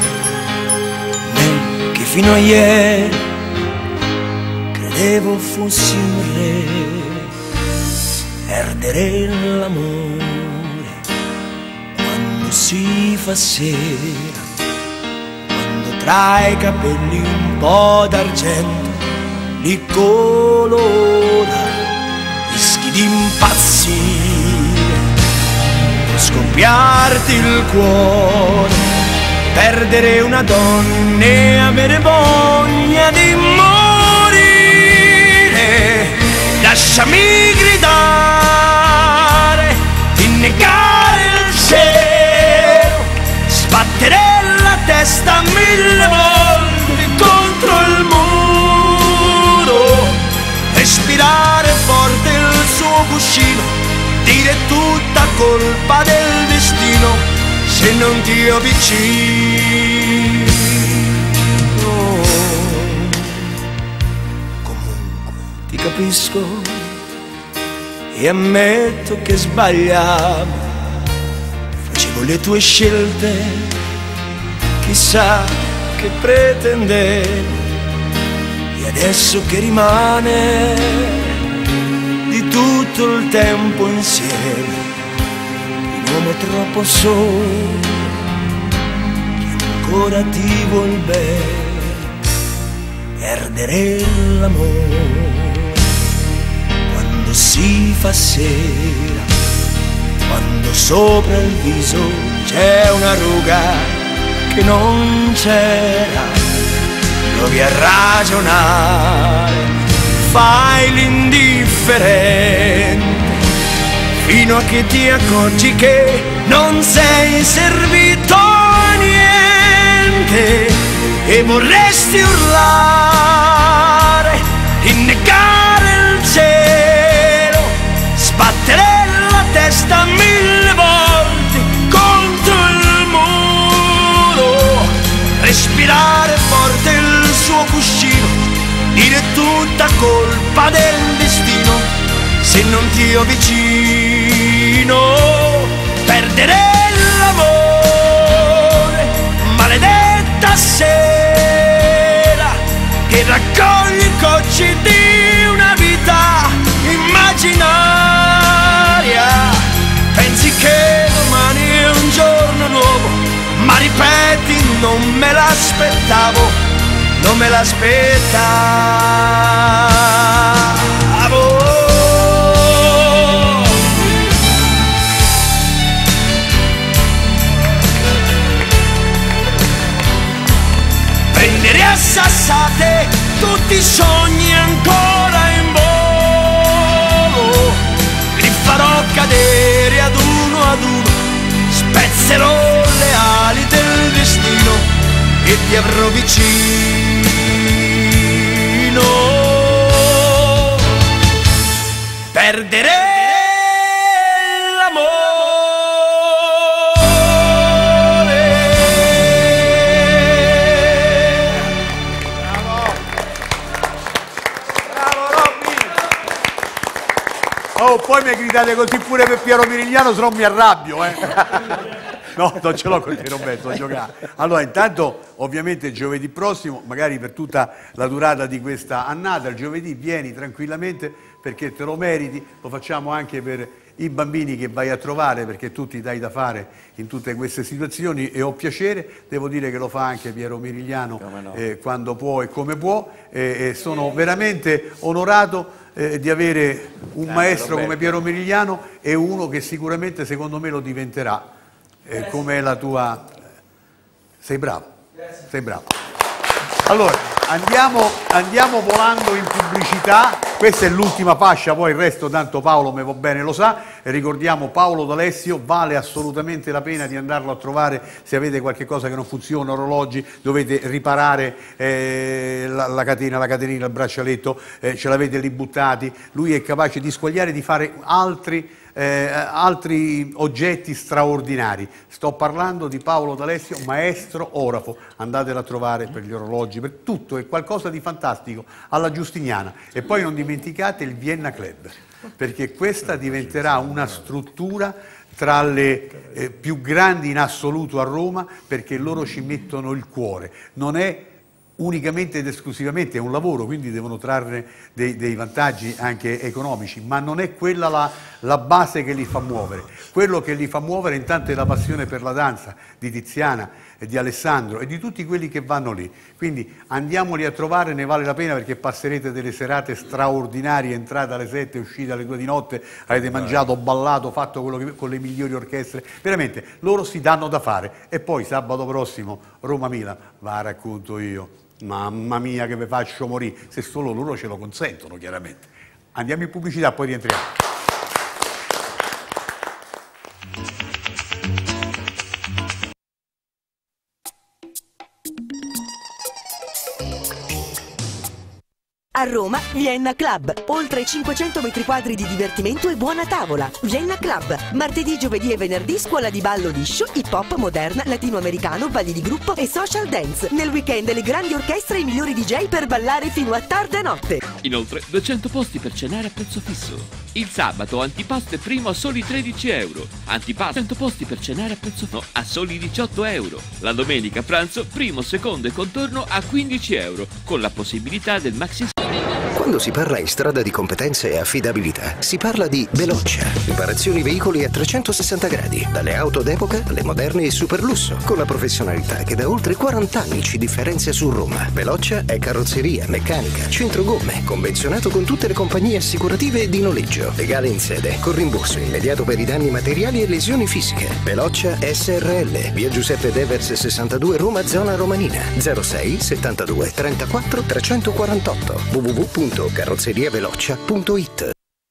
me che fino a ieri credevo fossi un re. Perdere l'amore quando si fa sera, quando tra i capelli un po' d'argento li colora, rischi di impazzire, scoppiarti il cuore, perdere una donna e avere voglia di morire. Lasciami gridare, di negare il cielo, sbattere la testa mille volte contro il muro, respirare forte il suo cuscino, dire tutta colpa del destino se non ti ho vicino. Comunque ti capisco e ammetto che sbagliavo, facevo le tue scelte, chissà che pretendevo, e adesso che rimane di tutto il tempo insieme, un uomo troppo solo che ancora ti vuol bene. Perdere l'amore quando si fa sera, quando sopra il viso c'è una ruga che non c'era, provi a ragionare, fai l'indifferente, fino a che ti accorgi che non sei servito a niente e vorresti urlare, innegare il cielo, sbattere la testa mille volte contro il muro, respirare forte il suo cuscino, dire tutta colpa del destino se non ti ho vicino. Perdere l'amore, maledetta sera che raccoglie i cocci di una vita immaginaria. Pensi che domani è un giorno nuovo, ma ripeti non me la l'aspettavo, non me l'aspettavo. Prendere a sassate tutti i sogni ancora in volo, li farò cadere ad uno ad uno, spezzerò le ali del destino e ti avrò vicino. Perdere Oh, poi mi gritate così pure per Piero Mirigliano, se no mi arrabbio, eh. No, non ce l'ho con te, Roberto, a giocare. Allora, intanto, ovviamente giovedì prossimo, magari per tutta la durata di questa annata, il giovedì vieni tranquillamente perché te lo meriti, lo facciamo anche per i bambini che vai a trovare, perché tu ti dai da fare in tutte queste situazioni e ho piacere, devo dire che lo fa anche Piero Mirigliano no. eh, quando può e come può, eh, e sono veramente onorato Eh, di avere un Grazie, maestro Roberto. Come Piero Mirigliano e uno che sicuramente secondo me lo diventerà, eh, come è la tua... Sei bravo, Grazie. sei bravo. Allora, andiamo, andiamo volando in pubblicità, questa è l'ultima fascia, poi il resto tanto Paolo me va bene lo sa, e ricordiamo Paolo D'Alessio, vale assolutamente la pena di andarlo a trovare se avete qualche cosa che non funziona, orologi, dovete riparare eh, la, la catena, la catenina, il braccialetto, eh, ce l'avete lì buttati, lui è capace di squagliare, di fare altri... Eh, altri oggetti straordinari. Sto parlando di Paolo D'Alessio, maestro orafo, andatelo a trovare per gli orologi, per tutto, è qualcosa di fantastico, alla Giustiniana. E poi non dimenticate il Vienna Club, perché questa diventerà una struttura tra le eh, più grandi in assoluto a Roma, perché loro ci mettono il cuore. Non è unicamente ed esclusivamente, è un lavoro, quindi devono trarre dei, dei vantaggi anche economici, ma non è quella la, la base che li fa muovere. Quello che li fa muovere intanto è la passione per la danza di Tiziana e di Alessandro e di tutti quelli che vanno lì. Quindi andiamoli a trovare, ne vale la pena, perché passerete delle serate straordinarie, entrate alle sette, uscite alle due di notte, avete mangiato, ballato, fatto quello che, con le migliori orchestre, veramente loro si danno da fare. E poi sabato prossimo Roma-Milan, va racconto io. Mamma mia che vi faccio morire, se solo loro ce lo consentono, chiaramente. Andiamo in pubblicità, poi rientriamo. A Roma, Vienna Club. Oltre cinquecento metri quadri di divertimento e buona tavola. Vienna Club. Martedì, giovedì e venerdì scuola di ballo liscio, hip hop, moderna, latinoamericano, balli di gruppo e social dance. Nel weekend le grandi orchestre e i migliori D J per ballare fino a tarda notte. Inoltre duecento posti per cenare a prezzo fisso. Il sabato antipasto e primo a soli tredici euro. Antipasto cento posti per cenare a prezzo no a soli diciotto euro. La domenica pranzo primo, secondo e contorno a quindici euro, con la possibilità del maxi. Quando si parla in strada di competenze e affidabilità, si parla di Velocia. Riparazioni veicoli a trecentosessanta gradi, dalle auto d'epoca alle moderne e super lusso, con la professionalità che da oltre quaranta anni ci differenzia su Roma. Velocia è carrozzeria, meccanica, centro gomme, convenzionato con tutte le compagnie assicurative e di noleggio, legale in sede, con rimborso immediato per i danni materiali e lesioni fisiche. Velocia S R L, via Giuseppe Devers sessantadue, Roma, zona romanina, zero sei settantadue trentaquattro trecentoquarantotto, w w w punto carrozzeriavelocia punto it.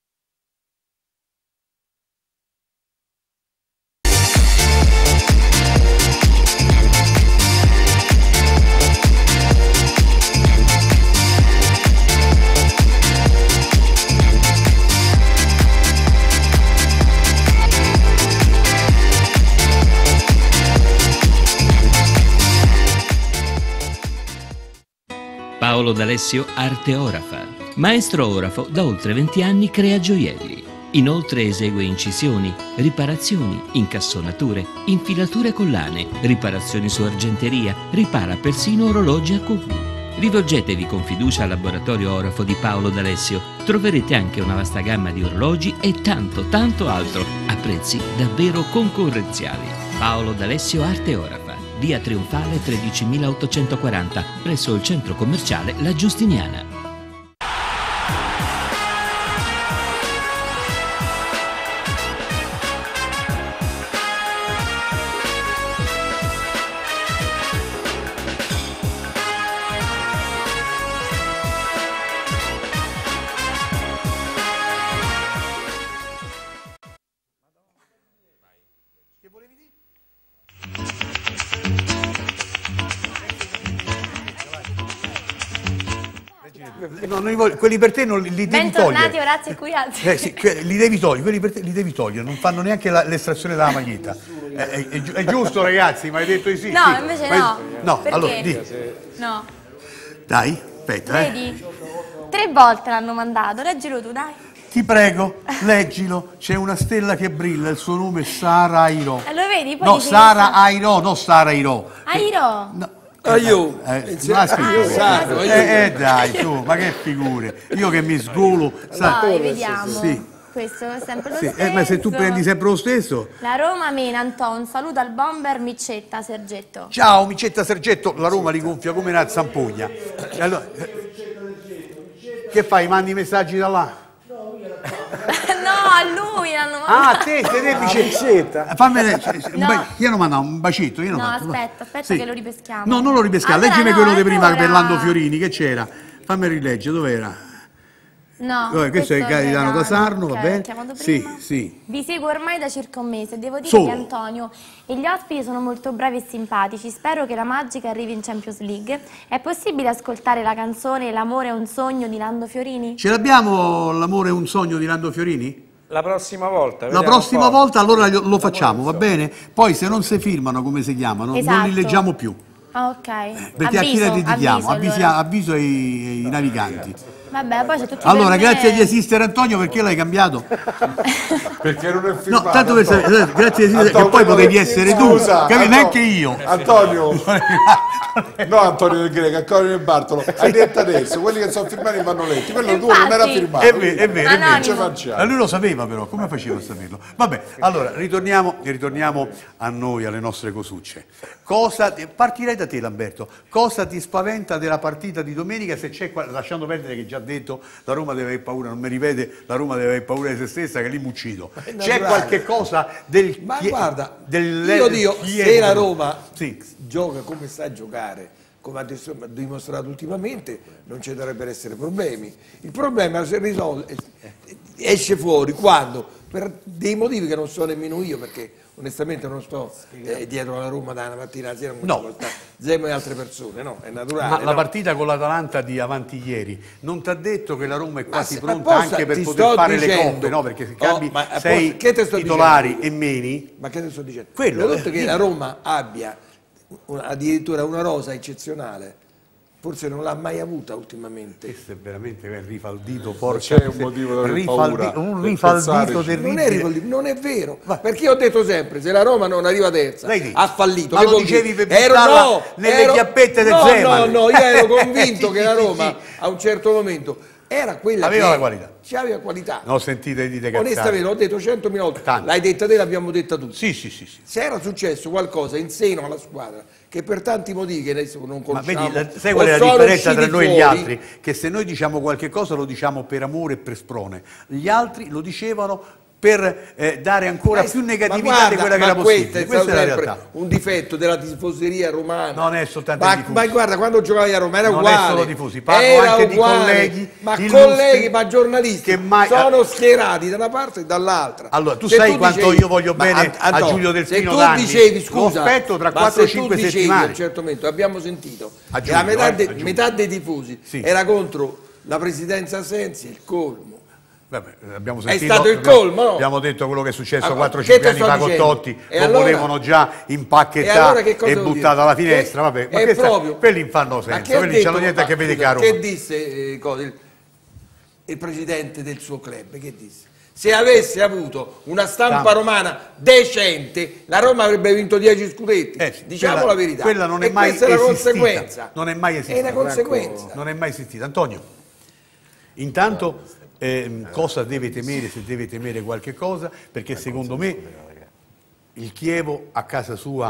Paolo D'Alessio, arte orafa. Maestro orafo, da oltre venti anni crea gioielli. Inoltre esegue incisioni, riparazioni, incassonature, infilature collane, riparazioni su argenteria, ripara persino orologi a Q V. Rivolgetevi con fiducia al laboratorio orafo di Paolo D'Alessio. Troverete anche una vasta gamma di orologi e tanto, tanto altro, a prezzi davvero concorrenziali. Paolo D'Alessio, arte orafa. via Trionfale tredicimilaottocentoquaranta, presso il centro commerciale La Giustiniana. No, non li voglio- quelli per te non li, li devi Bentornati togliere. Orazio e Cuiazzi. Eh, sì, que- li devi togliere, quelli per te li devi togliere, non fanno neanche la- l'estrazione dalla maglietta. Eh, è, è gi- è giusto, ragazzi, ma hai detto di sì? No, sì. invece Ma- no. No, Perché? allora di. No, Dai, aspetta, eh. vedi? Tre volte l'hanno mandato, leggilo tu, dai. Ti prego, leggilo. C'è una stella che brilla, il suo nome è Sara Airo. Eh, lo vedi? Poi No, dici Sara che- Airo, non Sara Airo. Airo. Aiù, Eh, non ha scritto eh, Sara, aiù. eh, eh, dai, su, ma che figure. Io che mi sgolo. sa- Vai, vediamo. Sì, Questo è sempre lo sì. stesso. Eh, ma se tu prendi sempre lo stesso. La Roma mena Anton, saluta al bomber Micetta Sergetto. Ciao, Micetta Sergetto, la Roma li gonfia come una zampogna. E allora, eh, che fai? Mandi i messaggi da là? No, a lui l'hanno mandato. Ah, te, te ne Micetta. Fammene, un No. ba- io non mando un bacetto. Io non No, mando- aspetta, aspetta Sì. che lo ripeschiamo. No, non lo ripescare, Allora, leggimi no, quello di prima allora- per Lando Fiorini, che c'era? Fammi rileggere, dov'era? No, Dov'è? Questo è il Gaetano da Sarno, va ok, bene? chiamato Sì, prima. sì. Vi seguo ormai da circa un mese, devo dire Solo. che Antonio e gli ospiti sono molto bravi e simpatici, spero che la Magica arrivi in Champions League. È possibile ascoltare la canzone L'amore è un sogno di Lando Fiorini? Ce l'abbiamo l'amore è un sogno di Lando Fiorini? La prossima volta. La vediamo prossima un po'. volta allora lo lo facciamo, va bene? Poi se non si firmano come si chiamano, non Esatto. li leggiamo più. Ah, ok. Perché a chi Avviso, le dedichiamo? avviso, Avvisi- allora. avviso ai, ai naviganti. Vabbè, poi c'è tutti Allora, per me- grazie di esistere Antonio, perché l'hai cambiato? Perché non è No, firmato. tanto per Antonio. sapere, grazie di esistere, che Antonio, poi potevi essere tu, scusa, capi? Antonio. Neanche io. Antonio, no Antonio del Greco, Antonio del Bartolo, hai detto adesso, quelli che sono firmati vanno letti, quello tuo non era firmato. È vero, è vero, è vero. Non ce facciamo. Ma lui lo sapeva però, come faceva a saperlo? Vabbè, allora ritorniamo, ritorniamo a noi, alle nostre cosucce. Cosa, partirei da te Lamberto, cosa ti spaventa della partita di domenica, se c'è, qua- lasciando perdere che già detto la Roma deve avere paura, non mi ripete, la Roma deve avere paura di se stessa che lì mi uccido. è C'è naturale. qualche cosa del... Ma chi- guarda, del- io dico, chi è- se la Roma Sì. gioca come sa giocare, come ha dis- dimostrato ultimamente, non ci dovrebbero essere problemi. Il problema si risolve, esce fuori quando, per dei motivi che non so nemmeno io, perché onestamente non sto eh, dietro alla Roma da una mattina alla sera, come No. ci può stare Zemo e altre persone, no, è naturale. Ma la no? partita con l'Atalanta di avanti ieri non ti ha detto che la Roma è quasi se- ma pronta possa- anche per ti poter sto fare le dicendo- coppe, no? Perché se Oh, cambi ma apposta- sei che te sto titolari dicendo? e meni, Ma che te sto dicendo? Quello, Ho detto eh, che dimmi. la Roma abbia una- addirittura una rosa eccezionale, forse non l'ha mai avuta ultimamente. questo è veramente un rifaldito, porca c'è un motivo da aver paura un per rifaldito pensarci. terribile. Non è, rivoli- non è vero, perché ho detto sempre, se la Roma non arriva terza, Lei dice. ha fallito. Ma Che lo vuol dicevi dire? per Ero- buttarla no, nelle ero- chiappette del no, Zeman. No, no, io ero convinto Sì, che la sì, Roma sì. a un certo momento era quella Aveva che la qualità. C'aveva qualità. No, sentite dite cazzate. Onestamente, l'ho detto centomila volte, Tanto. l'hai detta te, l'abbiamo detta tutti. Sì, sì, sì, sì. Se era successo qualcosa in seno alla squadra, che per tanti motivi che adesso non Ma conosciamo, vedi, la- sai qual è o la sono differenza tra usciti noi e gli fuori, altri? Che se noi diciamo qualche cosa lo diciamo per amore e per sprone, gli altri lo dicevano per eh, dare ancora Ma- più ma negatività guarda, di quella che ma era possibile. questo è Questa stato è la sempre realtà. un difetto della tifoseria romana. Non è soltanto ma, i tifosi. ma guarda, quando giocavi a Roma era Non è uguale. solo tifosi, parlo era anche di uguale. colleghi ma illustri colleghi, ma giornalisti che mai- sono schierati da una parte e dall'altra. Allora, tu Se sai quanto dicevi- io voglio ma, bene Ant- a Antonio, Giulio Delfino se tu d'anni. dicevi, Lo scusa, aspetto tra ma quattro se tu cinque dicevi, settimane. a un certo momento abbiamo sentito A che la giugno, metà, eh, de- a giugno. metà dei tifosi Sì. era contro la presidenza Sensi, il colmo. Vabbè, abbiamo È sentito, stato il abbiamo- colmo, no? Abbiamo detto quello che è successo Allora, quattro che cinque te anni sto fa con dicendo? Totti, E lo allora- volevano già E impacchettare allora che e, cosa vuol buttato dire? alla finestra, Che- vabbè, ma è questa- proprio- quelli non fanno Ma senso, che ha quelli non detto- hanno niente a che ma vedere scusa, con che Roma. disse eh, cosa, il, il presidente del suo club? Che disse? Se avesse avuto una stampa Stampa. romana decente, la Roma avrebbe vinto dieci scudetti. Eh, Diciamo quella- la verità. Quella non è e mai questa è la esistita. conseguenza. Non è mai esistita. È una conseguenza. Non è mai esistita. Antonio, intanto ehm, cosa deve temere, se deve temere qualche cosa, perché secondo me il Chievo a casa sua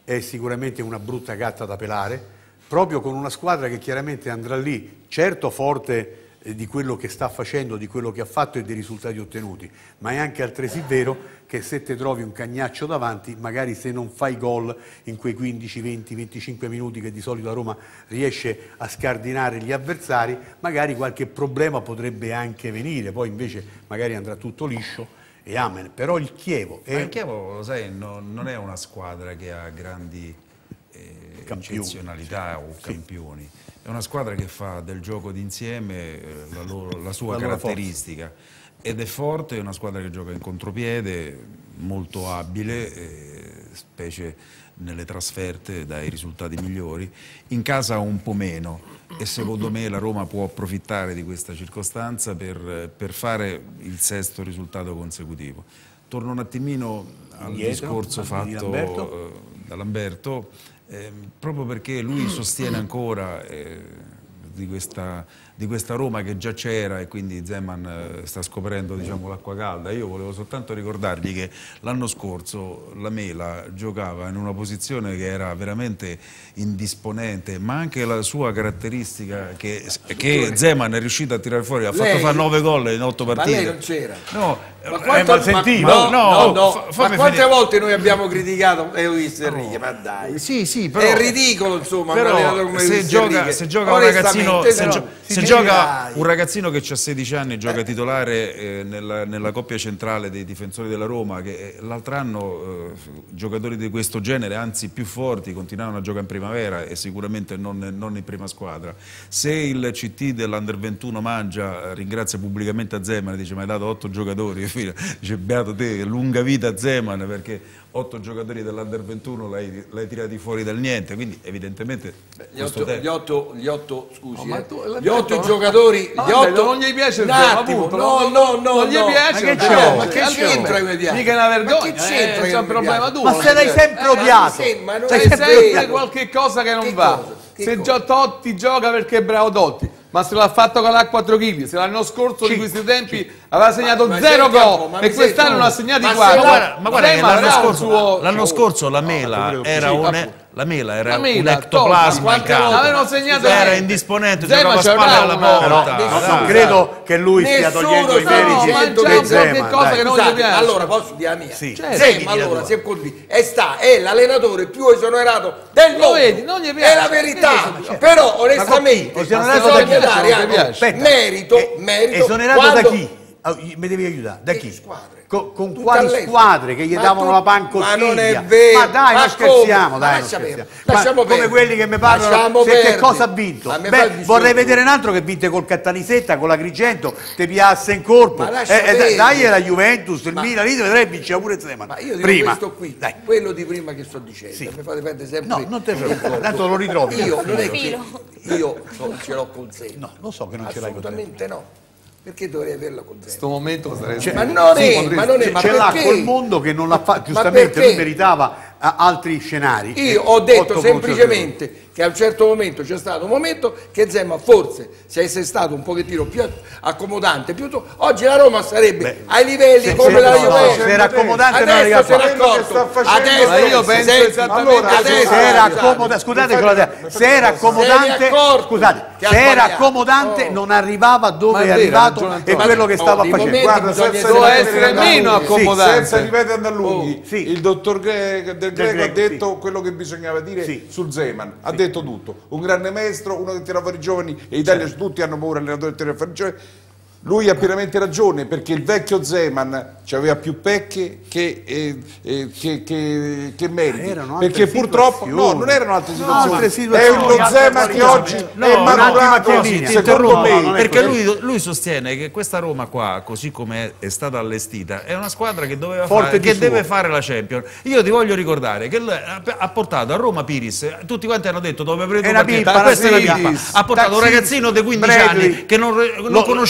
è sicuramente una brutta gatta da pelare, proprio con una squadra che chiaramente andrà lì, certo forte di quello che sta facendo, di quello che ha fatto e dei risultati ottenuti, ma è anche altresì vero che se te trovi un cagnaccio davanti, magari se non fai gol in quei quindici, venti, venticinque minuti che di solito la Roma riesce a scardinare gli avversari, magari qualche problema potrebbe anche venire, poi invece magari andrà tutto liscio e amen. Però il Chievo è... Ma il Chievo, lo sai, no, non è una squadra che ha grandi eh, eccezionalità o campioni. È una squadra che fa del gioco d'insieme la, loro, la sua la caratteristica ed è forte, è una squadra che gioca in contropiede, molto abile, eh, specie nelle trasferte dai risultati migliori, in casa un po' meno e secondo me la Roma può approfittare di questa circostanza per, per fare il sesto risultato consecutivo. Torno un attimino al Indietro, discorso fatto eh, da Lamberto. Eh, proprio perché lui sostiene ancora eh, di, questa, di questa Roma che già c'era e quindi Zeman eh, sta scoprendo, diciamo, l'acqua calda. Io volevo soltanto ricordargli che l'anno scorso la Mela giocava in una posizione che era veramente indisponente, ma anche la sua caratteristica che, che Zeman è riuscito a tirare fuori, ha fatto Lei- fare nove gol in otto partite. Ma lei non c'era. No, Ma, eh, quanto, ma ma, sentivo. no, no, No, no, fa- ma fammi quante finire. volte noi abbiamo criticato Luis Enrique? Ma dai, sì, sì, però, è ridicolo, insomma, un però allenatore come se Luis gioca, Enrique. se gioca un ragazzino, se, Onestamente, gio- no. se Sì, gioca dai. un ragazzino che ha sedici anni, gioca titolare eh, nella, nella coppia centrale dei difensori della Roma, che eh, l'altro anno eh, giocatori di questo genere, anzi più forti, continuavano a giocare in primavera e sicuramente non, non in prima squadra. Se il C T dell'Under ventuno mangia, eh, ringrazia pubblicamente a Zeman, dice: ma hai dato otto giocatori, dice: beato te, lunga vita a Zeman, perché otto giocatori dell'Under ventuno l'hai, l'hai tirati fuori dal niente, quindi evidentemente Gli questo otto, tempo- gli, otto, gli otto, scusi, Oh, ma eh, tu- l'ha gli otto detto? giocatori, Ah, gli vabbè, otto, non gli piace il un Zema, attimo, appunto, no, no, no, no, non gli no. piace, ma che non c'entra? piace, Ma che anche c'entra a che me. mi piace? Mica è una vergogna, Ma che c'entra eh, che c'è un mi problema piace? tuo. Ma se l'hai sempre odiato. Eh, ma non Sei è sempre vero. Sempre qualche cosa che non Che va. cosa? Che Se cosa? già Totti gioca perché è bravo Totti, ma se l'ha fatto con l'A quattro chili, se l'anno scorso di questi tempi aveva segnato Ma- ma zero senti un po', gol ma e mi quest'anno senti- ne ha segnati ma se quattro. la- Ma guarda, ma guarda che Zema l'anno avrà un scorso, suo- l'anno scorso la Mela credo che era sì, un, appunto. la Mela era La un Mela, ectoplasma Totti, in quante campo. volte avevano segnato era niente. indisponente, Zema giocava a c'era spalle alla una- porta. Però non dai. credo che lui stia Nessuno togliendo i sta meriti dicendo ma che già di qualche Zeman, cosa dai. che non gli Scusate, piace. allora posso dire la mia? Sì. Certo. Sì, Zema, di allora, tua. se così, è, sta, è l'allenatore più esonerato del Lo mondo. vedi, non gli piace. È la verità. Che Però, onestamente, Esonerato da chi? bisogna dare Non gli anche piace. Aspetta. merito, Eh, merito. Esonerato quando- da chi? Ah, mi devi aiutare. Da Che chi? squadre? Co- con Tutte quali all'estero. squadre che gli Ma davano tu- la pancottiglia? Ma non è vero. Ma dai, Ma non scherziamo, come? dai, Ma non lascia scherziamo. perdere. Ma Lasciamo come perdere. quelli che mi parlano, Lasciamo se che perdere. cosa ha vinto? Ma mi Beh, fa il discorso. vorrei vedere un altro che vinte col Cattanisetta, con l'Agrigento, te piasse in corpo. Ma lascia Eh, eh, perdere. dai, la Juventus, il Ma- Milan, lì vedrai vincere pure Zeman. Ma io dico Prima. questo qui, quello di prima che sto dicendo, mi fate perdere sempre. No, non te il preoccupare, corpo. tanto lo ritrovi. Io non è che Filo. io non ce l'ho con sé. No, lo so che non ce l'hai con te. Assolutamente no. Perché dovrei averla con sé? questo momento sarei Cioè, Ma non sì, è, ma non è, ma ce l'ha perché? col mondo che non l'ha fatto, Ma giustamente perché? lui meritava a- altri scenari. Io Eh, ho detto otto semplicemente che a un certo momento c'è stato un momento che Zema forse se essere stato un pochettino più accomodante, più tu- oggi la Roma sarebbe ai livelli se- come se- la no, Juventus. se era accomodante non adesso arriva se n'è qua. accorto. Adesso Ma io penso se- esattamente allora, adesso se era scusate, accomodante, scusate, scusate, se era accomodante, accorto scusate, che ha se era sbagliato. accomodante non arriva dove Ma è è vero, arrivato ragione e Antonio. quello che Oh, stava di facendo. momenti Guarda, bisogna senza doveva ripetere essere Andalunghi. meno accomodante. Senza ripetere Andalunghi, Oh, sì. il dottor Gre- Del Greco Greco, ha detto sì. quello che bisognava dire Sì. su Zeman, ha detto tutto. Un grande maestro, uno che tira fuori i giovani, e in Italia tutti hanno paura dell'allenatore che tira fuori i giovani. Lui ha pienamente ragione, perché il vecchio Zeman aveva più pecche che, eh, eh, che, che, che meriti. Erano altre Perché purtroppo no, situazioni. non erano altre No, situazioni. altre È situazioni, lo altre Zeman che qualità. oggi No, è un attimo, maturato, Chiellini, secondo interrompo, me. non è perché così. lui, lui sostiene che questa Roma qua, così come è stata allestita, è una squadra che, doveva Forte fare, di che suo. deve fare la Champions. Io ti voglio ricordare che lui ha ha portato a Roma Piris, tutti quanti hanno detto dove È prendo una partita, pippa, questa è una una pippa. Piris, Ha portato un Taxi, ragazzino di quindici Bradley. anni che non, non Lo- conoscevano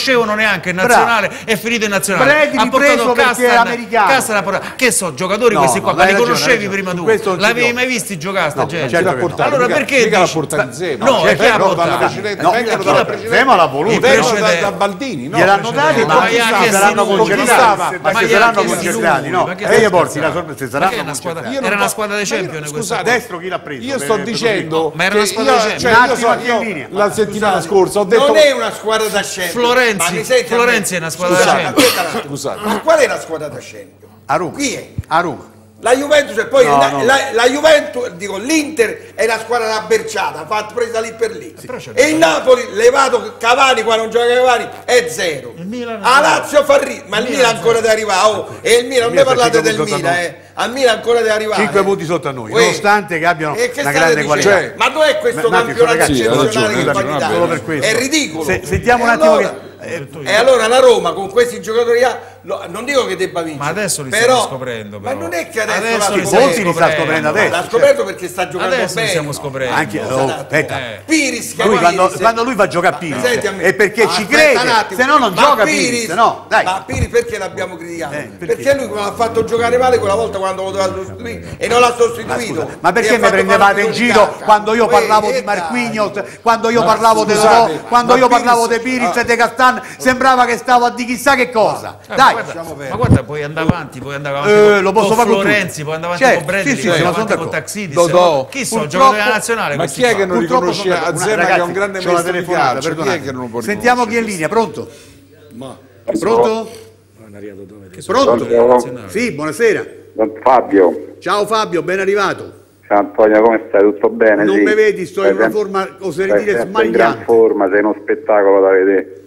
neanche in nazionale, Bravo. è finito in nazionale. Bradley Ha portato perché è americano. Castan ha portato, che so, giocatori No, questi qua, no, ma li hai ragione, conoscevi hai prima tu? ragione. Questo L'avevi no. mai visti giocare sta No, gente? certo che no. Allora mica- perché mica l'ha dici- portato in Zema. No, No, è che certo, l'ha no, dalla portato? precedente- No, vengono chi dalla l'ha- precedente- Zema l'ha voluto. I vengono da, precedente- da Baldini, no? Gliel'hanno dati, Ma ma gli ha si chiesto saranno lui, concentrati. ma Ma si gli ha saranno chiesto concentrati, lui, no? ma che E stai io porti la scherzando? sorpresa, si Ma che saranno è una squadra- concentrati. era una squadra dei Ma io- Champions questa. scusate, Destro chi l'ha preso? Io sto Per- per dicendo così. Ma era che una squadra io, di cioè, Champions. io, so, Un attimo, io in linea. la settimana scorsa ho Non detto è una squadra da Champions. Florenzi, Ma mi senti a me? Florenzi è una squadra da Scusate, Champions. aspetta un attimo. Scusate. Ma qual è la squadra da Champions? A Roma. Chi è? A Roma. La Juventus e poi No, la, no. la- la Juventus, dico l'Inter è una squadra rabberciata, fatta presa lì per lì. E il Napoli, levato Cavani qua non gioca Cavani, è zero. A Lazio fa ri- ma il Milan ancora deve arrivare. Oh, e il Milan, non Il ne Milan parlate sta del cinque punti Milan, sotto eh. Al Milan ancora deve arrivare. cinque eh. punti sotto a noi, Uè. nonostante che abbiano E che una state grande dicendo? qualità. Ma dov'è questo Ma- campionato ragazzi, eccezionale scusami, che fa scusami, l'Italia? solo per questo. È ridicolo. Se- sentiamo E un attimo allora- che- eh, E allora la Roma con questi giocatori ha- lo- non dico che debba vincere, Ma adesso li però, stiamo scoprendo, ma però. non è che adesso, Adesso l'ha li scoperto. stiamo Molti li sta scoprendo adesso. L'ha scoperto perché sta giocando Adesso li bene. stiamo scoprendo. Anche, oh, aspetta. Eh. Piris, che Lui, quando, Piris- quando lui va a giocare a Piris Senti a me. è perché ci Aspetta crede, un attimo. se no non Ma gioca Piris, no, dai. Ma Piris perché l'abbiamo criticato? Eh, perché? perché? lui l'ha fatto giocare male quella volta quando poteva sostituire e non l'ha sostituito. Ma perché E ha mi fatto prendevate fare in un giro cacca. quando io Uè, parlavo e di dai. Marquinhos, quando io Ma parlavo di scusate, Rodò, quando ma io Piris- parlavo di Piris ah. e De Castan, sembrava che stavo a di chissà che cosa. Eh, Dai, ma, guarda, ma guarda, puoi andare avanti, puoi andare avanti Eh, con, lo posso con fare con Florenzi, tutti. puoi andare avanti Certo, con Bradley, sì, sì, puoi sono andare avanti con d'accordo. Taxidis. Dodò. no? Chi sono? Purtroppo- Giocatori della nazionale Ma questi chi è qua? che non Purtroppo riconosce sono a d'accordo. Zema che è Ragazzi, un grande c'ho la maestro di telefonata, calcio? Chi è perdonate. che non lo può Sentiamo chi è in riconoscere? linea, pronto? Ma Pronto? Pronto? Pronto? Sì, buonasera. Don Fabio, Ciao Fabio, ben arrivato. ciao Antonio, come stai? Tutto bene? Non Sì. mi vedi, sto Stai in una sempre- forma, oserei stai dire, sempre in gran smagliante. forma, sei uno spettacolo da vedere.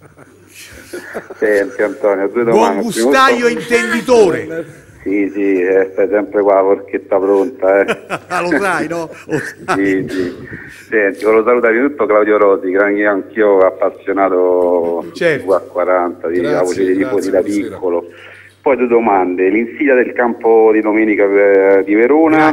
Senti Antonio, due Buon domande. gustaio Prima- intenditore. Sì, sì, eh, stai sempre qua, la forchetta pronta, eh. Ah, lo sai, no? Lo sai. Sì, sì. Senti, volevo salutare di tutto Claudio Rosi, che anch'io appassionato Certo. di U A quaranta, di Grazie, la voce dei grazie, tifosi da buonasera. piccolo. Poi due domande, l'insidia del campo di domenica eh, di Verona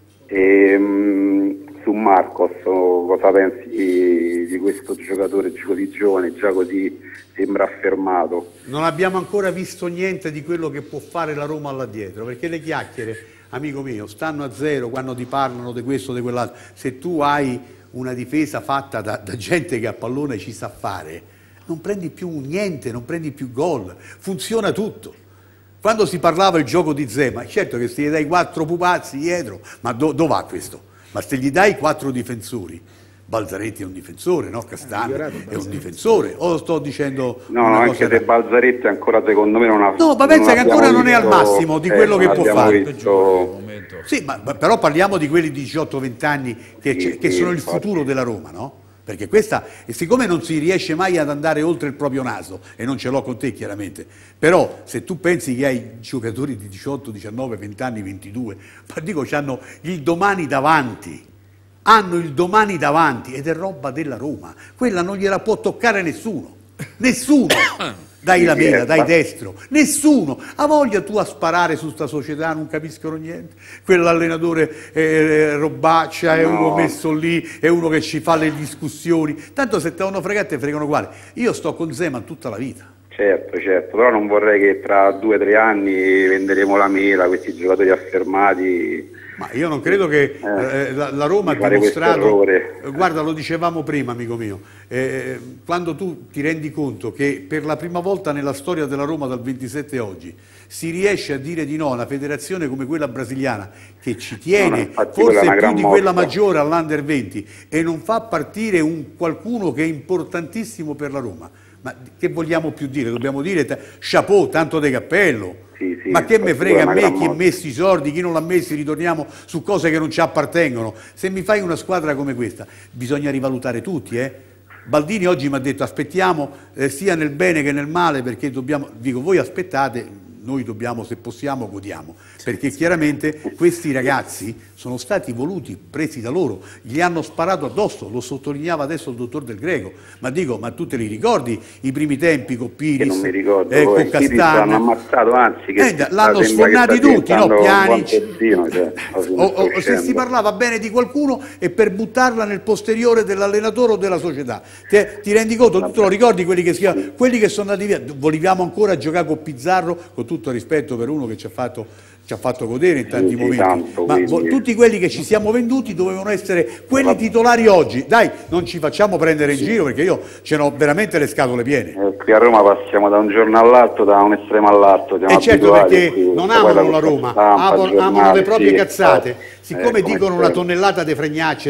e mh, su Marcos, o cosa pensi di, di questo giocatore così giovane, già così sembra affermato? Non abbiamo ancora visto niente di quello che può fare la Roma là dietro, perché le chiacchiere, amico mio, stanno a zero quando ti parlano di questo o di quell'altro. Se tu hai una difesa fatta da, da gente che a pallone ci sa fare, non prendi più niente, non prendi più gol, funziona tutto. Quando si parlava il gioco di Zema, certo che se gli dai quattro pupazzi dietro, ma do, dove va questo? Ma se gli dai quattro difensori, Balzaretti è un difensore, no? Castano è un difensore, o sto dicendo No, una no, cosa anche da- se Balzaretti ancora secondo me non ha... No, ma pensa che abbiamo ancora non è al visto- massimo di eh, quello che non può abbiamo fare. visto- Sì, ma, ma però parliamo di quelli di diciotto venti anni che, Sì, che sì, sono il infatti. futuro della Roma, no? Perché questa, e siccome non si riesce mai ad andare oltre il proprio naso, e non ce l'ho con te chiaramente, però se tu pensi che hai giocatori di diciotto, diciannove, venti anni, ventidue, ma dico, hanno il domani davanti, hanno il domani davanti ed è roba della Roma, quella non gliela può toccare nessuno, nessuno. Dai la mela, dai destro, nessuno ha voglia tu a sparare su sta società, non capiscono niente. Quell'allenatore eh, robaccia, è No. uno messo lì, è uno che ci fa le discussioni. Tanto se te vanno fregati te fregano uguale. Io sto con Zema tutta la vita. Certo, certo, però non vorrei che tra due o tre anni venderemo la mela, questi giocatori affermati. Ma io non credo che eh, la, la Roma di ha fare questo dimostrato, errore. eh, guarda, lo dicevamo prima, amico mio, eh, quando tu ti rendi conto che per la prima volta nella storia della Roma dal ventisette oggi si riesce a dire di no a una federazione come quella brasiliana che ci No, no, tiene infatti quella è forse una più gran di quella mossa. maggiore all'Under venti e non fa partire un qualcuno che è importantissimo per la Roma. Ma che vogliamo più dire? Dobbiamo dire t- chapeau, tanto de cappello. Sì, sì, Ma che me infatti frega a quella è me una chi gran ha messo i soldi, chi non l'ha messi, ritorniamo su cose che non ci appartengono. Se mi fai una squadra come questa, bisogna rivalutare tutti, eh? Baldini oggi mi ha detto aspettiamo eh, sia nel bene che nel male perché dobbiamo, dico voi aspettate, noi dobbiamo, se possiamo, godiamo, perché chiaramente questi ragazzi sono stati voluti, presi da loro, gli hanno sparato addosso, lo sottolineava adesso il dottor Del Greco, ma dico, ma tu te li ricordi i primi tempi con Piris, che non mi ricordo, eh, con Piris l'hanno ammazzato, anzi che eh, l'hanno sfornati tutti, no? Pjanic, cioè, o, o se si parlava bene di qualcuno e per buttarla nel posteriore dell'allenatore o della società, ti, ti rendi conto? Tu te lo ricordi quelli che, si, quelli che sono andati via? Vogliamo ancora giocare con Pizzarro, con tutto il rispetto per uno che ci ha fatto ci ha fatto godere in tanti sì, momenti, tanto, ma quindi... tutti quelli che ci siamo venduti dovevano essere quelli titolari oggi. Dai, non ci facciamo prendere in sì. giro, perché io ce n'ho veramente le scatole piene. Eh, qui a Roma passiamo da un giorno all'altro, da un estremo all'altro. E eh certo, perché non amano la Roma, stampa, amano, amano le proprie sì, cazzate. Siccome eh, dicono una tonnellata di fregnacce,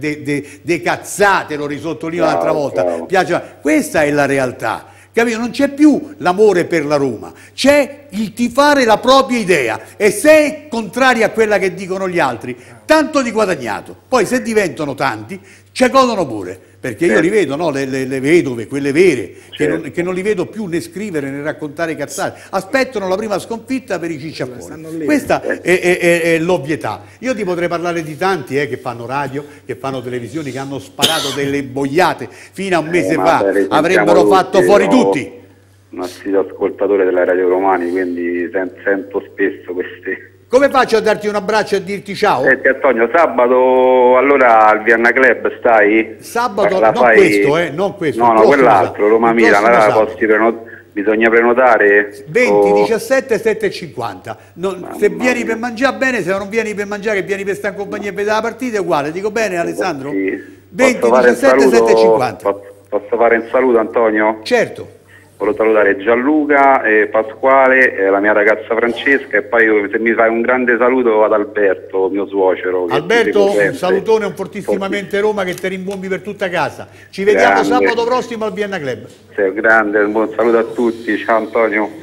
di cazzate, lo risottolineo l'altra volta, piace, questa è la realtà. Capito? Non c'è più l'amore per la Roma, c'è il tifare la propria idea, e se è contraria a quella che dicono gli altri, tanto di guadagnato. Poi se diventano tanti, ci godono pure, perché io li vedo, no? le, le, le vedove, quelle vere, che non, che non li vedo più né scrivere né raccontare cazzate, aspettano la prima sconfitta per i cicciapponi. Questa è, è, è, è l'ovvietà. Io ti potrei parlare di tanti eh, che fanno radio, che fanno televisioni, che hanno sparato delle boiate fino a un mese eh, fa, avrebbero fatto tutti, fuori no, tutti. Un assiduo ascoltatore della Radio Romani, quindi sento spesso queste... Come faccio a darti un abbraccio e a dirti ciao? Senti Antonio, sabato allora al Vienna Club stai? Sabato, la non fai... questo, eh, non questo. No, no, quell'altro, Roma Milan, allora posti prenot... bisogna prenotare? venti, o... diciassette, sette e cinquanta. Non, se vieni mia. per mangiare bene, se non vieni per mangiare, che vieni per stare in compagnia e vedere la partita, è uguale. Dico bene Alessandro? Sì. venti, diciassette, sette e cinquanta. Posso, posso fare un saluto Antonio? Certo. Volevo salutare Gianluca, eh, Pasquale, eh, la mia ragazza Francesca, e poi se mi fai un grande saluto ad Alberto, mio suocero. Alberto, un salutone, un fortissimamente Roma, che ti rimbombi per tutta casa. Ci vediamo grande. Sabato prossimo al Vienna Club. Sei grande, un buon saluto a tutti, ciao Antonio.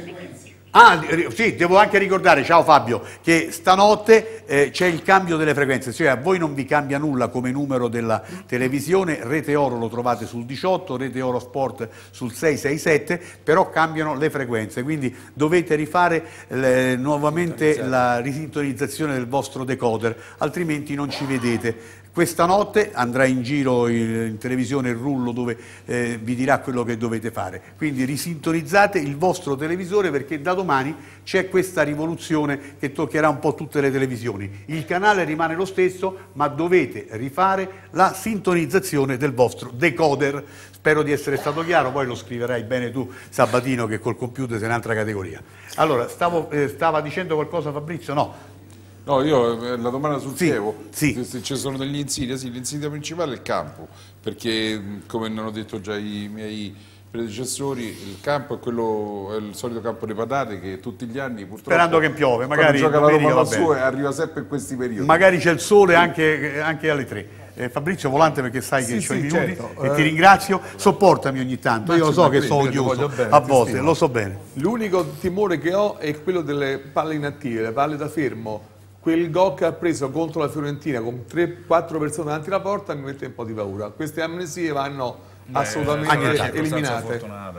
Ah, sì, devo anche ricordare, ciao Fabio, che stanotte eh, c'è il cambio delle frequenze, cioè a voi non vi cambia nulla come numero della televisione, Rete Oro lo trovate sul diciotto, Rete Oro Sport sul sei sei sette, però cambiano le frequenze, quindi dovete rifare eh, nuovamente la risintonizzazione del vostro decoder, altrimenti non ci vedete. Questa notte andrà in giro in, in televisione il rullo dove eh, vi dirà quello che dovete fare. Quindi risintonizzate il vostro televisore, perché da domani c'è questa rivoluzione che toccherà un po' tutte le televisioni. Il canale rimane lo stesso, ma dovete rifare la sintonizzazione del vostro decoder. Spero di essere stato chiaro, poi lo scriverai bene tu Sabatino, che col computer sei un'altra categoria. Allora, stavo, eh, stava dicendo qualcosa Fabrizio? No. No, io la domanda sul sì, Chievo, sì. se, se ci sono degli insidia, sì, l'insidia principale è il campo, perché come hanno detto già i miei predecessori, il campo è quello, è il solito campo di patate che tutti gli anni purtroppo, sperando che piove, magari gioca la Roma lassù e arriva sempre in questi periodi. Magari c'è il sole anche, anche alle tre. Eh, Fabrizio Volante, perché sai che sì, ho sì, i minuti, certo. e eh, ti ringrazio, sopportami ogni tanto, io lo so che sono odioso a volte, lo so bene. L'unico timore che ho è quello delle palle inattive, le palle da fermo. Quel gol che ha preso contro la Fiorentina con tre quattro persone davanti alla porta mi mette un po' di paura. Queste amnesie vanno Beh, assolutamente eliminate.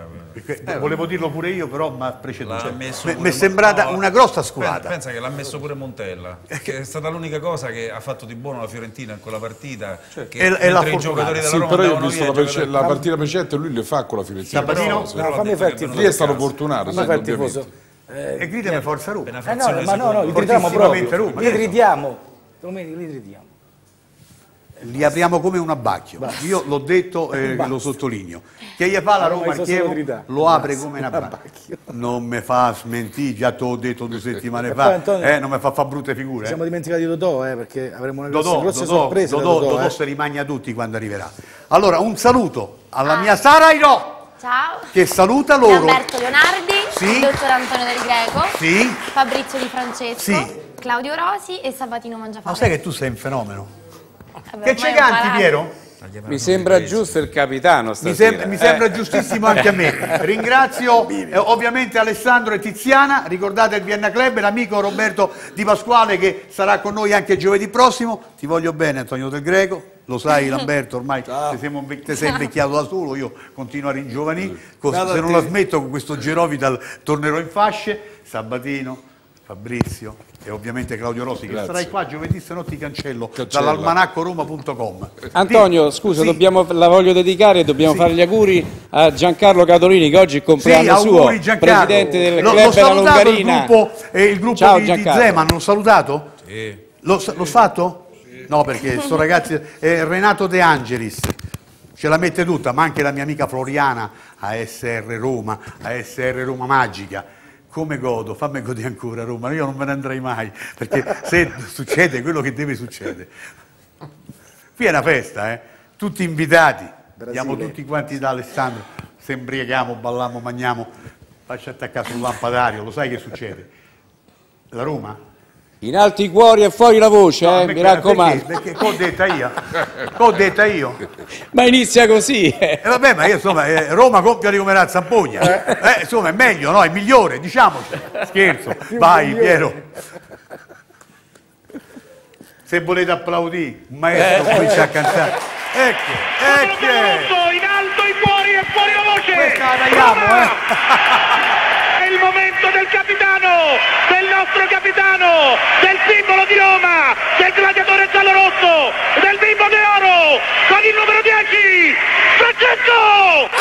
Eh, volevo dirlo pure io, però mi ha preceduto. Mi è sembrata no, una grossa sculata. Pensa che l'ha messo pure Montella, che è stata l'unica cosa che ha fatto di buono la Fiorentina in quella partita. Cioè, che è, è la i giocatori della sì, Roma però io ho visto la, giocatori... la partita precedente, lui le fa con la Fiorentina. Sabatino? Però, no, fammi fare lì è stato fortunato. Eh, e gridami Forza Roma. Eh no, ma no, no, li gridiamo proprio. Roma, li gridiamo. Domenica li gridiamo. Li apriamo come un abbacchio. Basta. Io l'ho detto e eh, lo sottolineo. Che gli fa la Roma al Chievo, lo apre come un abbacchio. Non mi fa smentire, già te l'ho detto due settimane fa. Poi, Antonio, eh, non mi fa fa brutte figure. Ci siamo eh. dimenticati di Dodò, eh, perché avremo una grossa, Dodò, grossa Dodò, sorpresa. Dodò, Dodò, Dodò eh. se rimagna tutti quando arriverà. Allora, un saluto alla ah. mia Sara Iro. Ciao. Che saluta loro. Alberto Leonardi, sì. il dottor Antonio Del Greco, sì. Fabrizio Di Francesco, sì. Claudio Rosi e Sabatino Mangiafame. Ma sai che tu sei un fenomeno? Vabbè, che ci canti, Piero? Mi sembra giusto il capitano stasera. Mi, sem mi sembra eh. giustissimo anche a me. Ringrazio eh, ovviamente Alessandro e Tiziana, ricordate il Vienna Club, l'amico Roberto Di Pasquale che sarà con noi anche giovedì prossimo. Ti voglio bene Antonio Del Greco. lo sai Lamberto, ormai te siamo, te sei invecchiato da solo, io continuo a ringiovanire, se non la smetto con questo Gerovital tornerò in fasce. Sabatino, Fabrizio e ovviamente Claudio Rossi, che sarai qua giovedì, se no ti cancello dall'almanacco roma punto com. Antonio, scusa, sì. dobbiamo, la voglio dedicare e dobbiamo sì. fare gli auguri a Giancarlo Cadolini, che oggi è il compleanno sì, suo, Giancarlo. Presidente del L- club della Longarina. Il gruppo, eh, il gruppo Ciao, di, di Zeman, l'ho salutato? Sì. L'ho, l'ho fatto? No, perché sto ragazzi, eh, Renato De Angelis ce la mette tutta, ma anche la mia amica Floriana, A S R Roma, A S R Roma Magica. Come godo, fammi godere ancora Roma, io non me ne andrei mai, perché se succede quello che deve succedere. Qui è una festa, eh? Tutti invitati, Brasile. Andiamo tutti quanti da Alessandro, se imbriaghiamo, balliamo, mangiamo, faccia attaccare sul lampadario, lo sai che succede? La Roma? In alti cuori e fuori la voce, no, eh, perché, mi raccomando. Perché, perché l'ho detta io, l'ho detta io. Ma inizia così. Eh. Eh, vabbè, ma io insomma, eh, Roma coppia di come la Zampogna. Eh, insomma, è meglio, no? È migliore, diciamoci. Scherzo. Vai, Piero. Se volete applaudire, un maestro eh, comincia eh. a cantare. Ecco, ecco. In alto, in fuori e fuori la voce. Questa la tagliamo, eh. È il momento del capitano, del nostro capitano, del simbolo di Roma, del gladiatore giallo-rosso, del bimbo d'oro, con il numero dieci, Francesco!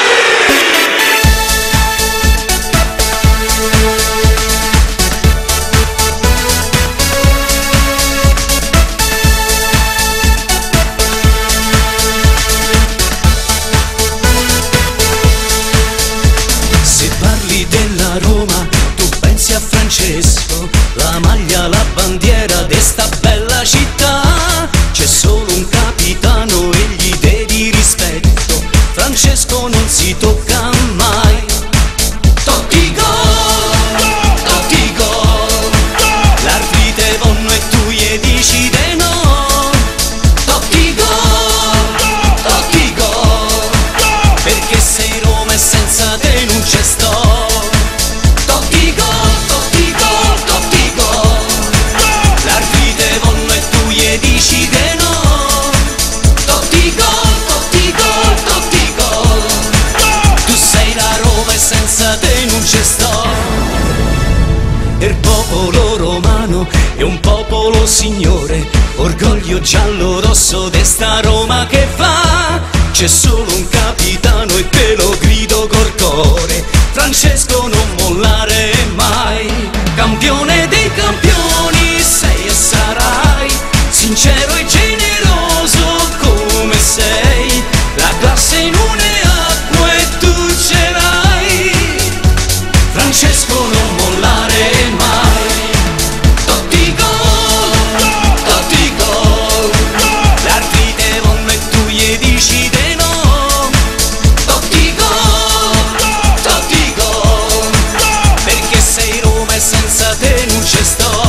Della Roma, tu pensi a Francesco, la maglia, la bandiera di sta bella città. C'è solo un capitano e gli devi rispetto, Francesco non si tocca mai. Totti gol, totti gol, l'arbite vonno e tu gli dici de no. Totti gol, totti gol, perché sei Roma e senza te non c'è sto. Dici che no, totti gol, totti gol, totti gol. Tu sei la Roma e senza te non c'è sto. Il popolo romano è un popolo signore, orgoglio giallo-rosso de sta Roma che fa. C'è solo un capitano e te lo grido col cuore, Francesco non mollare mai. Campione dei campioni sei e sarai, sincero e generoso come sei, la classe non è acqua e tu ce l'hai, Francesco non mollare mai. Totti gol, totti gol, l'arbite vonno e tu gli dici de no. Totti gol, totti gol, perché sei Roma e senza te non c'è sto.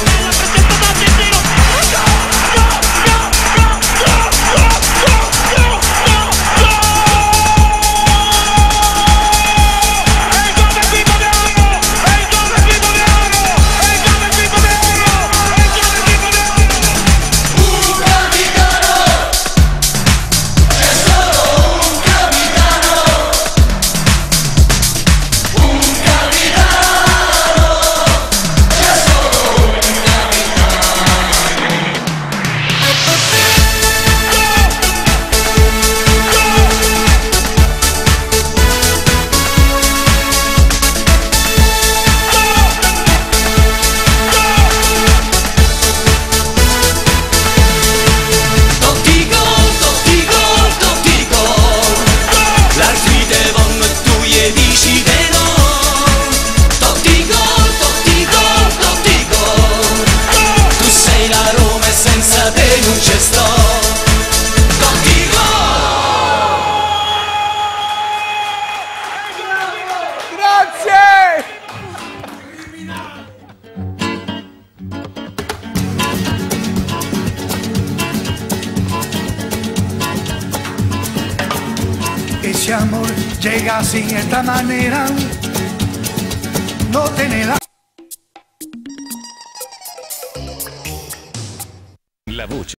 Ese amor llega sin esta manera, no tiene la... La voce